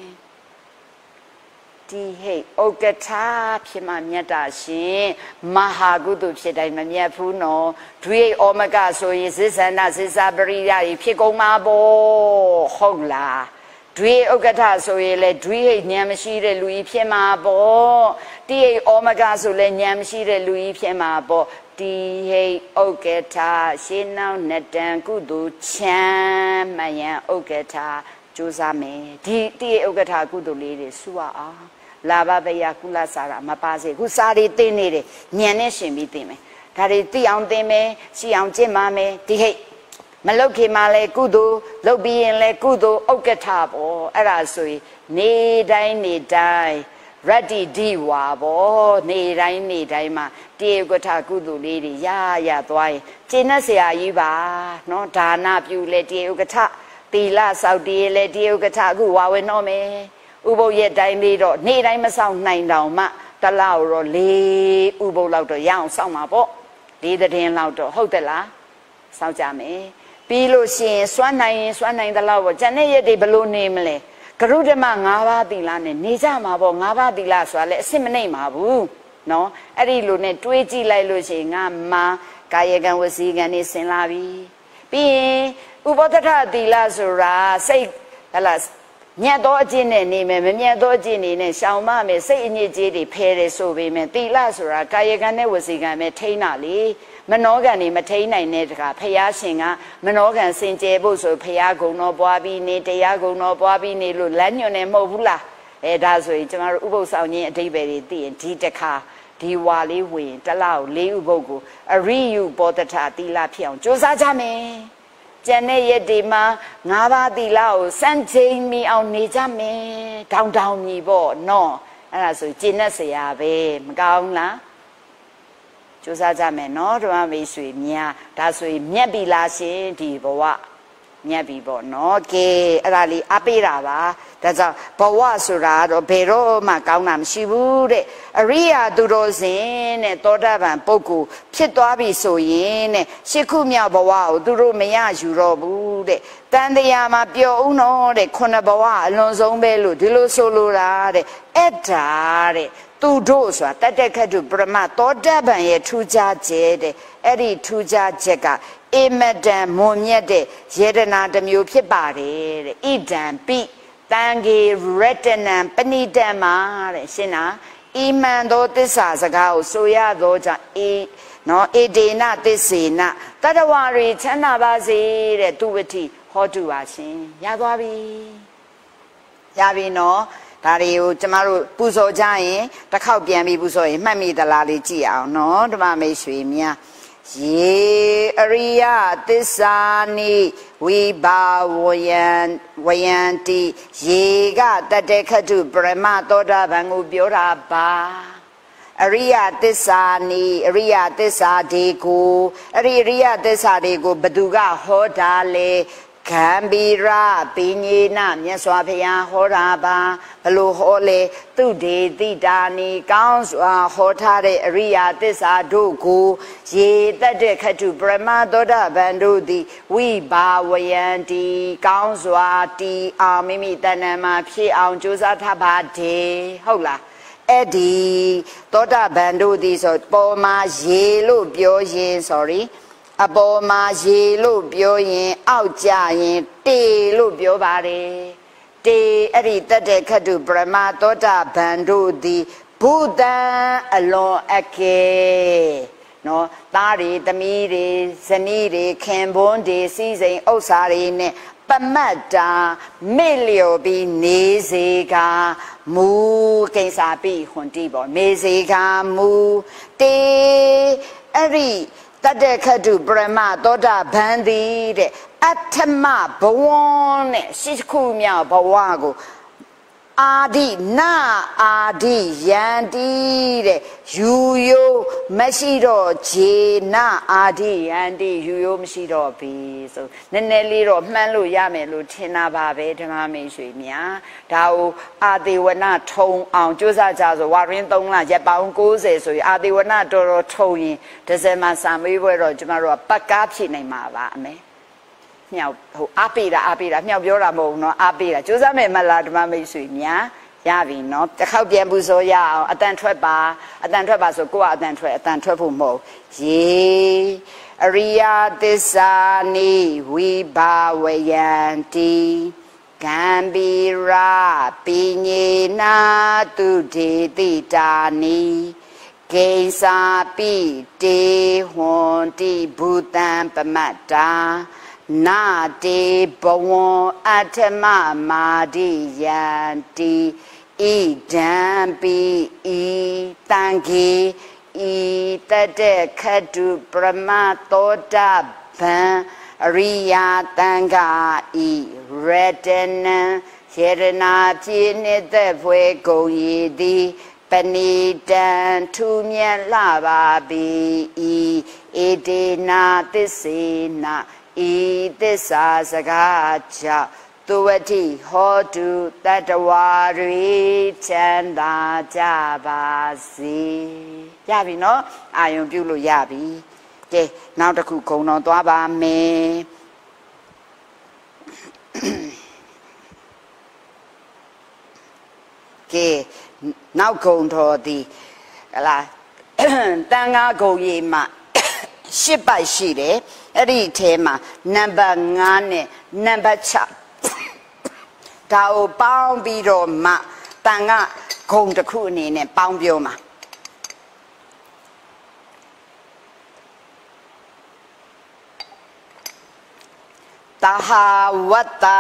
ဒီဟိတ်ဩကထာဖြစ်မှမြတ်တာရှင်မဟာကုသိုလ်ဖြစ်တိုင်းမမြတ်ဘူးနော်ဒွေဩမကဆိုရင်ဇစ္ဆန္ဒဇစ္စာပရိယကြီးဖြစ်ကုန်မှာပေါ့ဟုတ်လားဒွေဥက္ကဋ္ဌဆိုရင်လေဒွေဟိတ်ဉာဏ်မရှိတဲ့လူကြီးဖြစ်မှာပေါ့တိဟိတ်ဩမကဆိုလဲဉာဏ်မရှိတဲ့လူကြီးဖြစ်မှာပေါ့တိဟိတ်ဥက္ကဋ္ဌရှင်းနောက်နတံကုသိုလ်ချမ်းမယံဥက္ကဋ္ဌကြိုးစားမယ်ဒီတိဟိတ်ဥက္ကဋ္ဌကုသိုလ်လေးတွေစုရအောင်လာဘဗယကုလစာရမပါစေခုစာတွေသိနေတယ်ဉာဏ်နဲ့ရှင်ပြီးသိမယ်ဒါတွေသိအောင်သိမယ်ရှိအောင်ကျင့်ပါမယ်ဒီဟိတ်မလုတ်ခင်မှာလဲကုသိုလ်လုတ်ပြီးရင်လဲကုသိုလ်ဥက္ကဋ္ဌပေါ့အဲ့ဒါဆိုရင်နေတိုင်းရတ္တိဒီဝါဘောနေတိုင်းနေတိုင်းမှာတေယုကထကုသိုလ်လေးတွေရသွားရင်ကျင့်တဲ့ဆရာကြီးပါနော်ဒါနပြုလဲတေယုကထသီလစောင့်တည်လဲတေယုကထအခုဝါဝင်တော့မယ်ဥပုပ်ရဲ့တိုင်းလေးတော့နေတိုင်းမဆောင်နိုင်တောင်မှတလောက်တော့၄ဥပုပ်လောက်တော့ရအောင်စောင့်မှာပေါ့၄သတင်းလောက်တော့ဟုတ်တယ်လားစောင့်ကြမယ်ပြီးလို့ရှိရင်စွမ်းနိုင်တဲ့လောက်ပေါ့ကျန်တဲ့ရက်တွေဘလို့နေမလဲကရုဓမ္မ၅ပါးသီလနဲ့နေကြမှာပေါ့၅ပါးသီလဆိုတာလည်းအစစ်မနှိမ့်ပါဘူးနော်အဲ့ဒီလိုနဲ့တွေးကြည့်လိုက်လို့ရှိရင်ငါမှာကာယကံဝစီကံနေဆင်လာပြီပြီးရင်ဥပဒထသီလဆိုတာစိတ်ဟလာမြတ်သောအကျင့်နဲ့နေမယ်မမြတ်သောအကျင့်နေနဲ့ရှောင်မမယ်စိတ်အညစ်အကြေးတွေဖယ်တယ်ဆိုပေမဲ့သီလဆိုတာကာယကံနဲ့ဝစီကံပဲထိန်းတာလေမနောကံနေမထိန်းနိုင်တဲ့တခါဖယားရှင်ကမနောကံစင်ကြယ်ဖို့ဆိုဖယားဂုံတော်ပွားပြီးနေတရားဂုံတော်ပွားပြီးနေလို့လမ်းညွှန်နေမဟုတ်ဘူးလားအဲဒါဆိုရင်ကျမတို့ဥပုသ်ဆောင်ခြင်းအဓိပ္ပာယ်တွေသိရင်ဒီတခါဒီဝါလေးဝင်တလောက်၄ဥပုသ်ကိုအရိယုဘောတထသီလဖြစ်အောင်ကြိုးစားကြမယ်ကျန်တဲ့ရက်ဒီမှာ၅ပါးသီလကိုစံချိန်မိအောင်နေကြမယ်တောင်းမြည်ပေါ့နော်အဲ့ဒါဆိုကျင့်တဲ့ဆရာပဲမကောင်းလားကြိုးစားကြမယ်နော်ဓမ္မမိတ်ဆွေများဒါဆိုရင်မြတ်ပြီလားရှင်ဒီဘဝမြတ်ပြီပေါ့နော်ကဲအဲ့ဒါလေးအပေးတာပါဒါကြောင့်ဘဝဆိုတာတော့ဘယ်တော့မှကောင်းတာမရှိဘူးတဲ့အရိယာသူတော်စင်တဲ့သောတာပန်ပုဂ္ဂိုလ်ဖြစ်သွားပြီဆိုရင်တဲ့ရှစ်ခုမြောက်ဘဝကိုသူတို့မရယူတော့ဘူးတဲ့တန်တရားမှာပျော်ဦးတော့တဲ့ခုနှစ်ဘဝအလွန်ဆုံးပဲလို့ဒီလိုဆိုလိုတာတဲ့အဲ့ဒါတဲ့သူတို့ဆိုတာတတ္တခတုပရမသောတာပန်ရဲ့ထူးခြားချက်တဲ့အဲ့ဒီထူးခြားချက်ကအေမတံမွန်မြတ်တဲ့ယေဒနာတစ်မျိုးဖြစ်ပါတယ်တဲ့ဣဒံပိတံဂေရတနံပဏိတံမှာတဲ့ရှင်းလားဤမှန်သောသစ္စာစကားကိုဆိုရသောကြောင့်နော်ဧဒေနသစ္စေနတတဝရီချမ်းသာပါစေတဲ့သူဝတိဟောတုပါရှင်ရသွားပြီနော်ဒါတွေကိုကျမတို့ပူဇော်ကြရင်တစ်ခေါက်ပြန်ပြီးပူဇော်ရင်မှတ်မိသလားလေးကြည့်အောင်နော်ဓမ္မမိတ်ဆွေများယေအရိယသစ္စာနိဝိဘာဝယန္တိယေကတတ္တခတုပရမသောတာပန်ကိုပြောတာပါအရိယသစ္စာနိအရိယသစ္စာတွေကိုအရိယသစ္စာတွေကိုဘသူကဟောတာလဲဂံဘီရပိညေနမြတ်စွာဘုရားဟောတာပါဘလို့ဟောလေသူဒေတိတာနီကောင်းစွာဟောထားတဲ့အရိယာသစ္စာတို့ကိုရေတတ်တဲ့ခတုပရမသောတာပန်တို့သည်ဝိဘာဝယံတီကောင်းစွာတီအောင်မိမိတဏ္ဍာမှာဖြစ်အောင်ကြိုးစားထားပါတယ်ဟုတ်လားအဲ့ဒီသောတာပန်တို့သည်ဆိုပေါ်မှာရေလို့ပြောရင် sorryအပေါ်မှာရေလို့ပြောရင်အောက်ကြရင်တေလို့ပြောပါတယ်တေအဲ့ဒီတတ္တခတုပရမသောတာပန်တို့သည်ဘုဒ္ဓံအလွန်အကယ်နော်သားတွေသမီးတွေဇနီးတွေခင်ပွန်းတွေစီးစိမ်ဥစ္စာတွေနဲ့ပမတ်တာမေ့လျော်ပြီးနေစေကမူကိစ္စပြီးဟွန်တိပေါ့မေစေကမူတေအဲ့ဒီတတ္တခတုပရမသောတာပန်သည်တဲ့အဋ္ဌမဘဝနဲ့ရှိခုမြောက်ဘဝကိုအာဒီနာအာဒီယန္တိတဲ့ယူယိုမရှိတော့ခြေနာအာဒီယန္တိယူယိုမရှိတော့ပြီဆိုနည်းနည်းလေးတော့မှန်းလို့ရမယ်လို့ထင်တာပါပဲဓမ္မမိတ်ဆွေများဒါကိုအာသေဝနထုံအောင်ကြိုးစားကြဆိုဝါရင်း3လရက်ပေါင်း90ဆိုရင်အာသေဝနတော်တော်ထုံရင်ဒီဇင်ဘာစာမေးပွဲတော့ကျမတို့ကပတ်ကားဖြည့်နိုင်မှာပါအမေမြောက်ဟိုအားပေးတာမြောက်ပြောတာမဟုတ်ဘူးเนาะအားပေးတာကြိုးစားမယ်မလားဓမ္မမိတ်ဆွေများရပြီเนาะတစ်ခေါက်ပြန်ပူဇော်ရအောင်အတန်ထွက်ပါဆိုကိုကအတန်ထွက်ဖို့မဟုတ်ယေအရိယသစ္စာနိဝိဘာဝယန္တိဂံဘီရာပိညေနာသူဒေတိတာနိကိစာပိတေဟွန်တိဘူတံပမတ္တာနာတေဘဝံအဋ္ဌမမာတိယန္တိဣဒံပိဤတံခေဤတတ္တခတုပရမသောတာပန်အရိယာတံဃာဤရတနံယေရနာပြည့်နေတဲ့ဖွယ်ကုန်ရည်သည်ပဏိတံထူမြတ်လှပါပြီဧတေနာသစ္စေနာဤသစ္စာစကားကြောင့်သူဝတိဟောတုတတ္တဝါတွေချမ်းသာကြပါစေရပြီနော်အာယုံပြုလို့ရပြီကဲနောက်တစ်ခုဂုဏ်တော်သွားပါမယ်ကဲနောက်ဂုဏ်တော်သည်ဟလာတန်ခါဂုဏ်ကြီးမှာ8ပိုက်ရှိတယ်အဲ့ဒီထဲမှာနံပါတ်5နဲ့နံပါတ်6ဒါကိုပေါင်းပြီးတော့မှတန်ခါဂုဏ်တစ်ခုအနေနဲ့ပေါင်းပြောမှာတဟာဝတ္တ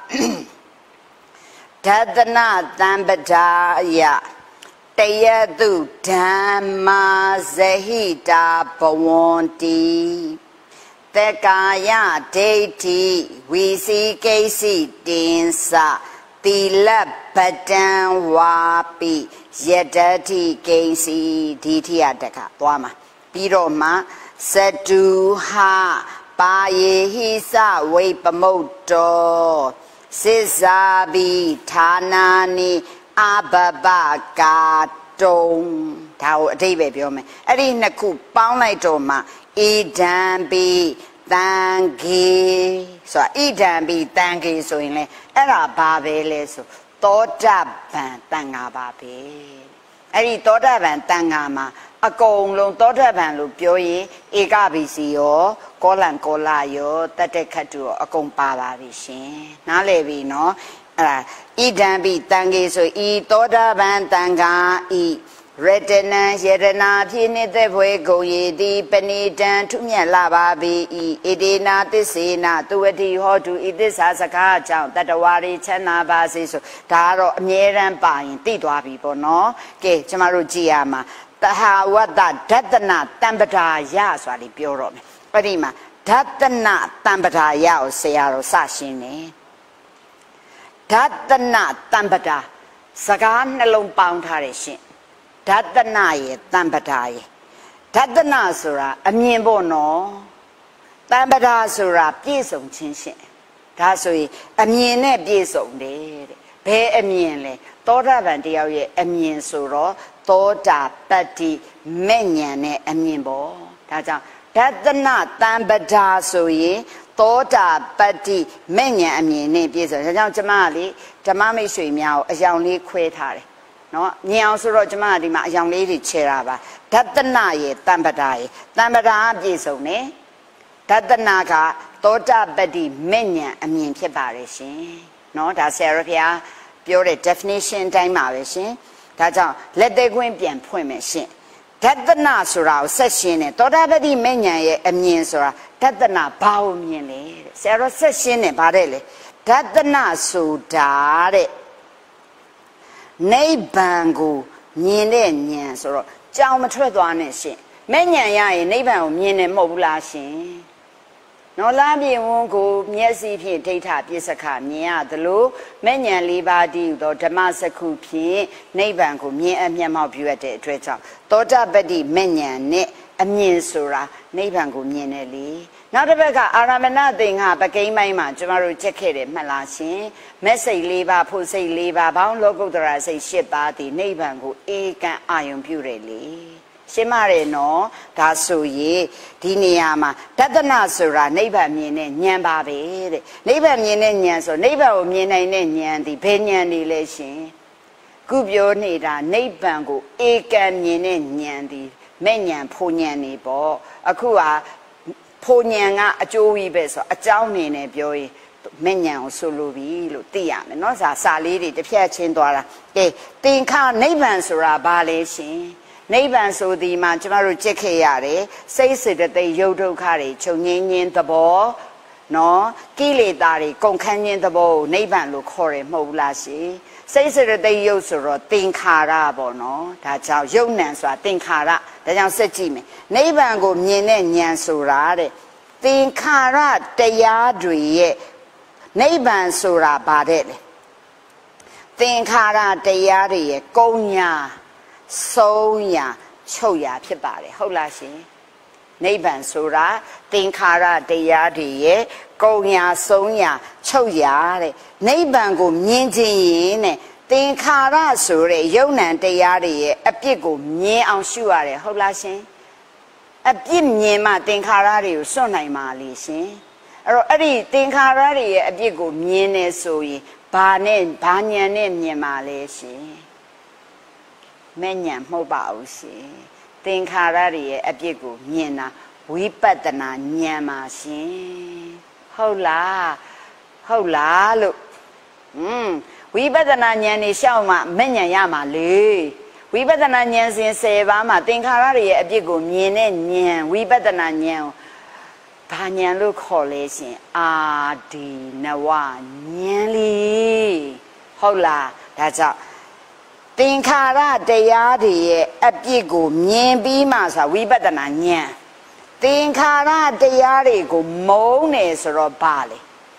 ဒသနာတံပဒါယတယတုဓမ္မာဇဟိတာဘဝန္တိတကာယဒိဋ္ဌိဝီစီကိစီတင်္စသီလပတံဝါပိယတတိကိစီဒီထိယတကသွားမှာပြီးတော့မှသတုဟပါယေဟိစဝိပမုတ်တောစိဇာဘိဌာနာနိအဘဘကာတုံဒါကိုအဓိပ္ပာယ်ပြောမယ်အဲ့ဒီနှစ်ခုပေါင်းလိုက်တော့မှဣဒံပိတံခေဆိုတာဣဒံပိတံခေဆိုရင်လေအဲ့ဒါဘာပဲလဲဆိုသောတာပန်တန်ဃာပါပဲအဲ့ဒီသောတာပန်တန်ဃာမှာအကုန်လုံးသောတာပန်လို့ပြောရင်ဧကဘိစီရောကောလံကောလာရောတတ္တခတ်တူရောအကုန်ပါပါပြီရှင်နားလည်ပြီနော်အဲ့ဒါဣဒံပိတံခေဆိုဤသောတာပန်တန်ဃာဤရတနံယရနာဖြည့်နေတဲ့ဘွယ်ကုန်ရည်သည်ပဏိတံထုမြတ်လာပါပြီဣဒေနာသစ္စေနာသူဝတိဟောတုဤသစ္စာစကားကြောင့်တတ္တဝါတွေချမ်းသာပါစေဆိုဒါကတော့အမြဲတမ်းပါရင်သိသွားပြီပေါ့နော်ကဲကျမတို့ကြည်ရမှာတဟာဝတ္တဒသနာတံပဒါယဆိုတာလေးပြောတော့မယ်အဲ့ဒီမှာဒသနာတံပဒါယကိုဆရာတော်စရှင်းတယ်ဒသနာတံပဒါစကားနှလုံးပေါင်းထားတယ်ရှင်ဒသနာရဲ့တံပဒါရဲ့ဒသနာဆိုတာအမြင်ပေါ့နော်တံပဒါဆိုတာပြည့်စုံခြင်းရှင်ဒါဆိုရင်အမြင်နဲ့ပြည့်စုံတယ်တဲ့ဘယ်အမြင်လဲသောတာပန်တယောက်ရဲ့အမြင်ဆိုတော့သောတာပတ္တိမဲ့ဉာဏ်နဲ့အမြင်ပေါ့ဒါကြောင့်ဒသနာတံပဒါဆိုရင်သောတာပတ္တိမဲ့ဉာဏ်အမြင်နဲ့ပြည့်စုံဒါကြောင့်ကျမကလေဓမ္မမိတ်ဆွေများကိုအယောင်လေးခွဲထားတယ်နော်မြင်အောင်ဆိုတော့ကျမကဒီမှာအယောင်လေးတွေခြေတာပါဒသနာရဲ့တံပဒါရဲ့တံပဒါပြည့်စုံတယ်ဒသနာကသောတာပတ္တိမဲ့ဉာဏ်အမြင်ဖြစ်ပါတယ်ရှင်နော်ဒါဆရာတော်ဘုရားပြောတဲ့ definition အတိုင်းပါပဲရှင်ဒါကြောင့်လက်သေးခွင်းပြန်ဖွင့်မယ်ရှင်ဒသနာဆိုတာကိုဆက်ရှင်းတယ်သောတာပတ္တိမဲ့ဉာဏ်ရဲ့အမြင်ဆိုတာဒသနာဘာကိုမြင်လဲတဲ့ဆရာတော်ဆက်ရှင်းတယ်ဗါတဲ့လေဒသနာဆိုတာတဲ့နိဗ္ဗာန်ကိုမြင်တဲ့ဉာဏ်ဆိုတော့ကြောင်မထွက်သွားနဲ့ရှင်မဲ့ဉာဏ်ရရင်နိဗ္ဗာန်ကိုမြင်တယ်မဟုတ်ဘူးလားရှင်နော်လားပြေဝန်းကိုမျက်စိဖြင့်ဒိဋ္ဌပစ္စခမြင်ရသလိုမဲ့ဉာဏ်၄ပါးတည်းဟူသောဓမ္မစကုဖြင့်နိဗ္ဗာန်ကိုမြင်အမျက်မှောက်ပြုရတဲ့အတွက်ကြောင့်သောတာပတ္တိမဲ့ဉာဏ်နဲ့အမြင်ဆိုတာနိဗ္ဗာန်ကိုမြင်တယ်လေနောက်တစ်ဘက်ကအာရမဏသင်္ဃပကိန်းပိုင်းမှာကျမတို့ချက်ခဲ့တယ်မှတ်လားရှင်မဲ့စိတ်၄ပါးဖို့စိတ်၄ပါးဘောင်းလောကုတ္တရာစိတ်၈ပါးသည်နိဗ္ဗာန်ကိုအေကံအာယုံပြုတယ်လေရှင်းမတယ်နော်ဒါဆိုရင်ဒီနေရာမှာဒသနာဆိုတာနိဗ္ဗာန်မြင်တဲ့ဉာဏ်ပါပဲတဲ့နိဗ္ဗာန်မြင်တဲ့ဉာဏ်ဆိုနိဗ္ဗာန်ကိုမြင်နိုင်တဲ့ဉာဏ်ဒီဘယ်ဉာဏ်နေလဲရှင်ခုပြောနေတာနိဗ္ဗာန်ကိုဧကံမြင်တဲ့ဉာဏ်ဒီမဲ့ဉာဏ်ဖို့ဉာဏ်နေပေါ့အခုဟာဖို့ဉာဏ်ကအကျိုးကြီးပဲဆိုအကြောင်းနေနဲ့ပြောရင်မဲ့ဉာဏ်ကိုဆိုလိုပြီလို့သိရမယ်နော်စာလေးတွေတစ်ဖြတ်ချင်းသွားတာကဲသင်္ခါနိဗ္ဗာန်ဆိုတာဘာလဲရှင်နိဗ္ဗာန်ဆိုဒီမှာကျမတို့ကြက်ခဲ့ရတယ်စိတ်စေတသိက်ရုပ်ဒုက္ခတွေချုပ်ငြိမ်းခြင်းသဘောနော်ကိလေသာတွေကုန်ခန်းခြင်းသဘောကိုနိဗ္ဗာန်လို့ခေါ်တယ်မဟုတ်ဘူးလားရှင်စိတ်စေတသိက်ရုပ်ဆိုတော့သင်္ခါရပေါ့နော်ဒါကြောင့်ယုတ်နံဆိုတာသင်္ခါရဒါကြောင့်စက်ကြည့်မယ်နိဗ္ဗာန်ကိုမြင်တဲ့ဉာဏ်ဆိုတာတဲ့သင်္ခါရတရားတွေရဲ့နိဗ္ဗာန်ဆိုတာဘာတဲ့လဲသင်္ခါရတရားတွေရဲ့ကုံညာဆုံးညာချုပ်ရာဖြစ်ပါတယ်ဟုတ်လားရှင်နိဗ္ဗာန်ဆိုတာသင်္ခါရတရားတွေရဲ့ကုံညာဆုံးညာချုပ်ရာတဲ့နိဗ္ဗာန်ကိုမြင်ခြင်းရင်တဲ့သင်္ခါရဆိုတဲ့ယုံ nant တရားတွေရဲ့အပြစ်ကိုမြင်အောင်ရှုရတယ်ဟုတ်လားရှင်အပြစ်မြင်မှသင်္ခါရတွေကိုစွန့်နိုင်ပါလေရှင်အဲ့တော့အဲ့ဒီသင်္ခါရတွေရဲ့အပြစ်ကိုမြင်နေဆိုရင်ဘာဉာဏ်နဲ့မြင်ပါလဲရှင်မဲ့ဉာဏ်မဟုတ်ပါဘူးရှင်သင်္ခါရတွေရဲ့အပြစ်ကိုမြင်တာဝိပဿနာဉာဏ်ပါရှင်ဟုတ်လားလို့ဝိပဿနာဉာဏ်နေရှောက်မှမဲ့ဉာဏ်ရမှာလေဝိပဿနာဉာဏ်စဉ်10ပါးမှာသင်္ခါရတွေရဲ့အပြစ်ကိုမြင်တဲ့ဉာဏ်ဝိပဿနာဉာဏ်ဘာဉာဏ်လို့ခေါ်လဲရှင်အာဒီနဝဉာဏ်လေးဟုတ်လားဒါကြောင့်သင်္ခါရတရားတွေရဲ့အပြစ်ကိုမြင်ပြီးမှဆိုဝိပဿနာဉာဏ်သင်္ခါရတရားတွေကိုမုန်းနေဆိုတော့ဘာလဲ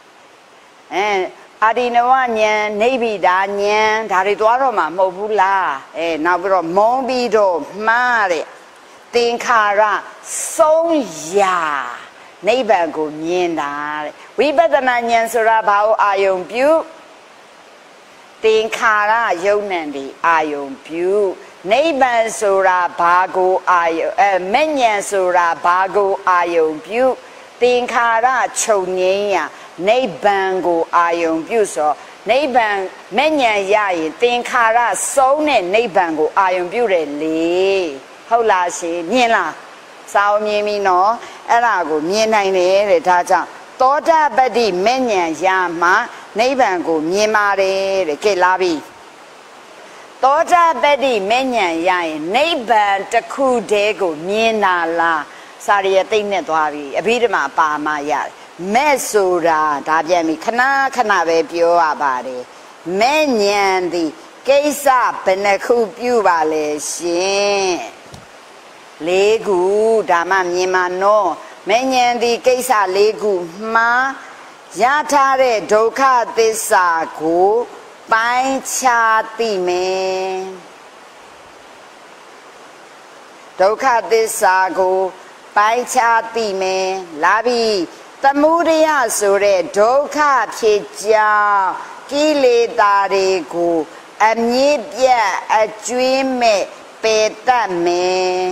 အာဒီနဝဉာဏ်နိဗ္ဗိဒာဉာဏ်ဒါတွေသွားတော့မှာမဟုတ်ဘူးလားနောက်ပြီးတော့မုန်းပြီးတော့မှားတဲ့သင်္ခါရဆုံးရာနိဗ္ဗာန်ကိုမြင်တာတဲ့ဝိပဿနာဉာဏ်ဆိုတာဘာကိုအာယုံပြုသင်္ခါရယုံ nant တွေအာယုံပြုနိဗ္ဗာန်ဆိုတာဘာကိုအာယုံမဲ့ဉာဏ်ဆိုတာဘာကိုအာယုံပြုသင်္ခါရချုပ်ငြိမ်းရာနိဗ္ဗာန်ကိုအာယုံပြုဆိုနိဗ္ဗာန်မဲ့ဉာဏ်ရရင်သင်္ခါရဆုံးတဲ့နိဗ္ဗာန်ကိုအာယုံပြုတယ်လေဟုတ်လားရှင်မြင်လားစာအုပ်မြင်ပြီနော်အဲ့ဒါကိုမြင်နိုင်တယ်တဲ့ဒါကြောင့်သောတာပတ္တိမဲ့ဉာဏ်ရမှနိဗ္ဗာန်ကိုမြင်ပါတယ်တဲ့ကဲလာပြီသောတာပတ္တိမဲ့ဉာဏ်ရရင်နိဗ္ဗာန်တစ်ခုတည်းကိုမြင်တာလားစာရရဲ့သိမ့်နဲ့သွားပြီအဘိဓမ္မာပါမရတယ်မဲ့ဆိုတာဒါပြန်ပြီခဏပဲပြောရပါတယ်မဲ့ဉာဏ်သည်ကိစ္စဘယ်နှခုပြုပါလဲရှင်4ခုဒါမှမြင်မှာနော်မဲ့ဉာဏ်သည်ကိစ္စ4ခုမှာရထားတဲ့ဒုက္ခသစ္စာကိုပိုင်းခြားသိမယ်ဒုက္ခသစ္စာကိုပိုင်းခြားသိမယ်လာပြီသမုဒယဆိုတဲ့ဒုက္ခဖြစ်ကြောင်းကိလေသာတွေကိုအမြင့်ပြတ်အကျွင်းမဲ့ပယ်တတ်မယ်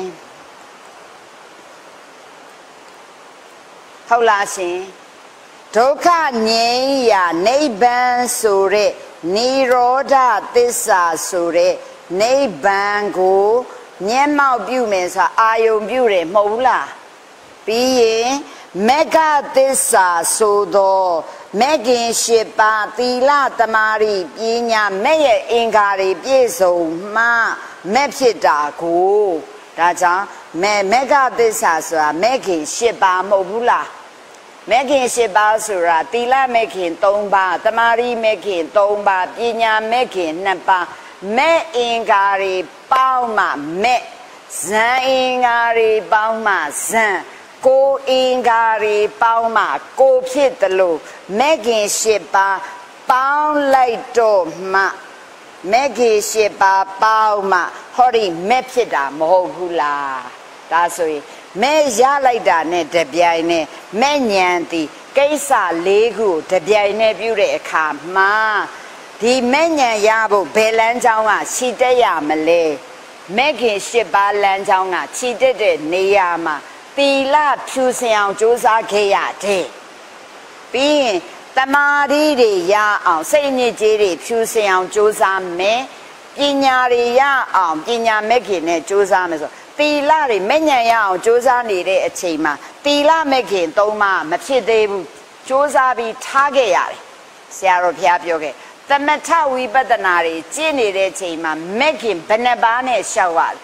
ဟုတ်လားရှင်ဒုက္ခငြိမ်းရာနိဗ္ဗာန်ဆိုတဲ့နိရောဓသစ္စာဆိုတဲ့နိဗ္ဗာန်ကိုမျက်မှောက်ပြုမယ်ဆိုတာအာယုံပြုတယ်မဟုတ်ဘူးလားပြီးရင်မေဃသစ္စာဆိုသောမေခင်8ပါးသီလသမာဓိပညာမဲ့ရဲ့အင်္ဂါတွေပြည့်စုံမှမဲ့ဖြစ်တာကိုဒါကြောင့်မေဃသစ္စာဆိုတာမေခင်8ပါးမဟုတ်ဘူးလားမေခင်8ပါးဆိုတာသီလမေခင်3ပါးသမာဓိမေခင်3ပါးပညာမေခင်2ပါးမဲ့အင်္ဂါတွေပေါင်းမှမဲ့ဇန်အင်္ဂါတွေပေါင်းမှဇန်ကိုအင်္ဂါတွေပေါင်းမှကိုဖြစ်တယ်လို့မဲ့ခင်8ပါးပေါင်းလိုက်တော့မှမဲ့ခင်8ပါးပေါင်းမှဟောဒီမဲ့ဖြစ်တာမဟုတ်ဘူးလားဒါဆိုရင်မဲ့ရလိုက်တာနဲ့တပြိုင်နဲ့မဲ့ဉာဏ်သည်ကိစ္စ4ခုတပြိုင်နဲ့ပြုတဲ့အခါမှာဒီမဲ့ဉာဏ်ရဖို့ဘယ်လမ်းကြောင်းကခြိတက်ရမလဲမဲ့ခင်8ပါးလမ်းကြောင်းကခြိတက်တဲ့နေရာမှာသီလဖြူစင်အောင်ကြိုးစားခဲ့ရတယ်ပြီးရင်တမာတိတွေရအောင်စိတ်ညစ်ကြေးတွေဖြူစင်အောင်ကြိုးစားမယ်ပညာတွေရအောင်ပညာမဲ့ခင်နဲ့ကြိုးစားမယ်ဆိုသီလတွေမဲ့ဉာဏ်ရအောင်ကြိုးစားနေတဲ့အချိန်မှာသီလမဲ့ခင်3ပါးမဖြစ်သေးဘူးကြိုးစားပြီးထားခဲ့ရတယ်ဆရာတော်ဘုရားပြောခဲ့သမထဝိပဿနာတွေကျင့်နေတဲ့အချိန်မှာမဲ့ခင်ဘယ်နှပါးနဲ့ရှောက်ရလဲ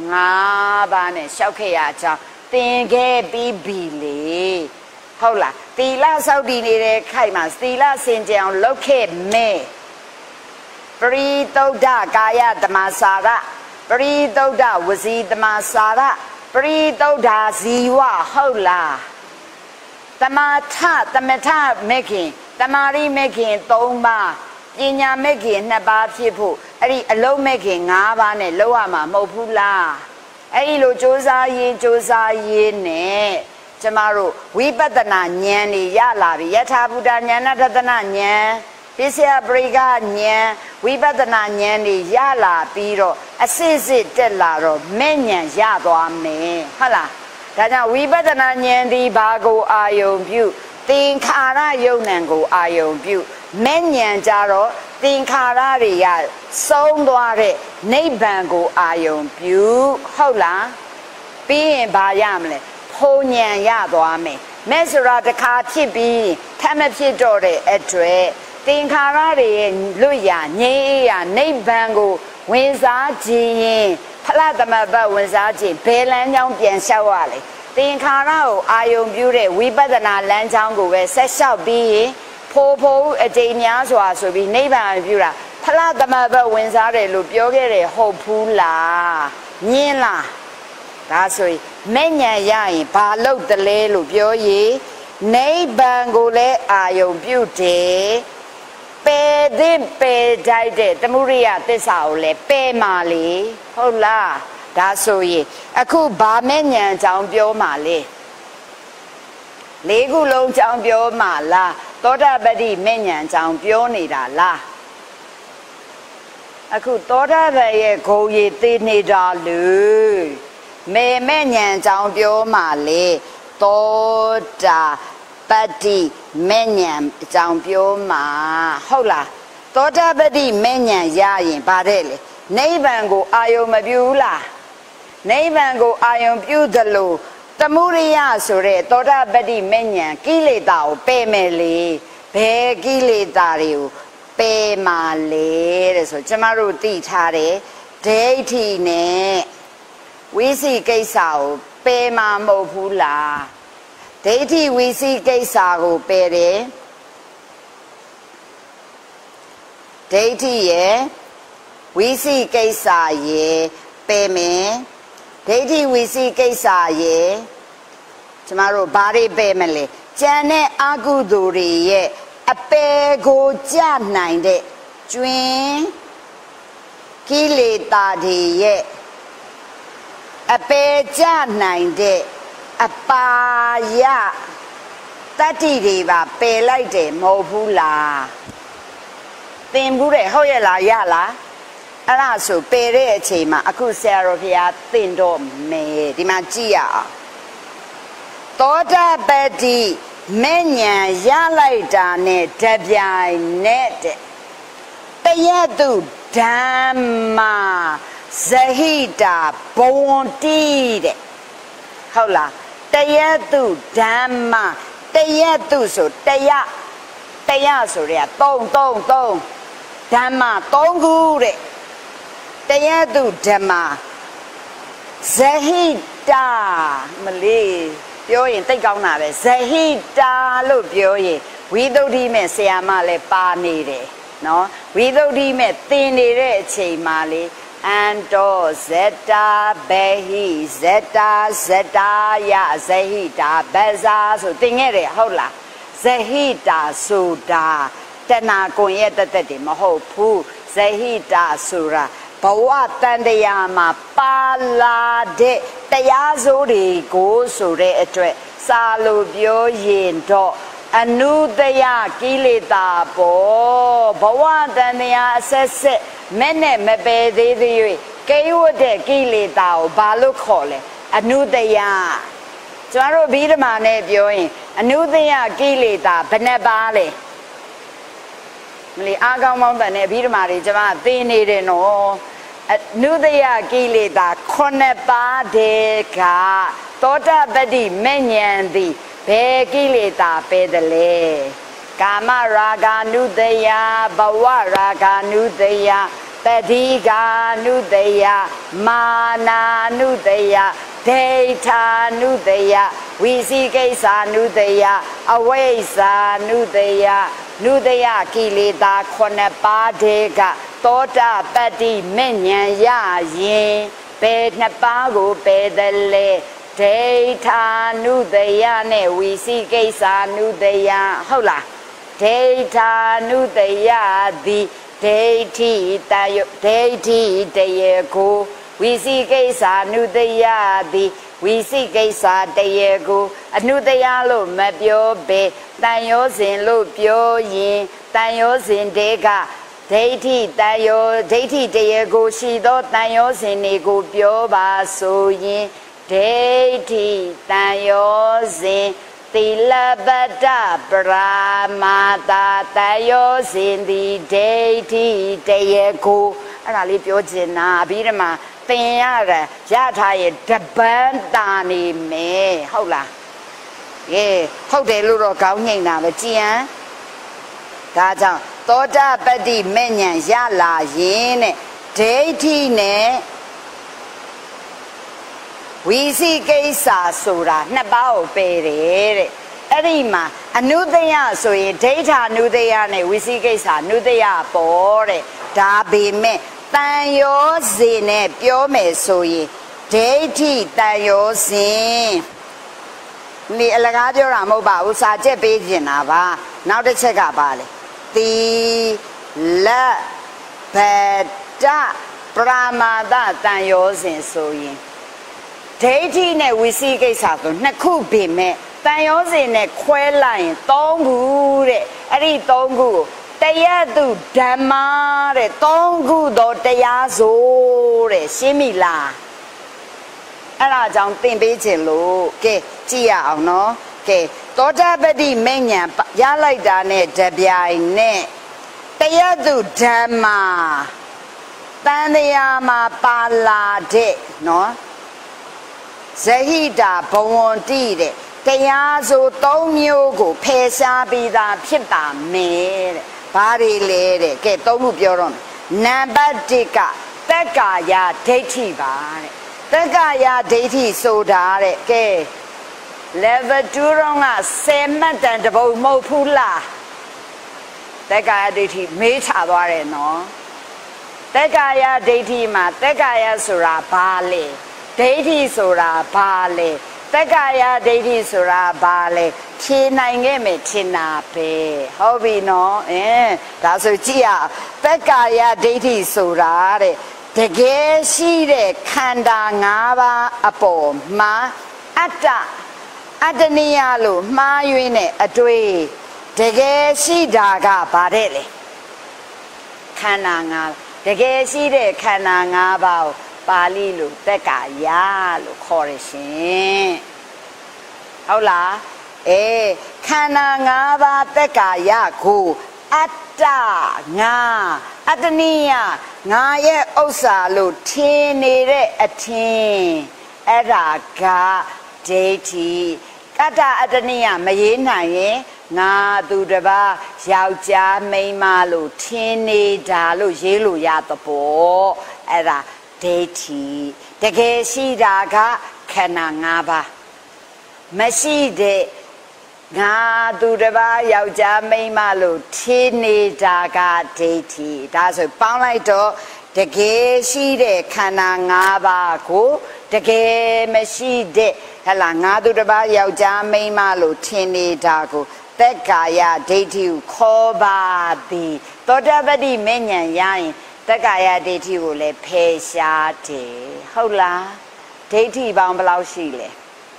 5ပါးနဲ့ရှောက်ခဲ့ရကြောင်းသင်ခဲ့ပြီးပြီလေဟုတ်လားသီလစောင့်တည်နေတဲ့ခိုက်မှာသီလစင်ကြအောင်လုပ်ခဲ့မယ်ပရိသုဒ္ဓကာယတမစာရပရိသုဒ္ဓဝစီတမစာရပရိသုဒ္ဓဇီဝဟုတ်လားသမထမဲ့ခင်တမာရိမဲ့ခင်3ပါးပပညာမဲ့ခင်2ပါးဖြစ်ဖို့အဲ့ဒီအလုံးမဲ့ခင်5ပါးနဲ့လောက်ရမှာမဟုတ်ဘူးလားအဲ့ဒီလိုစ조사ရေးနဲ့ကျမတို့ဝိပဿနာဉာဏ်တွေရလာပြီယထာဘုဒ္ဓဉာဏတတနာဉာဏ်ပစ္စယပရိကဉာဏ်ဝိပဿနာဉာဏ်တွေရလာပြီးတော့အစစ်စစ်တက်လာတော့မဲ့ဉာဏ်ရသွားမယ်ဟုတ်လားဒါကြောင့်ဝိပဿနာဉာဏ်ဒီဘာကိုအာယုံပြုသင်္ခါရယုံ nant ကိုအာယုံပြုမဲ့ဉာဏ်ကြတော့သင်္ခါရတွေကဆုံးသွားတဲ့နိဗ္ဗာန်ကိုအာယုံပြုဟုတ်လားပြီးရင်ဘာရမလဲဖုံဉဏ်ရသွားမယ်မဲ့ဆိုတာတစ်ခါဖြစ်ပြီးထပ်မဖြစ်တော့တဲ့အတွက်သင်္ခါရတွေရဲ့လွတ်ရာငြိမ်းရာနိဗ္ဗာန်ကိုဝင်စားခြင်းရင်ဖလားသမဘတ်ဝင်စားခြင်းဘယ်လမ်းကြောင်းပြန်လျှောက်ရလဲသင်္ခါရကိုအာယုံပြုတဲ့ဝိပဿနာလမ်းကြောင်းကိုပဲဆက်လျှောက်ပြီးရင်ဖိုးအတိမ်များစွာဆိုပြီးနိဗ္ဗာန်ပြုတာဖလားသမဘတ်ဝင်စားတယ်လို့ပြောခဲ့တယ်ဟုတ်ဘူးလားညင်းလားဒါဆိုရင်မဲ့ဉဏ်ရရင်ဘာလို့တလဲလို့ပြောရင်နိဗ္ဗာန်ကိုလည်းအာယုံပြုတယ်ပယ်သင့်ပယ်တိုက်တဲ့သမုဒိယသစ္စာကိုလည်းပယ်မှာလေဟုတ်လားဒါဆိုရင်အခုဘာမဲ့ဉဏ်အကြောင်းပြောမှာလဲ၄ခုလုံးအကြောင်းပြောမှာလားသောတာပတိမဲ့ဉဏ်အကြောင်းပြောနေတာလားအခုသောတာပန်ရဲ့ဂုံရည်သိနေတာလေမေမဲ့ဉဏ်အကြောင်းပြောမှာလေသောတာပတိမဲ့ဉဏ်အကြောင်းပြောမှာဟုတ်လားသောတာပတိမဲ့ဉဏ်ရရင်ဗါတဲ့လေနိဗ္ဗာန်ကိုအာယုံမပြုဘူးလားနိဗ္ဗာန်ကိုအာယုံပြုသလိုသမုဒိယဆိုတဲ့သောတာပတိမဲ့ဉဏ်ကိလေသာကိုပယ်မယ်လေဘယ်ကိလေသာတွေကိုပယ်မှာလေတဲ့ဆိုကျမတို့သိထားတယ်ဒိဋ္ဌိနဲ့ဝိသိကိစ္စကိုပယ်မှာမဟုတ်ဘူးလားဒိဋ္ဌိဝိသိကိစ္စကိုပယ်တယ်ဒိဋ္ဌိရဲ့ဝိသိကိစ္စရဲ့ပယ်မယ်ဒိဋ္ဌိဝိသိကိစ္စရဲ့ကျမတို့ဘာတွေပယ်မလဲကြံတဲ့အကုသိုလ်တွေရဲ့အပယ်ကိုကြနိုင်တဲ့ကျွင်းကိလေသာတွေရဲ့အပယ်ကြနိုင်တဲ့အပါယတတ္တိတွေပါပယ်လိုက်တယ်မဟုတ်ဘူးလားသင်ဘူးတဲ့ဟုတ်ရဲ့လားရလားအဲ့ဒါဆိုပယ်တဲ့အချိန်မှာအခုဆရာတော်ဘုရားသင်တော့မယ်ဒီမှာကြည့်ရအောင်သောတာပတိမဲ့ဉဏ်ရလိုက်တာနဲ့တပြိုင်နဲ့တဲ့တယတုဓမ္မာဇဟိတာဘဝန္တိတဲ့ဟုတ်လားတယတုဓမ္မာတယတုဆိုတယဆိုရ3ဓမ္မာ3ခုတဲ့တယတုဓမ္မာဇဟိတာမလေးပြောရင်တိတ်ကောင်းတာပဲဇဟိတာလို့ပြောရင်ဝိသုဒ္ဓိမဲ့ဆရာမလည်းပါနေတယ်နော်ဝိသုဒ္ဓိမဲ့သင်နေတဲ့အချိန်မှာလေအန္တောဇတာဘေဟိဇတာယဇဟိတာဘဇာဆိုသင်ခဲ့တယ်ဟုတ်လားဇဟိတာဆိုတာတဏကွန်ရဲ့တသက်တွေမဟုတ်ဘူးဇဟိတာဆိုတာဘဝတန်တရားမှာပါလာတဲ့တရားစိုးတွေကိုဆိုတဲ့အတွက်စာလိုပြောရင်တော့အနုတယကိလေသာပေါ်ဘဝတန်တရားအဆက်ဆက်မဲ့နဲ့မပယ်သေးသေး၍ကိဝတ်တဲ့ကိလေသာကိုဘာလို့ခေါ်လဲအနုတယကျွန်တော်တို့ဘိဓမ္မာနဲ့ပြောရင်အနုတယကိလေသာဘယ်နှပါလဲမလီအားကောင်းမောင်းတဲ့ဘိဓမ္မာတွေကျွန်မသိနေတယ်နော်အနုတယကိလေသာ9ပါးတည်းကသောတာပတိမဲ့ဉဏ်သည်ဘယ်ကိလေသာပယ်တယ်လဲကာမရာဂ ानु တယဘဝရာဂ ानु တယတတိကာ ानु တယမာနာ ानु တယဒိဋ္ဌာ ानु တယဝိသိကိစ္စ ानु တယအဝိဇ္ဇာ ानु တယနုတယကိလေသာ9ပါးတည်းကသောတာပတ္တိမဲ့ဉဏ်ရရင်ဘယ်2ပါးကိုပယ်တယ်လဲဒိဋ္ဌာ ानु တယနဲ့ဝိသိကိစ္စ ानु တယဟုတ်လားဒိဋ္ဌာနုတယသည်ဒိဋ္ဌိတယဒိဋ္ဌိတယေကိုဝိသိကိစ္စနုတယသည်ဝိသိကိစ္စတယေကိုအနုတယလို့မပြောပေတန်ရောစဉ်လို့ပြောရင်တန်ရောစဉ်တေကဒိဋ္ဌိတန်ရောဒိဋ္ဌိတယေကိုရှိသောတန်ရောစဉ်တွေကိုပြောပါဆိုရင်ဒိဋ္ဌိတန်ရောစဉ်သီလပတ္တပရာမာတာတန်ရောစဉ်သည်ဒိဋ္ဌိတယေကိုအဲ့ဒါလေးပြောချင်တာပြီးတော့မှသင်ရတယ်ရထားရဲ့တပန်းတာနေမယ်ဟုတ်လားဟုတ်တယ်လို့တော့ကောင်းငိမ့်တာပဲကြည်ဟန်ဒါကြောင့်သောတာပတ္တိမဲ့ဉဏ်ရလာရင်တဲ့ဒိဋ္ဌိနဲ့ဝိသိကိစ္စဆိုတာနှစ်ပါးကိုပယ်တယ်တဲ့အဲ့ဒီမှာအနုတယဆိုရင်ဒိဋ္ဌာနုတယနဲ့ဝိသိကိစ္စနုတယပေါ်တဲ့ဒါပေမဲ့တန်ရောစဉ်နဲ့ပြောမယ်ဆိုရင်ဒိဋ္ဌိတန်ရောစဉ်ဒီအလကားပြောတာမဟုတ်ပါဘူးစာချက်ပေးကျင်တာပါနောက်တစ်ချက်ကပါလေသီလဗတ္တပရမာသတန်ရောစဉ်ဆိုရင်ဒိဋ္ဌိနဲ့ဝိသိကိစ္စဆိုနှစ်ခုပေမဲ့တန်ရောစဉ်နဲ့ခွဲလိုက်ရင်သုံးခုတဲ့အဲ့ဒီသုံးခုကိုတရားသူဓမ္မတဲ့သုံးခုသောတရားဆိုတဲ့ရှင်းပြီလားအဲ့ဒါကြောင့်သင်ပေးခြင်းလို့ကဲကြည့်ရအောင်နော်ကဲသောတာပတ္တိမဉ္ဇဉ်ရလိုက်တာနဲ့တပြိုင်နဲ့တရားသူဓမ္မတန်တရားမှာပါလာတဲ့နော်ဇဟိတာဘဝန္တိတဲ့တရားဆို၃မျိုးကိုဖယ်ရှားပြီးသားဖြစ်တာမယ်တဲ့ဘာတွေလဲတဲ့ကဲ၃ခုပြောတော့နံပါတ်၁ကတက္ကာယဒိဋ္ဌိပါတဲ့တက္ကာယဒိဋ္ဌိဆိုတာတဲ့ကဲ level 2တော့က10မှတ်တန်တပုံမဟုတ်ဘူးလားတက္ကာယဒိဋ္ဌိမေးချသွားတယ်နော်တက္ကာယဒိဋ္ဌိမှာတက္ကာယဆိုတာဘာလဲဒိဋ္ဌိဆိုတာဘာလဲတက္ကာယဒိဋ္ဌိဆိုတာဘာလဲဖြေနိုင်ခဲ့မယ်ထင်တာပဲဟုတ်ပြီနော်ဒါဆိုကြည့်ရတက္ကာယဒိဋ္ဌိဆိုတာတဲ့တကယ်ရှိတဲ့ခန္ဓာ၅ပါးအပေါ်မှာအတ္တနိယလို့မှားယွင်းတဲ့အတွေ့တကယ်ရှိတာကဘာတဲ့လဲခန္ဓာ၅တကယ်ရှိတဲ့ခန္ဓာ၅ပါးကိုပါဠိလိုတက္ကာယလို့ခေါ်ရရှင်ဟုတ်လားခန္ဓာ၅ပါးတက္ကာယကိုအတ္တငါအတ္တနိယငါရဲ့ဥစ္စာလို့ထင်နေတဲ့အထင်အဲ့ဒါကဒိဋ္ဌိကတ္တအတ္တနိယမရေးနိုင်ရင်ငါသူတစ်ပါးယောက်ျားမိန်းမလို့ထင်နေတာလို့ရေးလို့ရသဘောအဲ့ဒါဒိဋ္ဌိတကယ်ရှိတာကခန္ဓာ၅ပါးမရှိတဲ့ငါသူတစ်ပါးယောက်ျားမိန်းမလို့ထင်နေတာကဒိဋ္ဌိဒါဆိုပေါင်းလိုက်တော့တကယ်ရှိတဲ့ခန္ဓာ၅ပါးကိုတကယ်မရှိတဲ့ဟလာငါသူတစ်ပါးယောက်ျားမိန်းမလို့ထင်နေတာကိုတက္ကာယဒိဋ္ဌိကိုခေါ်ပါသည်သောတာပတ္တိမဉ္ဇဉ်ရရင်တက္ကာယဒိဋ္ဌိကိုလည်းဖယ်ရှားတယ်ဟုတ်လားဒိဋ္ဌိပေါင်းဘယ်လောက်ရှိလဲ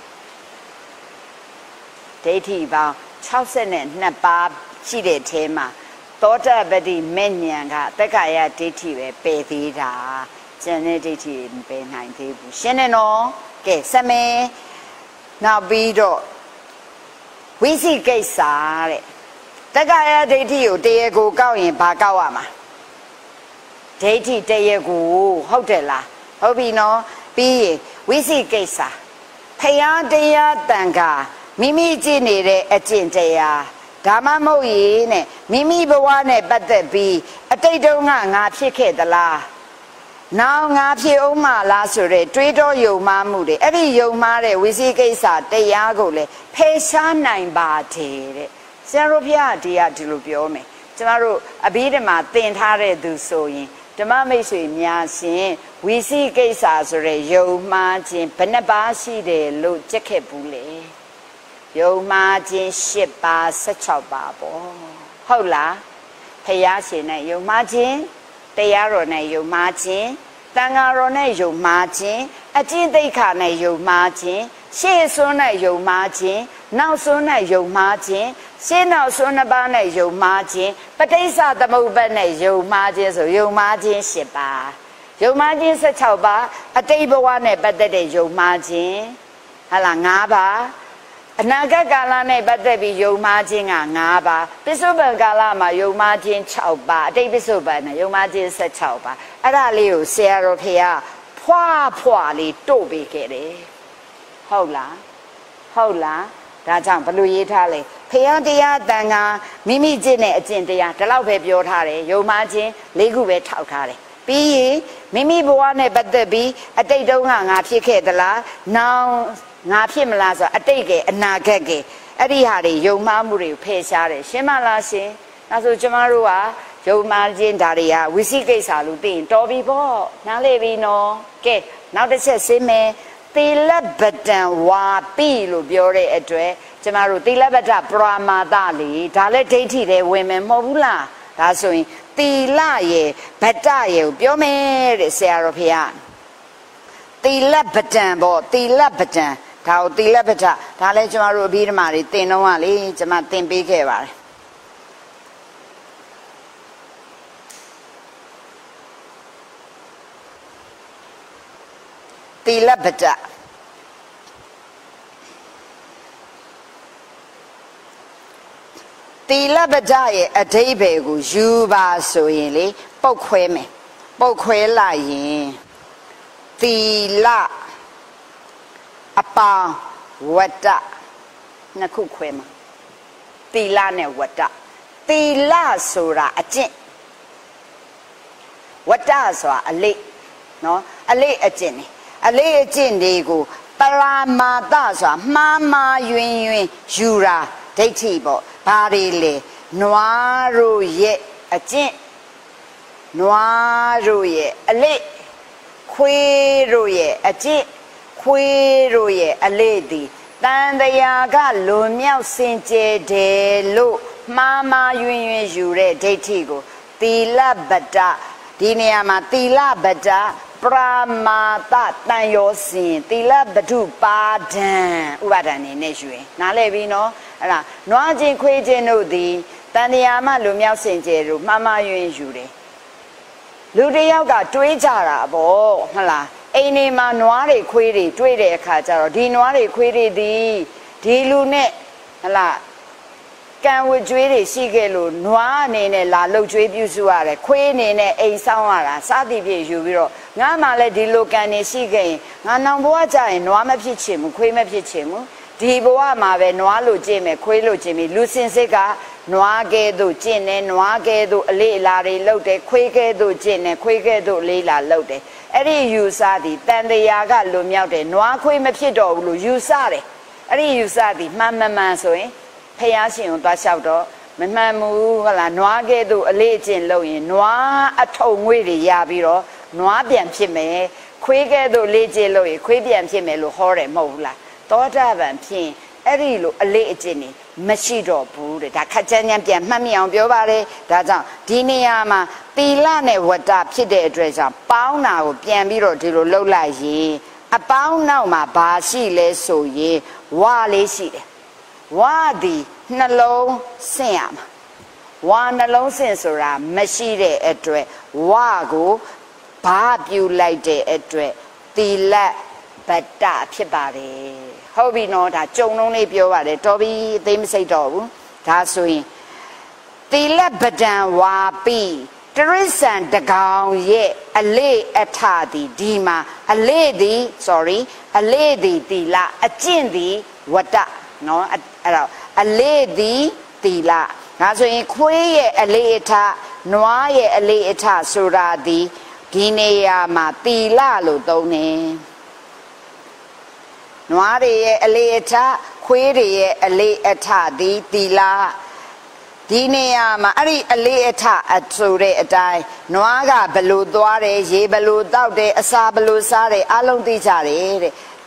ဒိဋ္ဌိပေါင်း62ပါးရှိတဲ့ထဲမှာသောတာပတ္တိမဉ္ဇဉ်ကတက္ကာယဒိဋ္ဌိပဲပယ်သေးတာကျန်တဲ့ဒိဋ္ဌိမပယ်နိုင်သေးဘူးရှင်းတယ်နော်ကဲဆက်မယ်နောက်ပြီးတော့ဝိသိကိစ္စတဲ့တက္ကာယဒိဋ္ဌိကိုတရားကိုကောက်ရင်ဘာကောက်ရမှာဒိဋ္ဌိတရားကိုဟုတ်တယ်လားဟုတ်ပြီနော်ပြီးရင်ဝိသိကိစ္စဖယားတရားတန်ခါမိမိကြည့်နေတဲ့အကျင့်တရားဒါမှမဟုတ်ရင်နဲ့မိမိဘဝနဲ့ပတ်သက်ပြီးအတိတ်တုန်းကငါဖြစ်ခဲ့သလားနောက်ငါဖြစ်အောင်မလားဆိုတဲ့တွေးတောယုံမှားမှုတွေအဲ့ဒီယုံမှားတဲ့ဝိသိကိစ္စတရားကိုလည်းဖယ်ရှားနိုင်ပါတယ်တဲ့ဆရာတို့ဘုရားဒီလိုပြောမယ်ကျမတို့အဘိဓမ္မာသင်ထားတဲ့သူဆိုရင်ဓမ္မမိတ်ဆွေများရှင်ဝိသိကိစ္စဆိုတဲ့ယုံမှားခြင်းဘယ်နှပါးရှိတယ်လို့ကြက်ခဲ့ဘူးလေယုံမှားခြင်း8ပါး16ပါးပေါ့ဟုတ်လားဖယားရှင်နဲ့ယုံမှားခြင်းတရားတော်နဲ့ယုံမှားခြင်းတန်ဃာတော်နဲ့ယုံမှားခြင်းအကျင့်သိက္ခာနဲ့ယုံမှားခြင်းရှေ့စွန်းနဲ့ယုံမှားခြင်းနောက်စွန်းနဲ့ယုံမှားခြင်းရှေ့နောက်စွန်းနှစ်ပါးနဲ့ယုံမှားခြင်းပဋိစ္စသမုပ္ပါဒ်နဲ့ယုံမှားခြင်းဆိုယုံမှားခြင်း၈ပါးယုံမှားခြင်း16ပါးအတိတ်ဘဝနဲ့ပတ်သက်တဲ့ယုံမှားခြင်းဟာလား9ပါးအနာဂတ်ကာလနဲ့ပတ်သက်ပြီးယုံမှားခြင်းက9ပါးပိဿုပန်ကာလမှာယုံမှားခြင်း6ပါးအတိတ်ပိဿုပန်နဲ့ယုံမှားခြင်း16ပါးအဲ့ဒါလေးကိုဆရာတော်ဖေကဖွာလေးတို့ပေးခဲ့တယ်ဟုတ်လားဟုတ်လားဒါကြောင့်ဘလို့ရေးထားလဲဖေယတရားတန်ခါမိမိကျင့်တဲ့အကျင့်တရားဒီလောက်ပဲပြောထားတယ်ယုံမှားခြင်း၄ခုပဲထောက်ထားတယ်ပြီးရင်မိမိဘဝနဲ့ပတ်သက်ပြီးအတိတ်တုန်းကငါဖြစ်ခဲ့သလားနောင်ငါဖြစ်မလားဆိုအတိတ်ကအနာဂတ်ကအဲ့ဒီဟာတွေယုံမှားမှုတွေကိုဖယ်ရှားတယ်ရှင်းမလားရှင်ဒါဆိုကျမတို့ကယုံမှားခြင်းဒါတွေကဝိသိကိစ္စလို့သိရင်တော်ပြီပေါ့နားလေပြီနော်ကဲနောက်တစ်ချက်ရှင်းမယ်သီလပတံဝါပိလို့ပြောတဲ့အတွက်ကျမတို့သီလပတ္တပရမာသလေဒါလည်းဒိဋ္ဌိတွေဝင်မယ်မဟုတ်ဘူးလားဒါဆိုရင်သီလရဲ့ဗတ္တရဲ့ကိုပြောမယ်တဲ့ဆရာတော်ဖေကသီလပတံပေါ့သီလပတံဒါကိုသီလပတ္တဒါလည်းကျမတို့အဘိဓမ္မာတွေသင်တော့ကလေကျမသင်ပေးခဲ့ပါတယ်သီလပတ္တသီလပတ္တရဲ့အဓိပ္ပာယ်ကိုယူပါဆိုရင်လေပုတ်ခွဲမယ်ပုတ်ခွဲလိုက်ရင်သီလအပေါင်းဝတ္တနှစ်ခုခွဲမှာသီလနဲ့ဝတ္တသီလဆိုတာအကျင့်ဝတ္တဆိုတာအလေးနော်အလေးအကျင့်နေအလေးအကျင့်တွေကိုပရာမာသဆိုတာမှားယွင်းယူတာဒိဋ္ဌိပေါ့ဘာတွေလဲနွားတို့ရဲ့အကျင့်နွားတို့ရဲ့အလေးခွေးတို့ရဲ့အကျင့်ခွေးတို့ရဲ့အလေးဒီတန်တရားကလွန်မြောက်စင်ကြယ်တယ်လို့မှားယွင်းယူတဲ့ဒိဋ္ဌိကိုသီလပတ္တဒီနေရာမှာသီလပတ္တပရာမာသတန်ရောစင်သီလပတုပါဒံဥပါဒံနေနဲ့ယူရင်နားလည်ပြီနော်အဲ့ဒါနွားချင်းခွေးချင်းတို့သည်တန်တရားမှလွန်မြောက်စင်ကြယ်တို့မှားယွင်းယူတယ်လူတယောက်ကတွေးကြတာပေါ့ဟုတ်လားအိမ်နေမှာနွားတွေခွေးတွေတွေးတဲ့အခါကျတော့ဒီနွားတွေခွေးတွေဒီလူနဲ့ဟုတ်လားကံဝကျွေးတွေရှိခဲ့လို့နွားအနေနဲ့လာလှုပ်ကျွေးပြုစုရတယ်ခွေးအနေနဲ့အိမ်ဆောင်ရတာစသည်ဖြင့်ယူပြီးတော့ငါမှလည်းဒီလိုကံနေရှိခဲ့ရင်ငါနောင်ဘဝကျရင်နွားမဖြစ်ချင်ဘူးခွေးမဖြစ်ချင်ဘူးဒီဘဝမှာပဲနွားလို့ကျင့်မယ်ခွေးလို့ကျင့်ပြီလူစင်စစ်ကနွားကဲသို့ကျင့်တယ်နွားကဲသို့အလေးအလာတွေလုပ်တယ်ခွေးကဲသို့ကျင့်တယ်ခွေးကဲသို့အလေးအလာလုပ်တယ်အဲ့ဒီယူဆသည်တန်တရားကလွန်မြောက်တယ်နွားခွေးမဖြစ်တော့ဘူးလို့ယူဆတယ်အဲ့ဒီယူဆသည်မှန်ဆိုရင်ဖယားရှင်ကိုသွားလျှောက်တော့မမှန်ဘူးဟုတ်လားနွားကဲသို့အလေးအကျင့်လုပ်ရင်နွားအထုံငွေတွေရပြီးတော့နွားပြန်ဖြစ်မယ်ခွေးကဲသို့လေးကျင့်လုပ်ရင်ခွေးပြန်ဖြစ်မယ်လို့ဟောတယ်မဟုတ်ဘူးလားသောတာပန်ဖြင့်အဲ့ဒီလိုအလေးအကျင့်နေမရှိတော့ဘူးတဲ့ဒါခက်ချမ်းချမ်းပြန်မှတ်မိအောင်ပြောပါတယ်ဒါကြောင့်ဒီနေရာမှာသီလနဲ့ဝတ္တဖြစ်တဲ့အတွက်ကြောင့်ပေါင်းတာကိုပြန်ပြီးတော့ဒီလိုလှုပ်လိုက်ရင်အပေါင်းနောက်မှာဘာရှိလဲဆိုရင်ဝါလေးရှိတယ်ဝါသည်နှလုံးဆင့်ရမှာဝါနှလုံးဆင့်ဆိုတာမရှိတဲ့အတွက်ဝါကိုဘာပြုလိုက်တဲ့အတွက်သီလပတ္တဖြစ်ပါတယ်ဟုတ်ပြီနော်ဒါကြုံလုံးလေးပြောပါတယ်တော်ပြီအသိမစိတ်တော့ဘူးဒါဆိုရင်သီလပဒံဝါပိတရိစ္ဆန်တကောင်ရဲ့အလေးအထသည်ဒီမှာအလေးသည်သီလအကျင့်သည်ဝတ္တနော်အဲ့တော့အလေးသည်သီလဒါဆိုရင်ခွေးရဲ့အလေးအထနွားရဲ့အလေးအထဆိုတာဒီနေရာမှာသီလလို့သုံးတယ်နွားတွေရဲ့အလေးအထခွေးတွေရဲ့အလေးအထဒီသီလဒီနေရာမှာအဲ့ဒီအလေးအထဆိုတဲ့အတိုင်းနွားကဘလို့သွားတယ်ရေဘလို့တောက်တယ်အစာဘလို့စားတယ်အလုံးသိကြတယ်တဲ့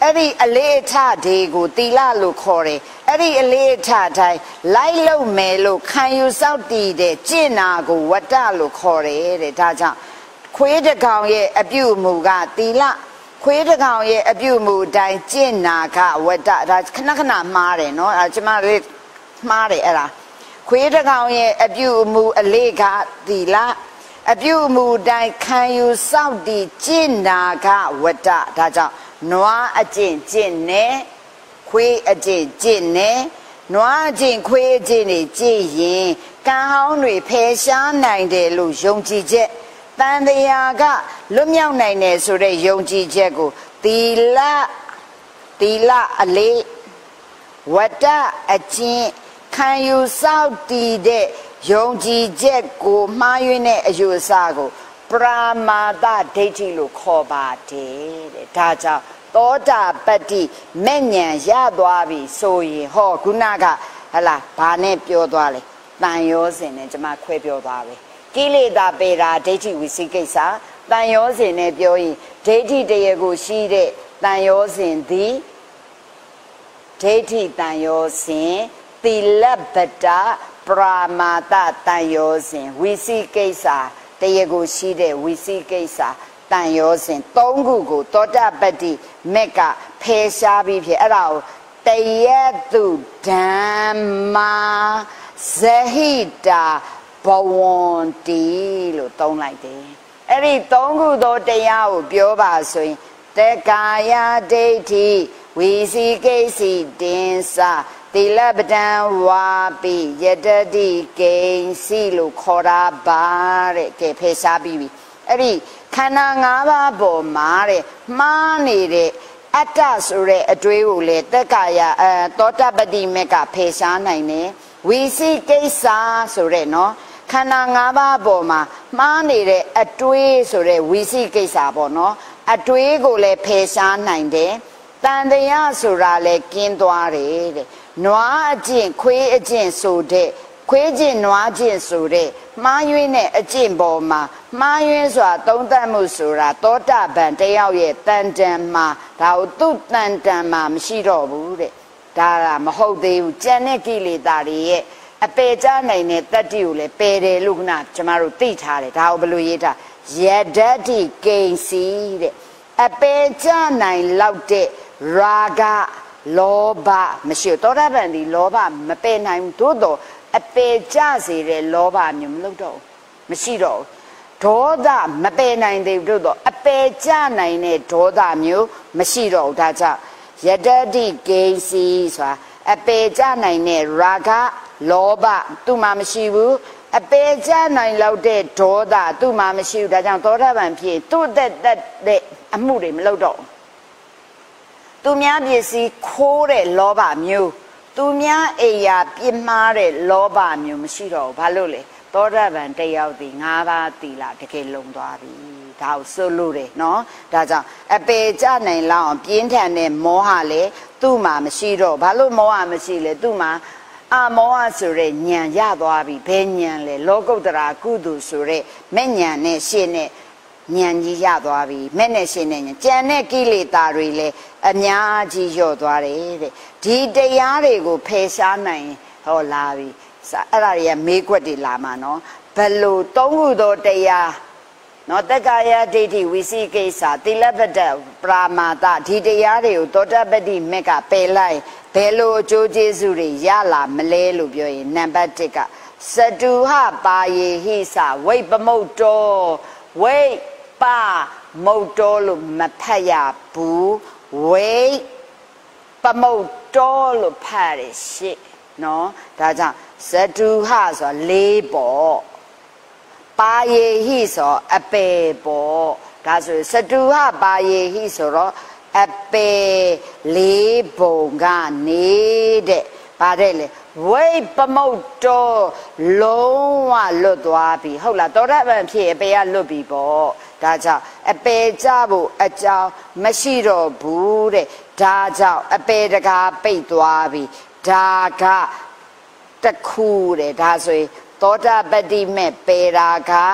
အဲ့ဒီအလေးအထတွေကိုသီလလို့ခေါ်တယ်အဲ့ဒီအလေးအထတိုင်းလိုက်လုံမယ်လို့ခံယူစောင့်တည်တဲ့ကျင့်နာကိုဝတ္တလို့ခေါ်တယ်တဲ့ဒါကြောင့်ခွေးတကောင်ရဲ့အပြုအမူကသီလခွေးတကောင်ရဲ့အပြုအမူအတိုင်းကျင့်နာကဝတ္တဒါခဏခဏမှားတယ်နော်ကျမလေးမှားတယ်အဲ့ဒါခွေးတကောင်ရဲ့အပြုအမူအလေးကသီလအပြုအမူတိုင်းခံယူစောင့်တည်ကျင့်နာကဝတ္တဒါကြောင့်နွားအကျင့်ကျင့်နဲ့ခွေးအကျင့်ကျင့်နဲ့နွားအကျင့်ခွေးအကျင့်တွေကျင့်ရင်ကံဟောင်းတွေဖယ်ရှားနိုင်တယ်လို့ယုံကြည်ချက်တန်တရားကလွတ်မြောက်နိုင်တယ်ဆိုတဲ့ယုံကြည်ချက်ကိုသီလအလေးဝတ္တအကျင့်ခံယူစောင့်တည်တဲ့ယုံကြည်ချက်ကိုမှားယွင်းတဲ့အယူအဆကိုပရမာသဒိဋ္ဌိလို့ခေါ်ပါတယ်တဲ့ဒါကြောင့်သောတာပတ္တိမဲ့ဉဏ်ရသွားပြီဆိုရင်ဟောခုနကဟလာဘာနဲ့ပြောသွားလဲတန်ရောစဉ်နဲ့ကျွန်မခွဲပြောသွားပဲကိလေသာပေတာဒိဋ္ဌိဝိသိကိစ္စတန်ရောစဉ်နဲ့ပြောရင်ဒိဋ္ဌိတရားကိုရှိတဲ့တန်ရောစဉ်သည်ဒိဋ္ဌိတန်ရောစဉ်သီလပတ္တပရာမာသတန်ရောစဉ်ဝိသိကိစ္စတရားကိုရှိတဲ့ဝိသိကိစ္စတန်ရောစဉ်၃ခုကိုသောတာပတ္တိမက်ကဖယ်ရှားပြီးဖြစ်အဲ့ဒါကိုတယတုဓမ္မာဇဟိတာဘဝန္တိလို့သုံးလိုက်တယ်အဲ့ဒီ၃ခုသောတရားကိုပြောပါဆိုရင်တက္ကာယဒိဋ္ဌိဝိသိကိစီတင်္စသီလပဒံဝါပိယတတိကိဉ္စီလို့ခေါ်တာပါတဲ့ကဲဖယ်ရှားပြီးပြီအဲ့ဒီခန္ဓာ၅ပါးပေါ်မှာတဲ့မှားနေတဲ့အတ္တဆိုတဲ့အတွေးကိုလေတက္ကာယသောတာပတ္တိမက်ကဖယ်ရှားနိုင်တယ်ဝိသိကိစ္စဆိုတဲ့နော်ခန္ဓာ၅ပါးပေါ်မှာမှားနေတဲ့အတွေးဆိုတဲ့ဝိသိကိစ္စပေါ့နော်အတွေးကိုလည်းဖယ်ရှားနိုင်တယ်တန်တရားဆိုတာလည်းကင်းသွားတယ်တဲ့နွားအကျင့်ခွေးအကျင့်ဆိုတဲ့ခွေးကျင့်နွားကျင့်ဆိုတဲ့မှားယွင်းတဲ့အကျင့်ပေါ်မှာမှားယွင်းစွာသုံးသပ်မှုဆိုတာသောတာပန်တယောက်ရဲ့တန်တန်မှာဒါကိုသူ့တန်တန်မှာမရှိတော့ဘူးတဲ့ဒါကမဟုတ်သေးဘူးကြံတဲ့ကိလေသာတွေရဲ့အပေကြနိုင်တဲ့တတ္တိကိုလည်းပယ်တယ်လို့ခုနကျမတို့သိထားတယ်ဒါကိုဘယ်လိုရေးထားယဒတ္တိကိဉ္စီတဲ့အပေကြနိုင်လောက်တဲ့ရာဂလောဘမရှိသောတာပန်ဒီလောဘမပယ်နိုင်ဘူးသို့တော့အပေကြစေတဲ့လောဘမျိုးမလုပ်တော့မရှိတော့ဒေါသမပယ်နိုင်သေးဘူးသို့တော့အပေကြနိုင်တဲ့ဒေါသမျိုးမရှိတော့ဒါကြောင့်ယတ္တိကိဉ္စီဆိုတာအပေကြနိုင်တဲ့ရာဂလောဘသူ့မှာမရှိဘူးအပေကြနိုင်လောက်တဲ့ဒေါသသူ့မှာမရှိဘူးဒါကြောင့်သောတာပန်ဖြစ်သူ့တဲ့အမှုတွေမလုပ်တော့သူများပစ္စည်းခိုးတဲ့လောဘမျိုးသူများအိယာပြစ်မှားတဲ့လောဘမျိုးမရှိတော့ဘူးဘာလို့လဲသောတာပန်တယောက်ဒီ၅ပါးသီလတကယ်လုံသွားပြီဒါကိုဆိုလို့တယ်နော်ဒါကြောင့်အပေကြနိုင်လောက်အောင်ပြင်းထန်တဲ့မောဟလည်းသူ့မှာမရှိတော့ဘာလို့မောဟမရှိလဲသူ့မှာအမောဟဆိုတဲ့ဉာဏ်ရသွားပြီဘယ်ဉာဏ်လဲလောကုတ္တရာကုသိုလ်ဆိုတဲ့မဲ့ဉာဏ်နဲ့ရှင်းတဲ့ဉာဏ်ကြီးရသွားပြီမဲ့နဲ့ရှင်းတဲ့ဉာဏ်ကြံတဲ့ကိလေသာတွေလည်းအများကြီးလျော့သွားတယ်တဲ့ဒီတရားတွေကိုဖယ်ရှားနိုင်ဟောလာပြီအဲ့ဒါတွေကမေးခွက်တွေလာမှာနော်ဘယ်လိုသုံးခုသောတရားနော်တက္ကာယဒိဋ္ဌိဝိသိကိစ္စသီလပတ္တပရာမာသဒီတရားတွေကိုသောတာပတ္တိမက်ကပယ်လိုက်ဘယ်လိုအကျိုးကျေးဇူးတွေရလာမလဲလို့ပြောရင်နံပါတ်1ကစတုဟပါယေဟိစဝိပမုတ်တောဝိပမုတ်တောလို့မဖတ်ရဘူးဝိပမုတ်တောလို့ဖတ်ရရှိနော်ဒါကြောင့်စတုဟဆိုတာလေးပေါ့ပါယေဟိဆိုအပေပေါ့ဒါဆိုစတုဟပါယေဟိဆိုတော့အပေလေးပုံနေတဲ့ပါတယ်လေဝိပမုတ်တောလုံးဝလွတ်သွားပြီဟုတ်လားသောတာပန်ဖြစ်အပေကလွတ်ပြီပေါ့ဒါကြောင့်အပေကြဖို့အကြောင်းမရှိတော့ဘူးတဲ့ဒါကြောင့်အပေတကားပိတ်သွားပြီဒါကတခုတဲ့ဒါဆိုရင်သောတာပတ္တိမဲ့ပေရာက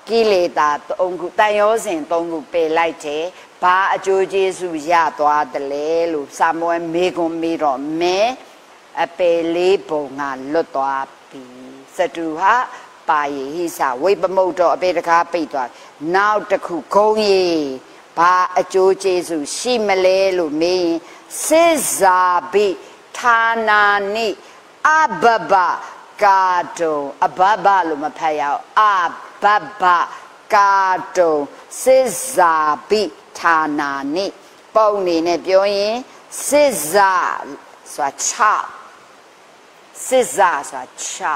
ကိလေသာ3ခုတန်ရောစဉ်3ခုပယ်လိုက်တယ်ဘာအကျိုးကျေးဇူးရသွားတယ်လဲလို့စာမွေးမေကွန်မေတော့မဲအပယ်လေးပုံကလွတ်သွားပြီစတုဟာပါယေဟိစဝိပမုတ်တော့အပေတကားပိတ်သွားနောက်တစ်ခုဂုံရီဘာအကျိုးကျေးဇူးရှိမလဲလို့မေးရင်စေဇာဘိဌာနာနိအဘဘကာတုံအဘဘလို့မဖတ်ရအောင်အဘဘကာတုံစေဇာဘိဌာနာနိပုံနေနဲ့ပြောရင်စေဇာဆိုတာ6စေဇာဆိုတာ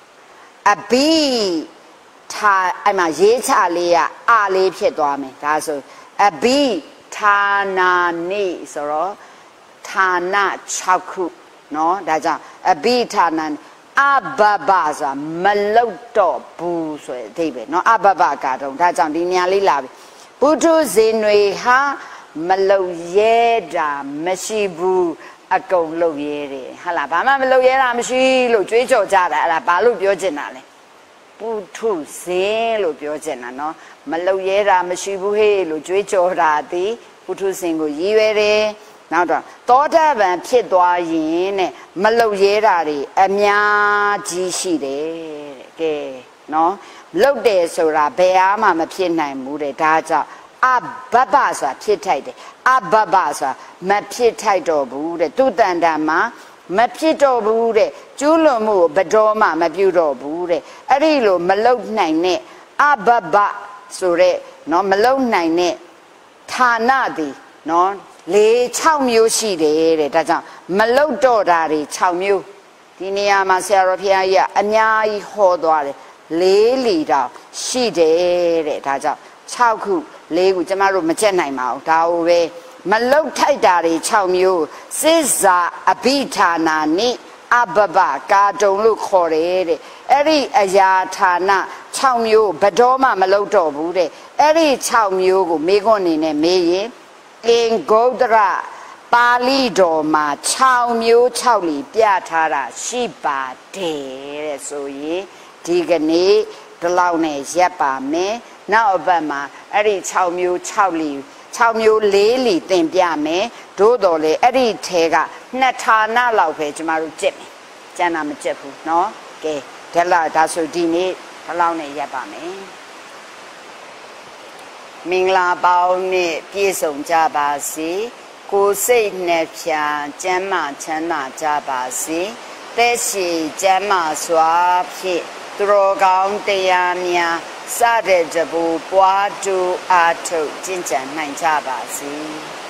6အဘိထာအဲ့မှာရေးချလေးကအာလေးဖြစ်သွားမယ်ဒါဆိုအဘိဌာနာနိဆိုတော့ဌာန6ခုเนาะဒါကြောင့်အဘိဌာနအဘဘဆိုတာမလုတ်တော့ဘူးဆိုတဲ့အဓိပ္ပာယ်เนาะအဘဘကတော့ဒါကြောင့်ဒီညာလေးလာပြီပုထုဇဉ်တွေဟာမလုတ်ရဲတာမရှိဘူးအကုန်လုတ်ရဲတယ်ဟာလားဘာမှမလုတ်ရဲတာမရှိလို့ကြွေးကြော်ကြတာအဲ့ဒါဘာလို့ပြောချင်တာလဲပုထုဇဉ်လို့ပြောချင်တာเนาะမလုတ်ရဲတာမရှိဘူးဟေးလို့ကြွေးကြော်တာဒီပုထုဇဉ်ကိုရည်ရွယ်တယ်နောက်တော့သောတာပန်ဖြစ်သွားရင်တဲ့မလုတ်ရဲတာတွေအများကြီးရှိတယ်တဲ့ကဲနော်လုတ်တယ်ဆိုတာဘယ်အားမှမဖြစ်နိုင်ဘူးတဲ့ဒါကြောင့်အဘဘဆိုတာဖြစ်ထိုက်တယ်အဘဘဆိုတာမဖြစ်ထိုက်တော့ဘူးတဲ့သူတန်တန်မှာမဖြစ်တော့ဘူးတဲ့ကျူးလွန်မှုဘတော်မှမပြုတော့ဘူးတဲ့အဲ့ဒီလိုမလုတ်နိုင်တဲ့အဘဘဆိုတဲ့နော်မလုတ်နိုင်တဲ့ဌာနသည်နော်6မျိုးရှိတယ်တဲ့ဒါကြောင့်မလုတ်တော့တာတွေ6မျိုးဒီနေရာမှာဆရာတော်ဘုရားကြီးကအများကြီးဟောသွားတယ်4လီတောင်ရှိတယ်တဲ့ဒါကြောင့်6ခု4ခုကျမတို့မကျက်နိုင်ပါဘူးဒါ ਉਹ ပဲမလုတ်ထိုက်တာတွေ6မျိုးစိဇာအဘိဌာနာနိအဘဘကာတုံလို့ခေါ်တယ်တဲ့အဲ့ဒီအရာဌာန6မျိုးဘတော်မှမလုတ်တော့ဘူးတဲ့အဲ့ဒီ6မျိုးကိုမေးခွန်းအနေနဲ့မေးရင်အင်္ဂုတ္တရပါဠိတော်မှာ6မျိုး6လီပြထားတာရှိပါတယ်တဲ့ဆိုရင်ဒီကနေ့ဒီလောက်နဲ့ရပ်ပါမယ်နောက်အပတ်မှာအဲ့ဒီ6မျိုး6လီ6မျိုး4လီသင်ပြမယ်သို့တော်လေအဲ့ဒီထဲက2ဌာနလောက်ပဲကျမတို့ကြက်မယ်ကျန်တာမကြက်ဘူးเนาะကဲဒါဆိုဒီနေ့ဒီလောက်နဲ့ရပ်ပါမယ်မင်္ဂလာပေါင်းနဲ့ပြည့်စုံကြပါစေကိုယ်စိတ်နဲ့ဖြာကျမ်းမာချမ်းသာကြပါစေသက်ရှိကျမ်းမာစွာဖြင့်သူတော်ကောင်းတရားများစတဲ့တပူပွားတူအားထုတ်ကျင့်ကြံနိုင်ကြပါစေ